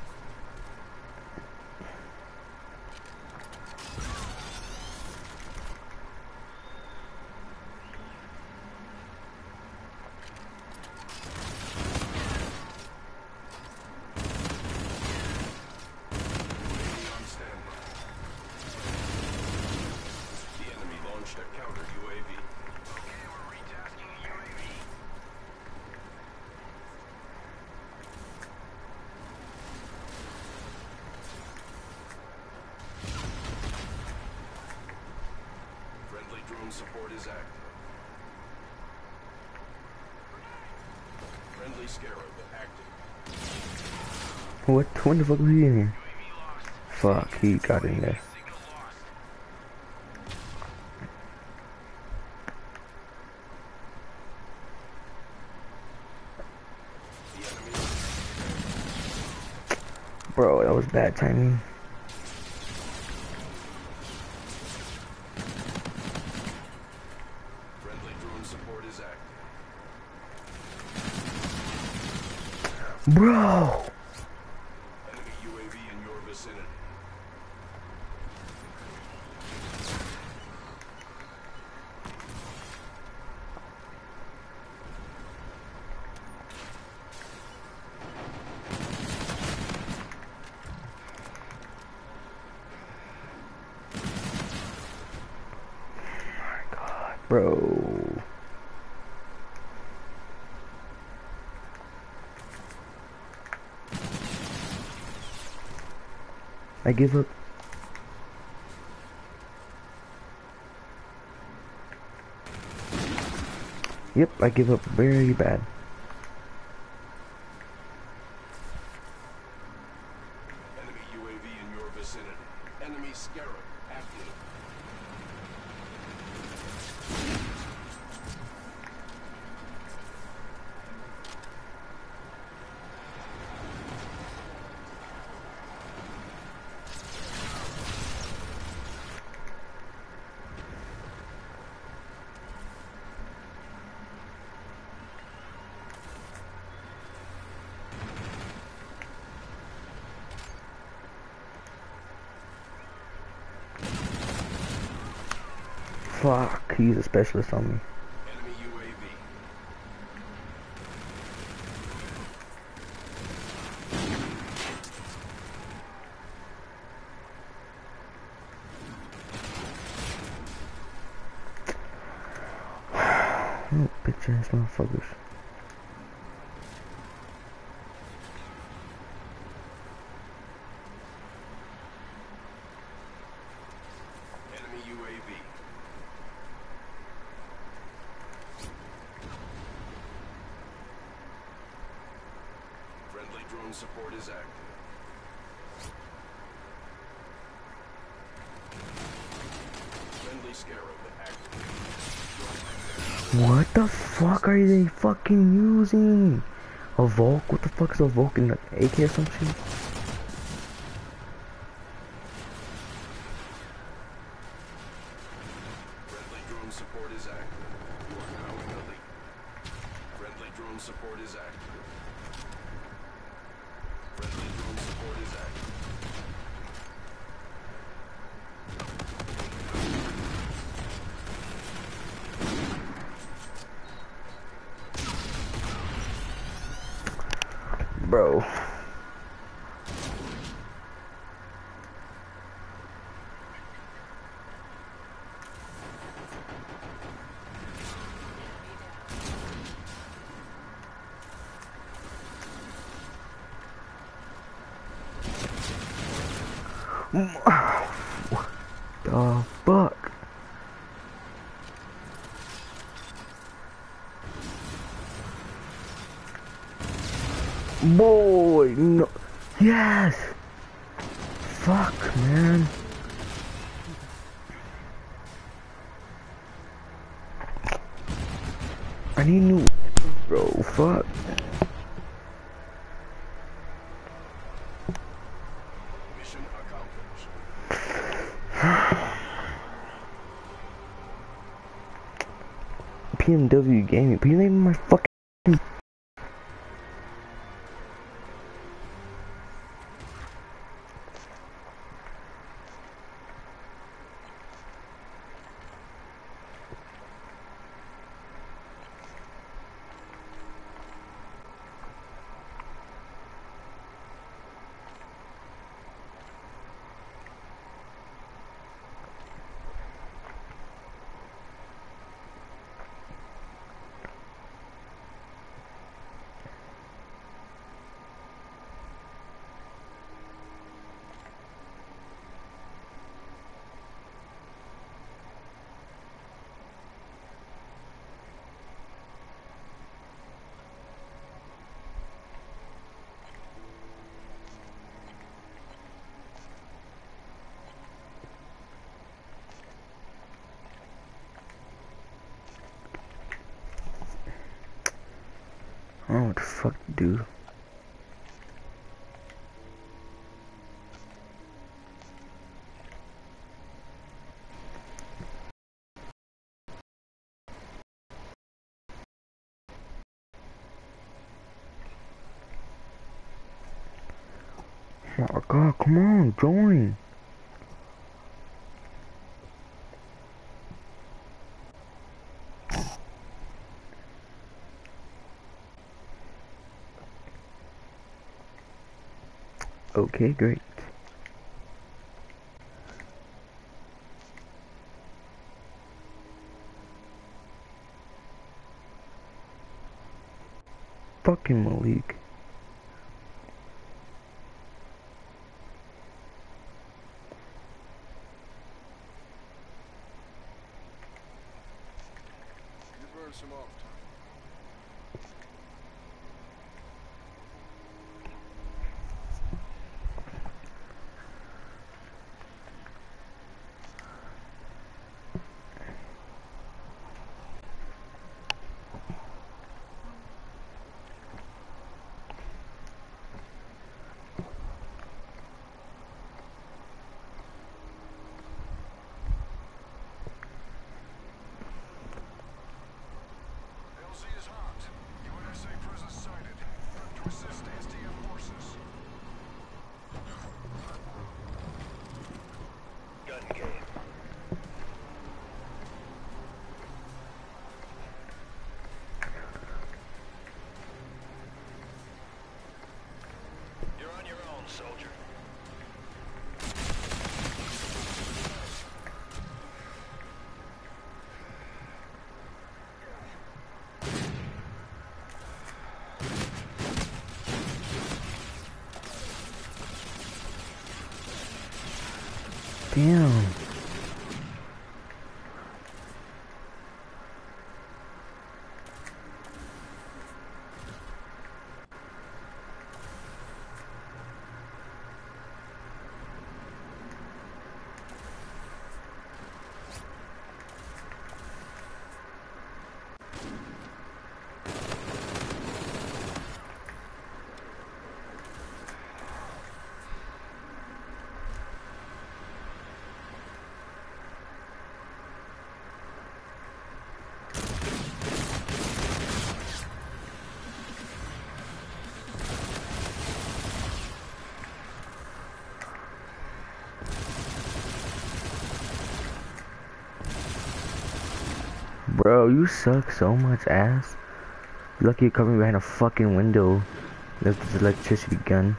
On standby. The enemy launched a counter UAV. Okay, we're retasking UAV. Friendly drone support is active. Friendly Scarab active. What? When the fuck was he in here? Fuck, he got in there. Signal lost. The enemy. Bro, that was bad timing. Friendly drone support is active. Bro! Enemy UAV in your vicinity. Bro. I give up. Yep, I give up very bad. Enemy UAV in your vicinity. Enemy Scarab active. Fuck, he's a specialist on me. Enemy UAV. Oh, bitch ass motherfuckers. Enemy UAV. Friendly drone support is active. Friendly Scarab active. What the fuck are they fucking using? A Volk? What the fuck is a Volk in the AK or some shit? Friendly drone support is active. You are now in the lead. Friendly drone support is active. bro. What the fuck? Boy, no. Yes. Fuck, man. I need new, bro. Fuck. Mission accomplished. PMW Gaming. But you ain't my fucking. I don't know what the fuck to do. Oh god, come on, join. Okay, great. Fucking Malik. You burned some off time. LZ is hot. USA presence sighted. Prep to assist SDF forces. Gun game. You're on your own, soldier. Damn. Bro, you suck so much ass. Lucky you're covering behind a fucking window. There's this electricity gun.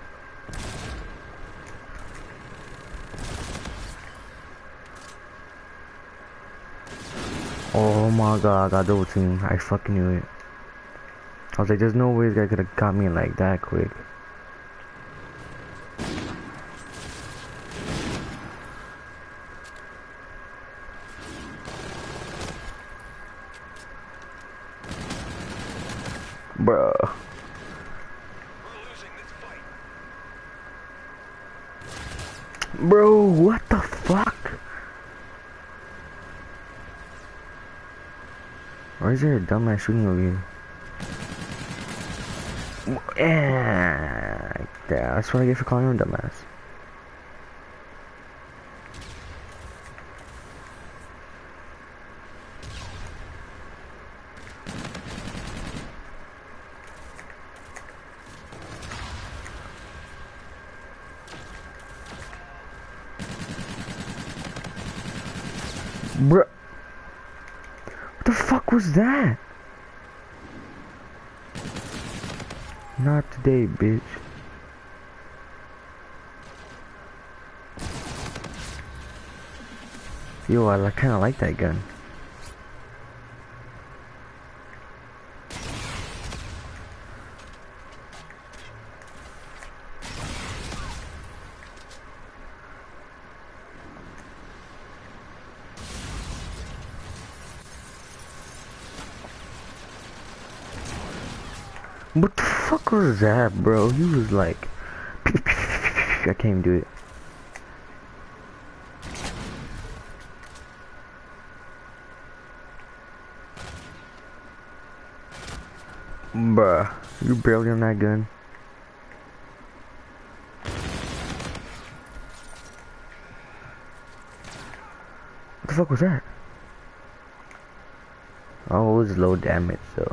Oh my god, I got double team. I fucking knew it. I was like, there's no way this guy could have got me like that quick. Bruh. We're losing this fight. Bro, what the fuck? Why is there a dumbass shooting over here? Yeah, that's what I get for calling him a dumbass. Bruh. What the fuck was that? Not today, bitch. Yo, I kinda like that gun. What the fuck was that, bro? He was like, I can't even do it. Bruh, you barely on that gun. What the fuck was that? Oh, it was low damage, so.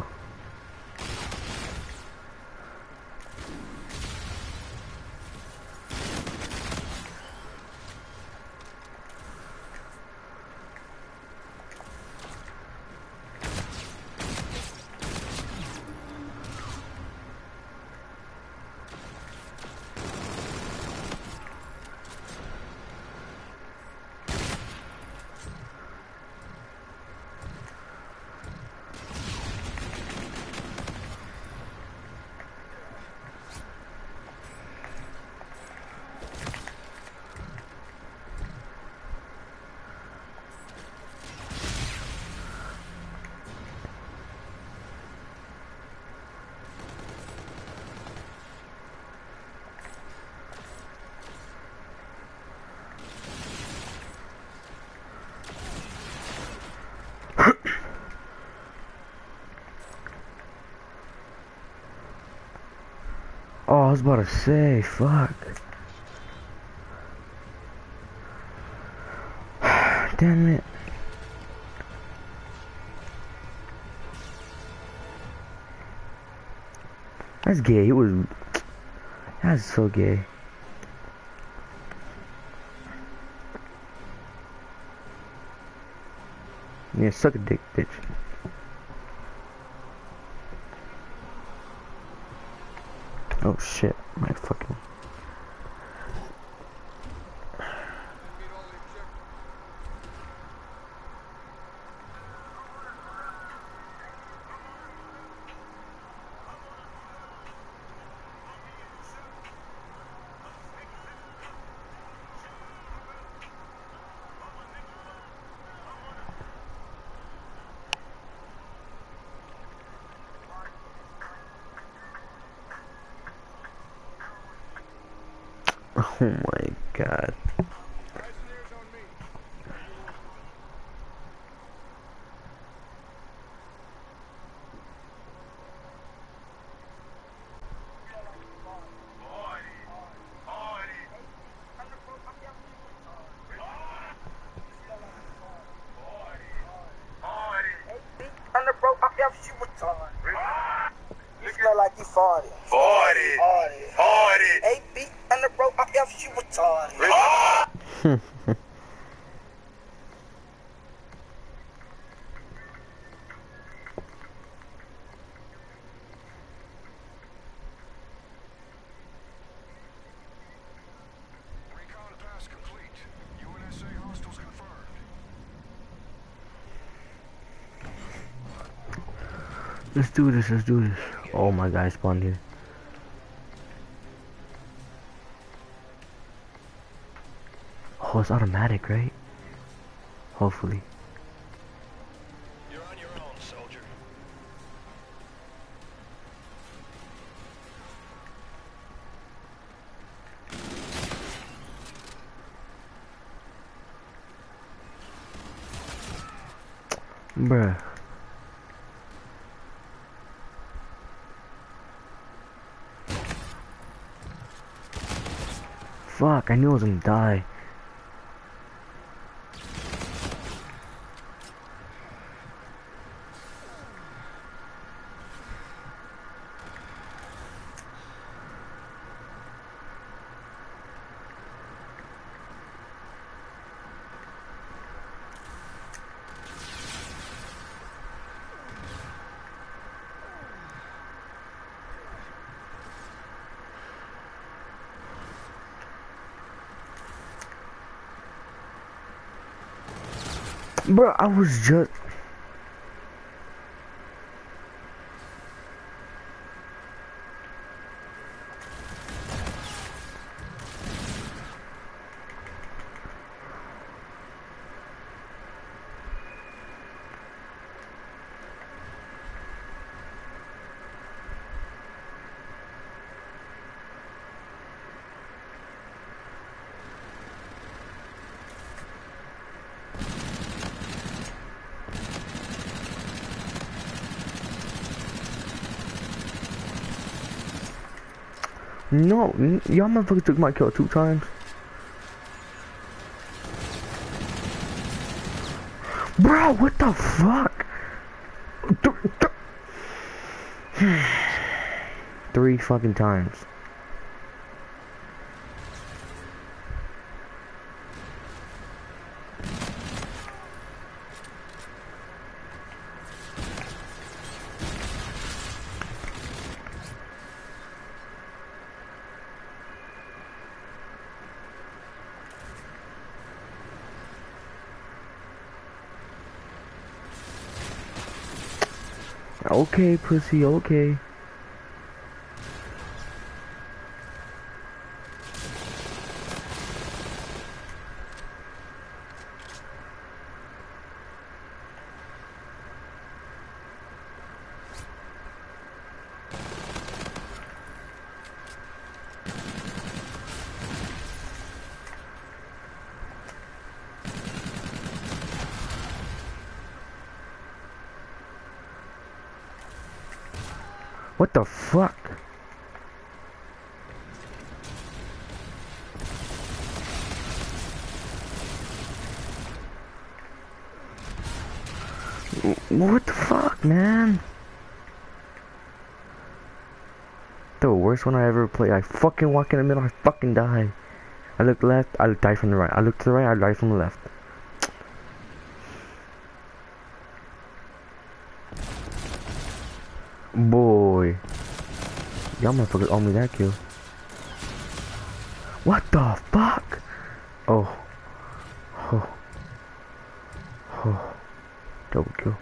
Oh, I was about to say, fuck. Damn it. That's gay. It was. That's so gay. Yeah, suck a dick, bitch. Oh shit, my fucking. Meet all the objectives. Oh my god. Eyes and ears on me. Under bro, I ever you retarded. You smell like you farted. 40. 8 feet under bro, I ever you retarded. Let's do this, let's do this. Oh my god, I spawned here. Oh, it's automatic, right? Hopefully. You're on your own, soldier. Bruh. Fuck, I knew I was gonna die. Bro, I was just... No, y'all motherfuckers took my kill 2 times. Bro, what the fuck? 3 fucking times. Okay, pussy, okay. What the fuck? What the fuck, man? The worst one I ever played. I fucking walk in the middle, I fucking die. I look left, I die from the right. I look to the right, I die from the left. Boy. Y'all motherfuckers owe me that kill. What the fuck? Oh. Oh. Oh. Double kill.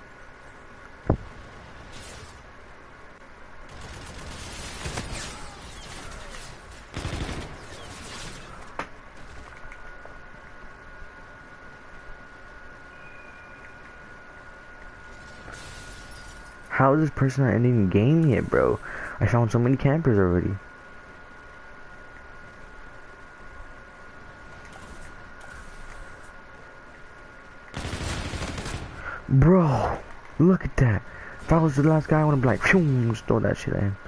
How is this person not ending the game yet, bro? I found so many campers already. Bro, look at that. If I was the last guy, I would have like, phew, just throw that shit at him.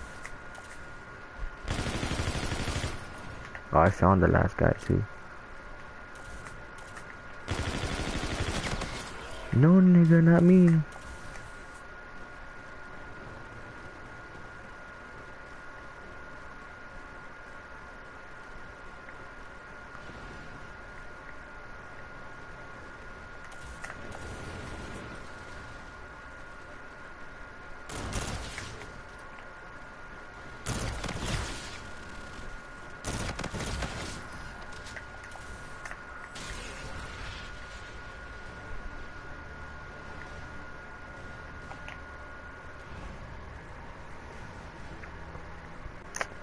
Oh, I found the last guy too. No, nigga, not me.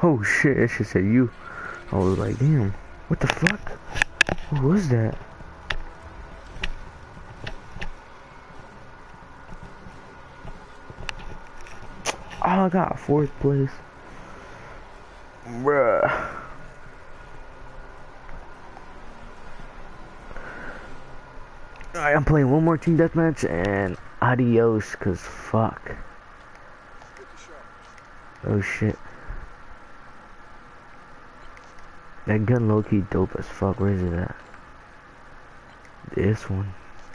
Oh shit, it should say you. I was like, damn, what the fuck? Who was that? Oh, I got 4th place. Bruh. Alright, I'm playing one more team deathmatch and adios, cause fuck. Get the shot. Oh shit. That gun low-key dope as fuck. Where is it at? This one.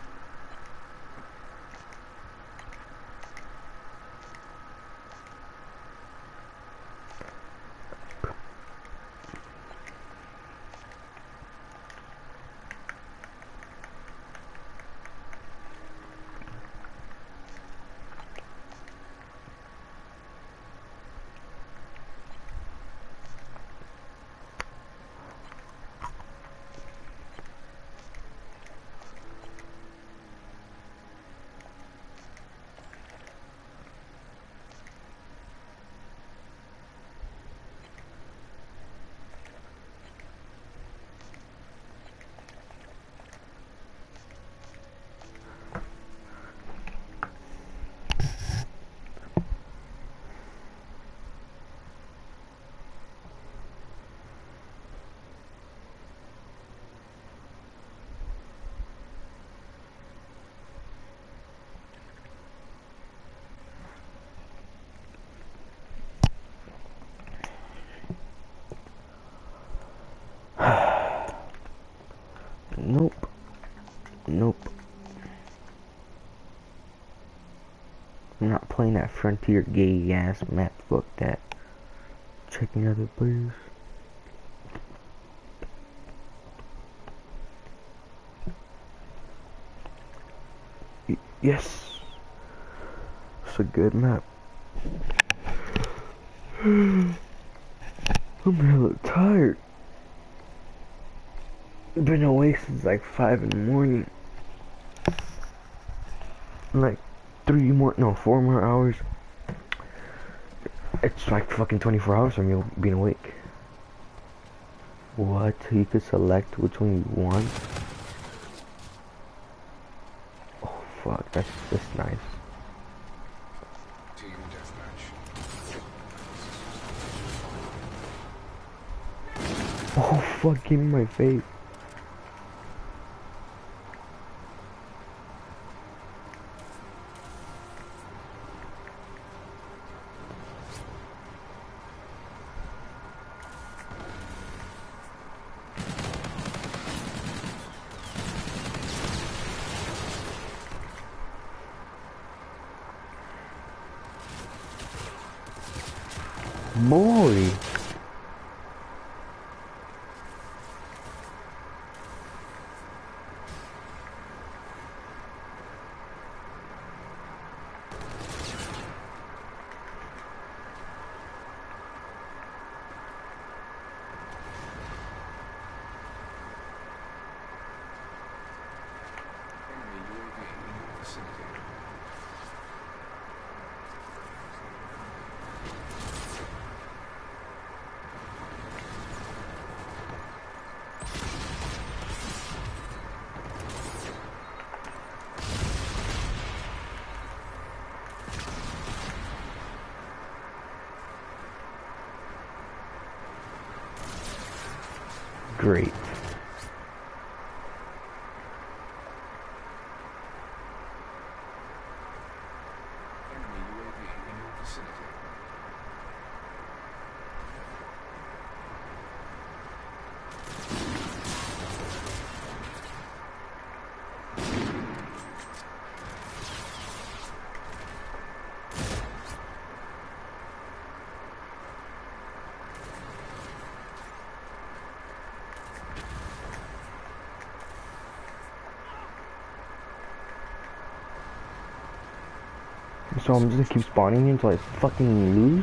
Nope. Nope. I'm not playing that Frontier gay ass map. Fuck that. Checking other players. Yes. It's a good map. I'm hella tired. Been awake since like 5 in the morning. Like 4 more hours. It's like fucking 24 hours from you being awake. What? You could select which one you want? Oh fuck, that's nice. Team deathmatch. Oh fuck, give me my face. Boy. Enemy UAV in your vicinity. Great. Enemy UAV in your vicinity. So I'm just gonna keep spawning until I fucking lose?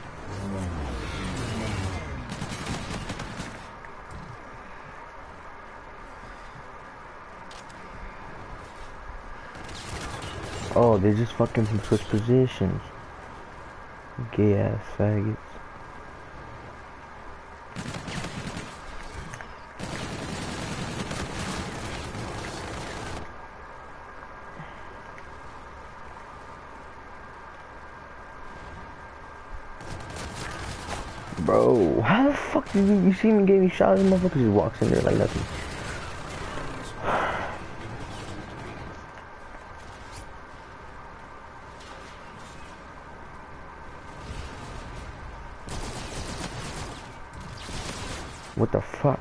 Oh, they just fucking switch positions. Gay ass faggots. Bro, how the fuck did you see me getting shot? This motherfucker just walks in there like nothing. What the fuck?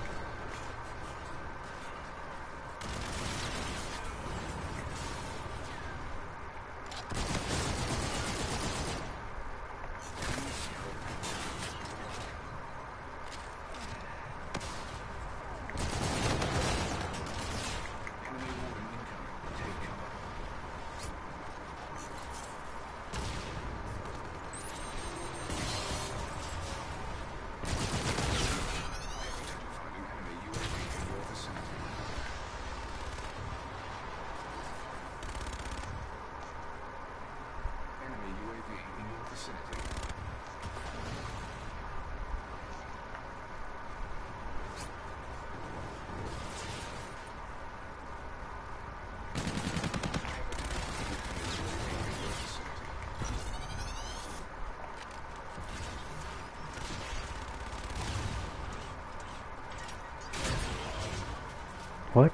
What?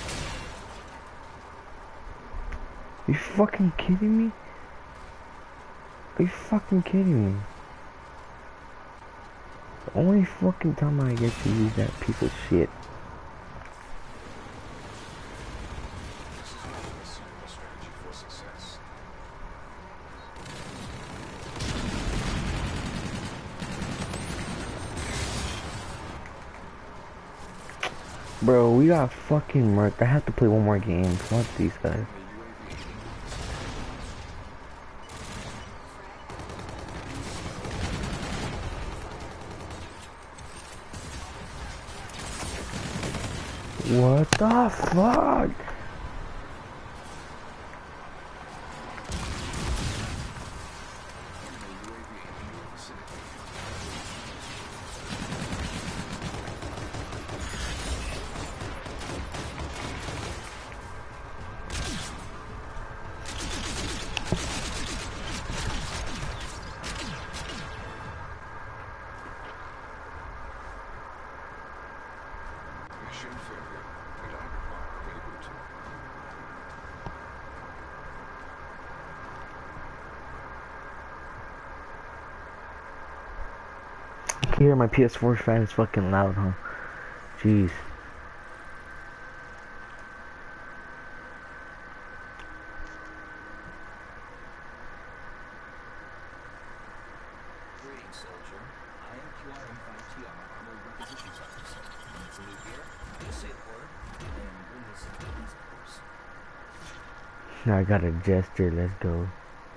Are you fucking kidding me? Are you fucking kidding me? The only fucking time I get to use that piece of shit. Bro, we got fucking murked. I have to play one more game. Fuck these guys. What the fuck? I can hear my PS4 fan is fucking loud, huh? Jeez. Greetings, soldier. I am QRM-5TR, Armored Requisitions Officer. Need some loot here? Just say the word, and bring us some goodies, of course. Now I got a gesture, let's go.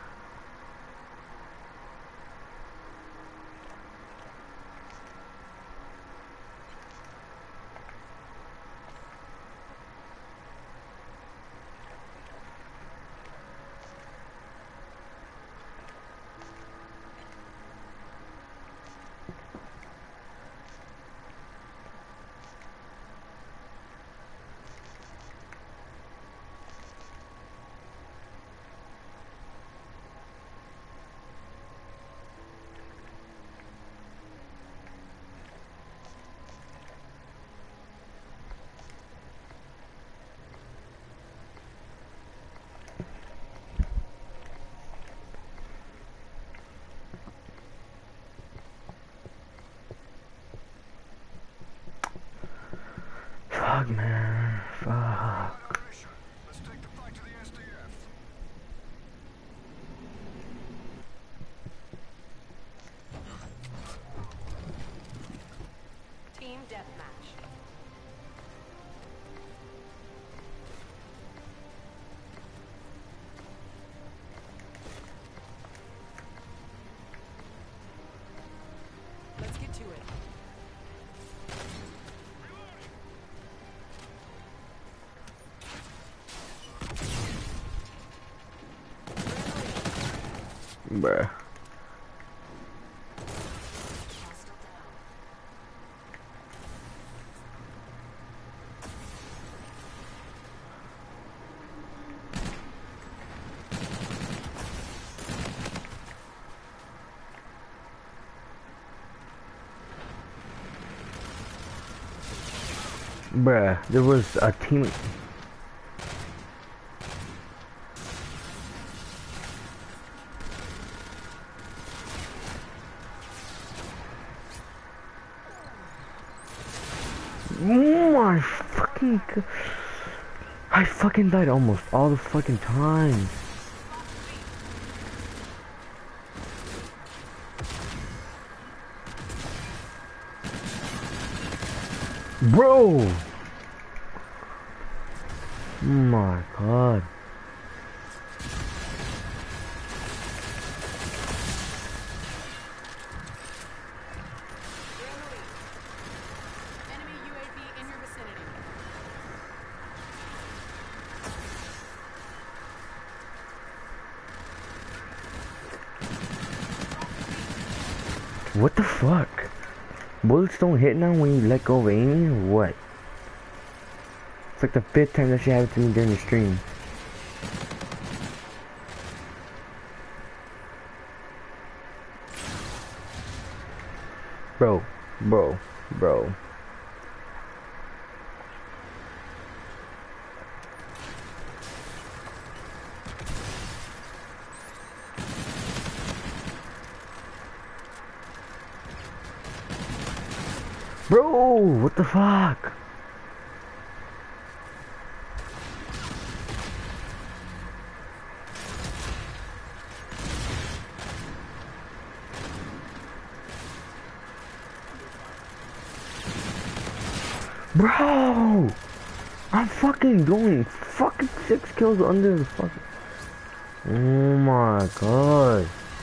Fuck, man. Fuck. Let's take the fight to the SDF. Team deathmatch. Let's get to it. Bruh. Hostile down. Bruh, there was a team. Oh my fucking. I fucking died almost all the fucking time. Bro! Oh my god. Enemy UAV in your vicinity. What the fuck? Bullets don't hit now when you let go of aiming or what? It's like the 5th time that shit happened to me during the stream. Bro, bro. Bro, what the fuck? Bro! I'm fucking doing fucking 6 kills under the fucking... Oh my god.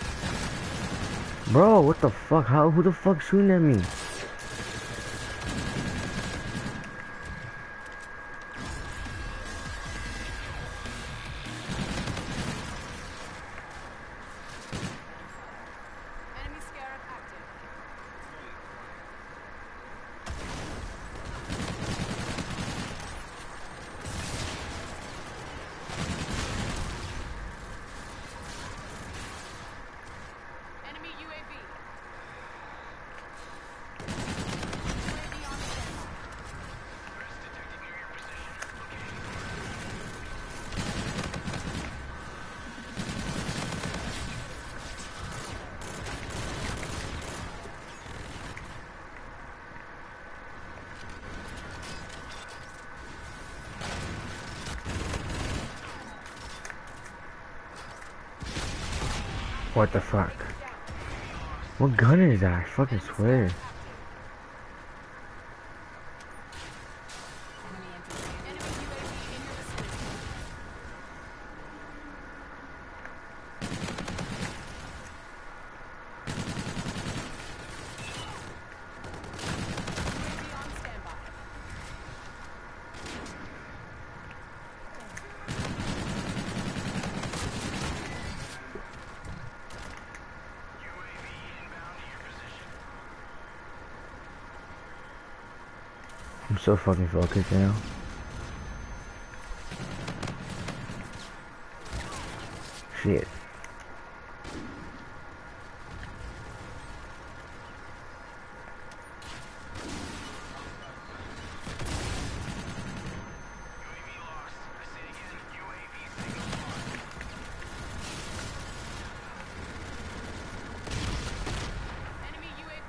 Bro, what the fuck? Who the fuck shooting at me? Enemy scarab active. Enemy UAV. UAV on standby. What the fuck? What gun is that? I fucking swear. Enemy UAV in your vicinity. UAV on standby. I'm so fucking focused now. Shit. Enemy UAV.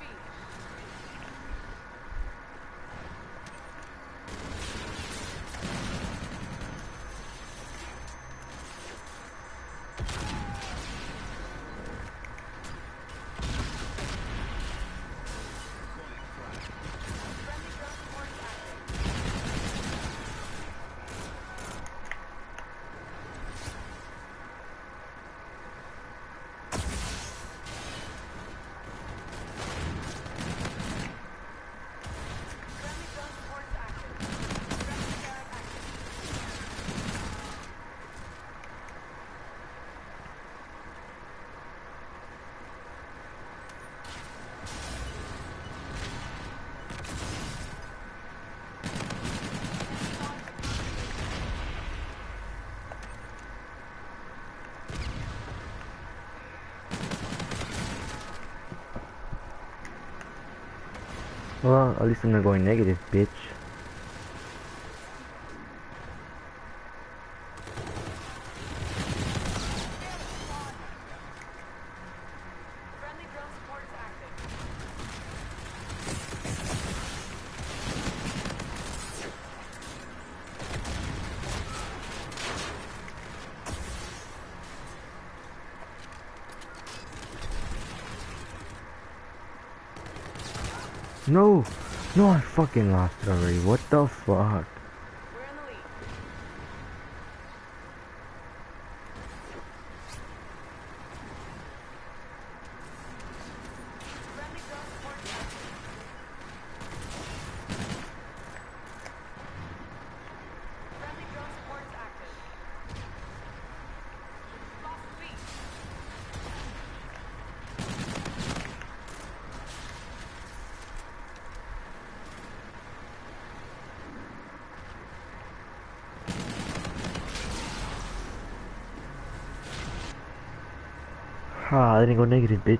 Friendly drone support active. Friendly drone support is active. Friendly scarab active. Well, at least I'm not going negative, bitch. No. No, I fucking lost it already. What the fuck? We're in the lead. Friendly drone support active. Friendly drone support is active. Lost speed. Ah, I didn't go negative, bitch.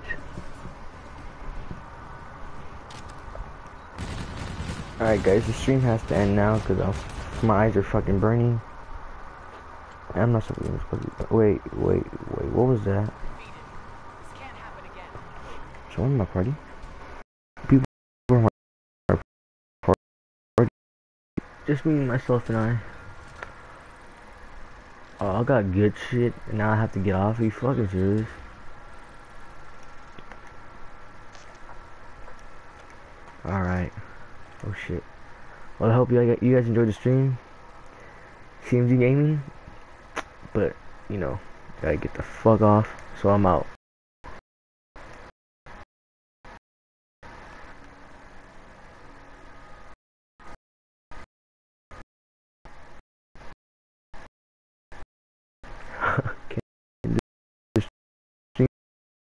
Alright guys, the stream has to end now because my eyes are fucking burning. I'm not supposed to. Wait, what was that? Defeated. This can't happen again. Someone in my party? People in my party. Just me, myself, and I. Oh, I got good shit, and now I have to get off. Are you fucking serious? Alright. Oh shit. Well, I hope you guys enjoyed the stream. CMG Gaming. But, you know, gotta get the fuck off. So I'm out.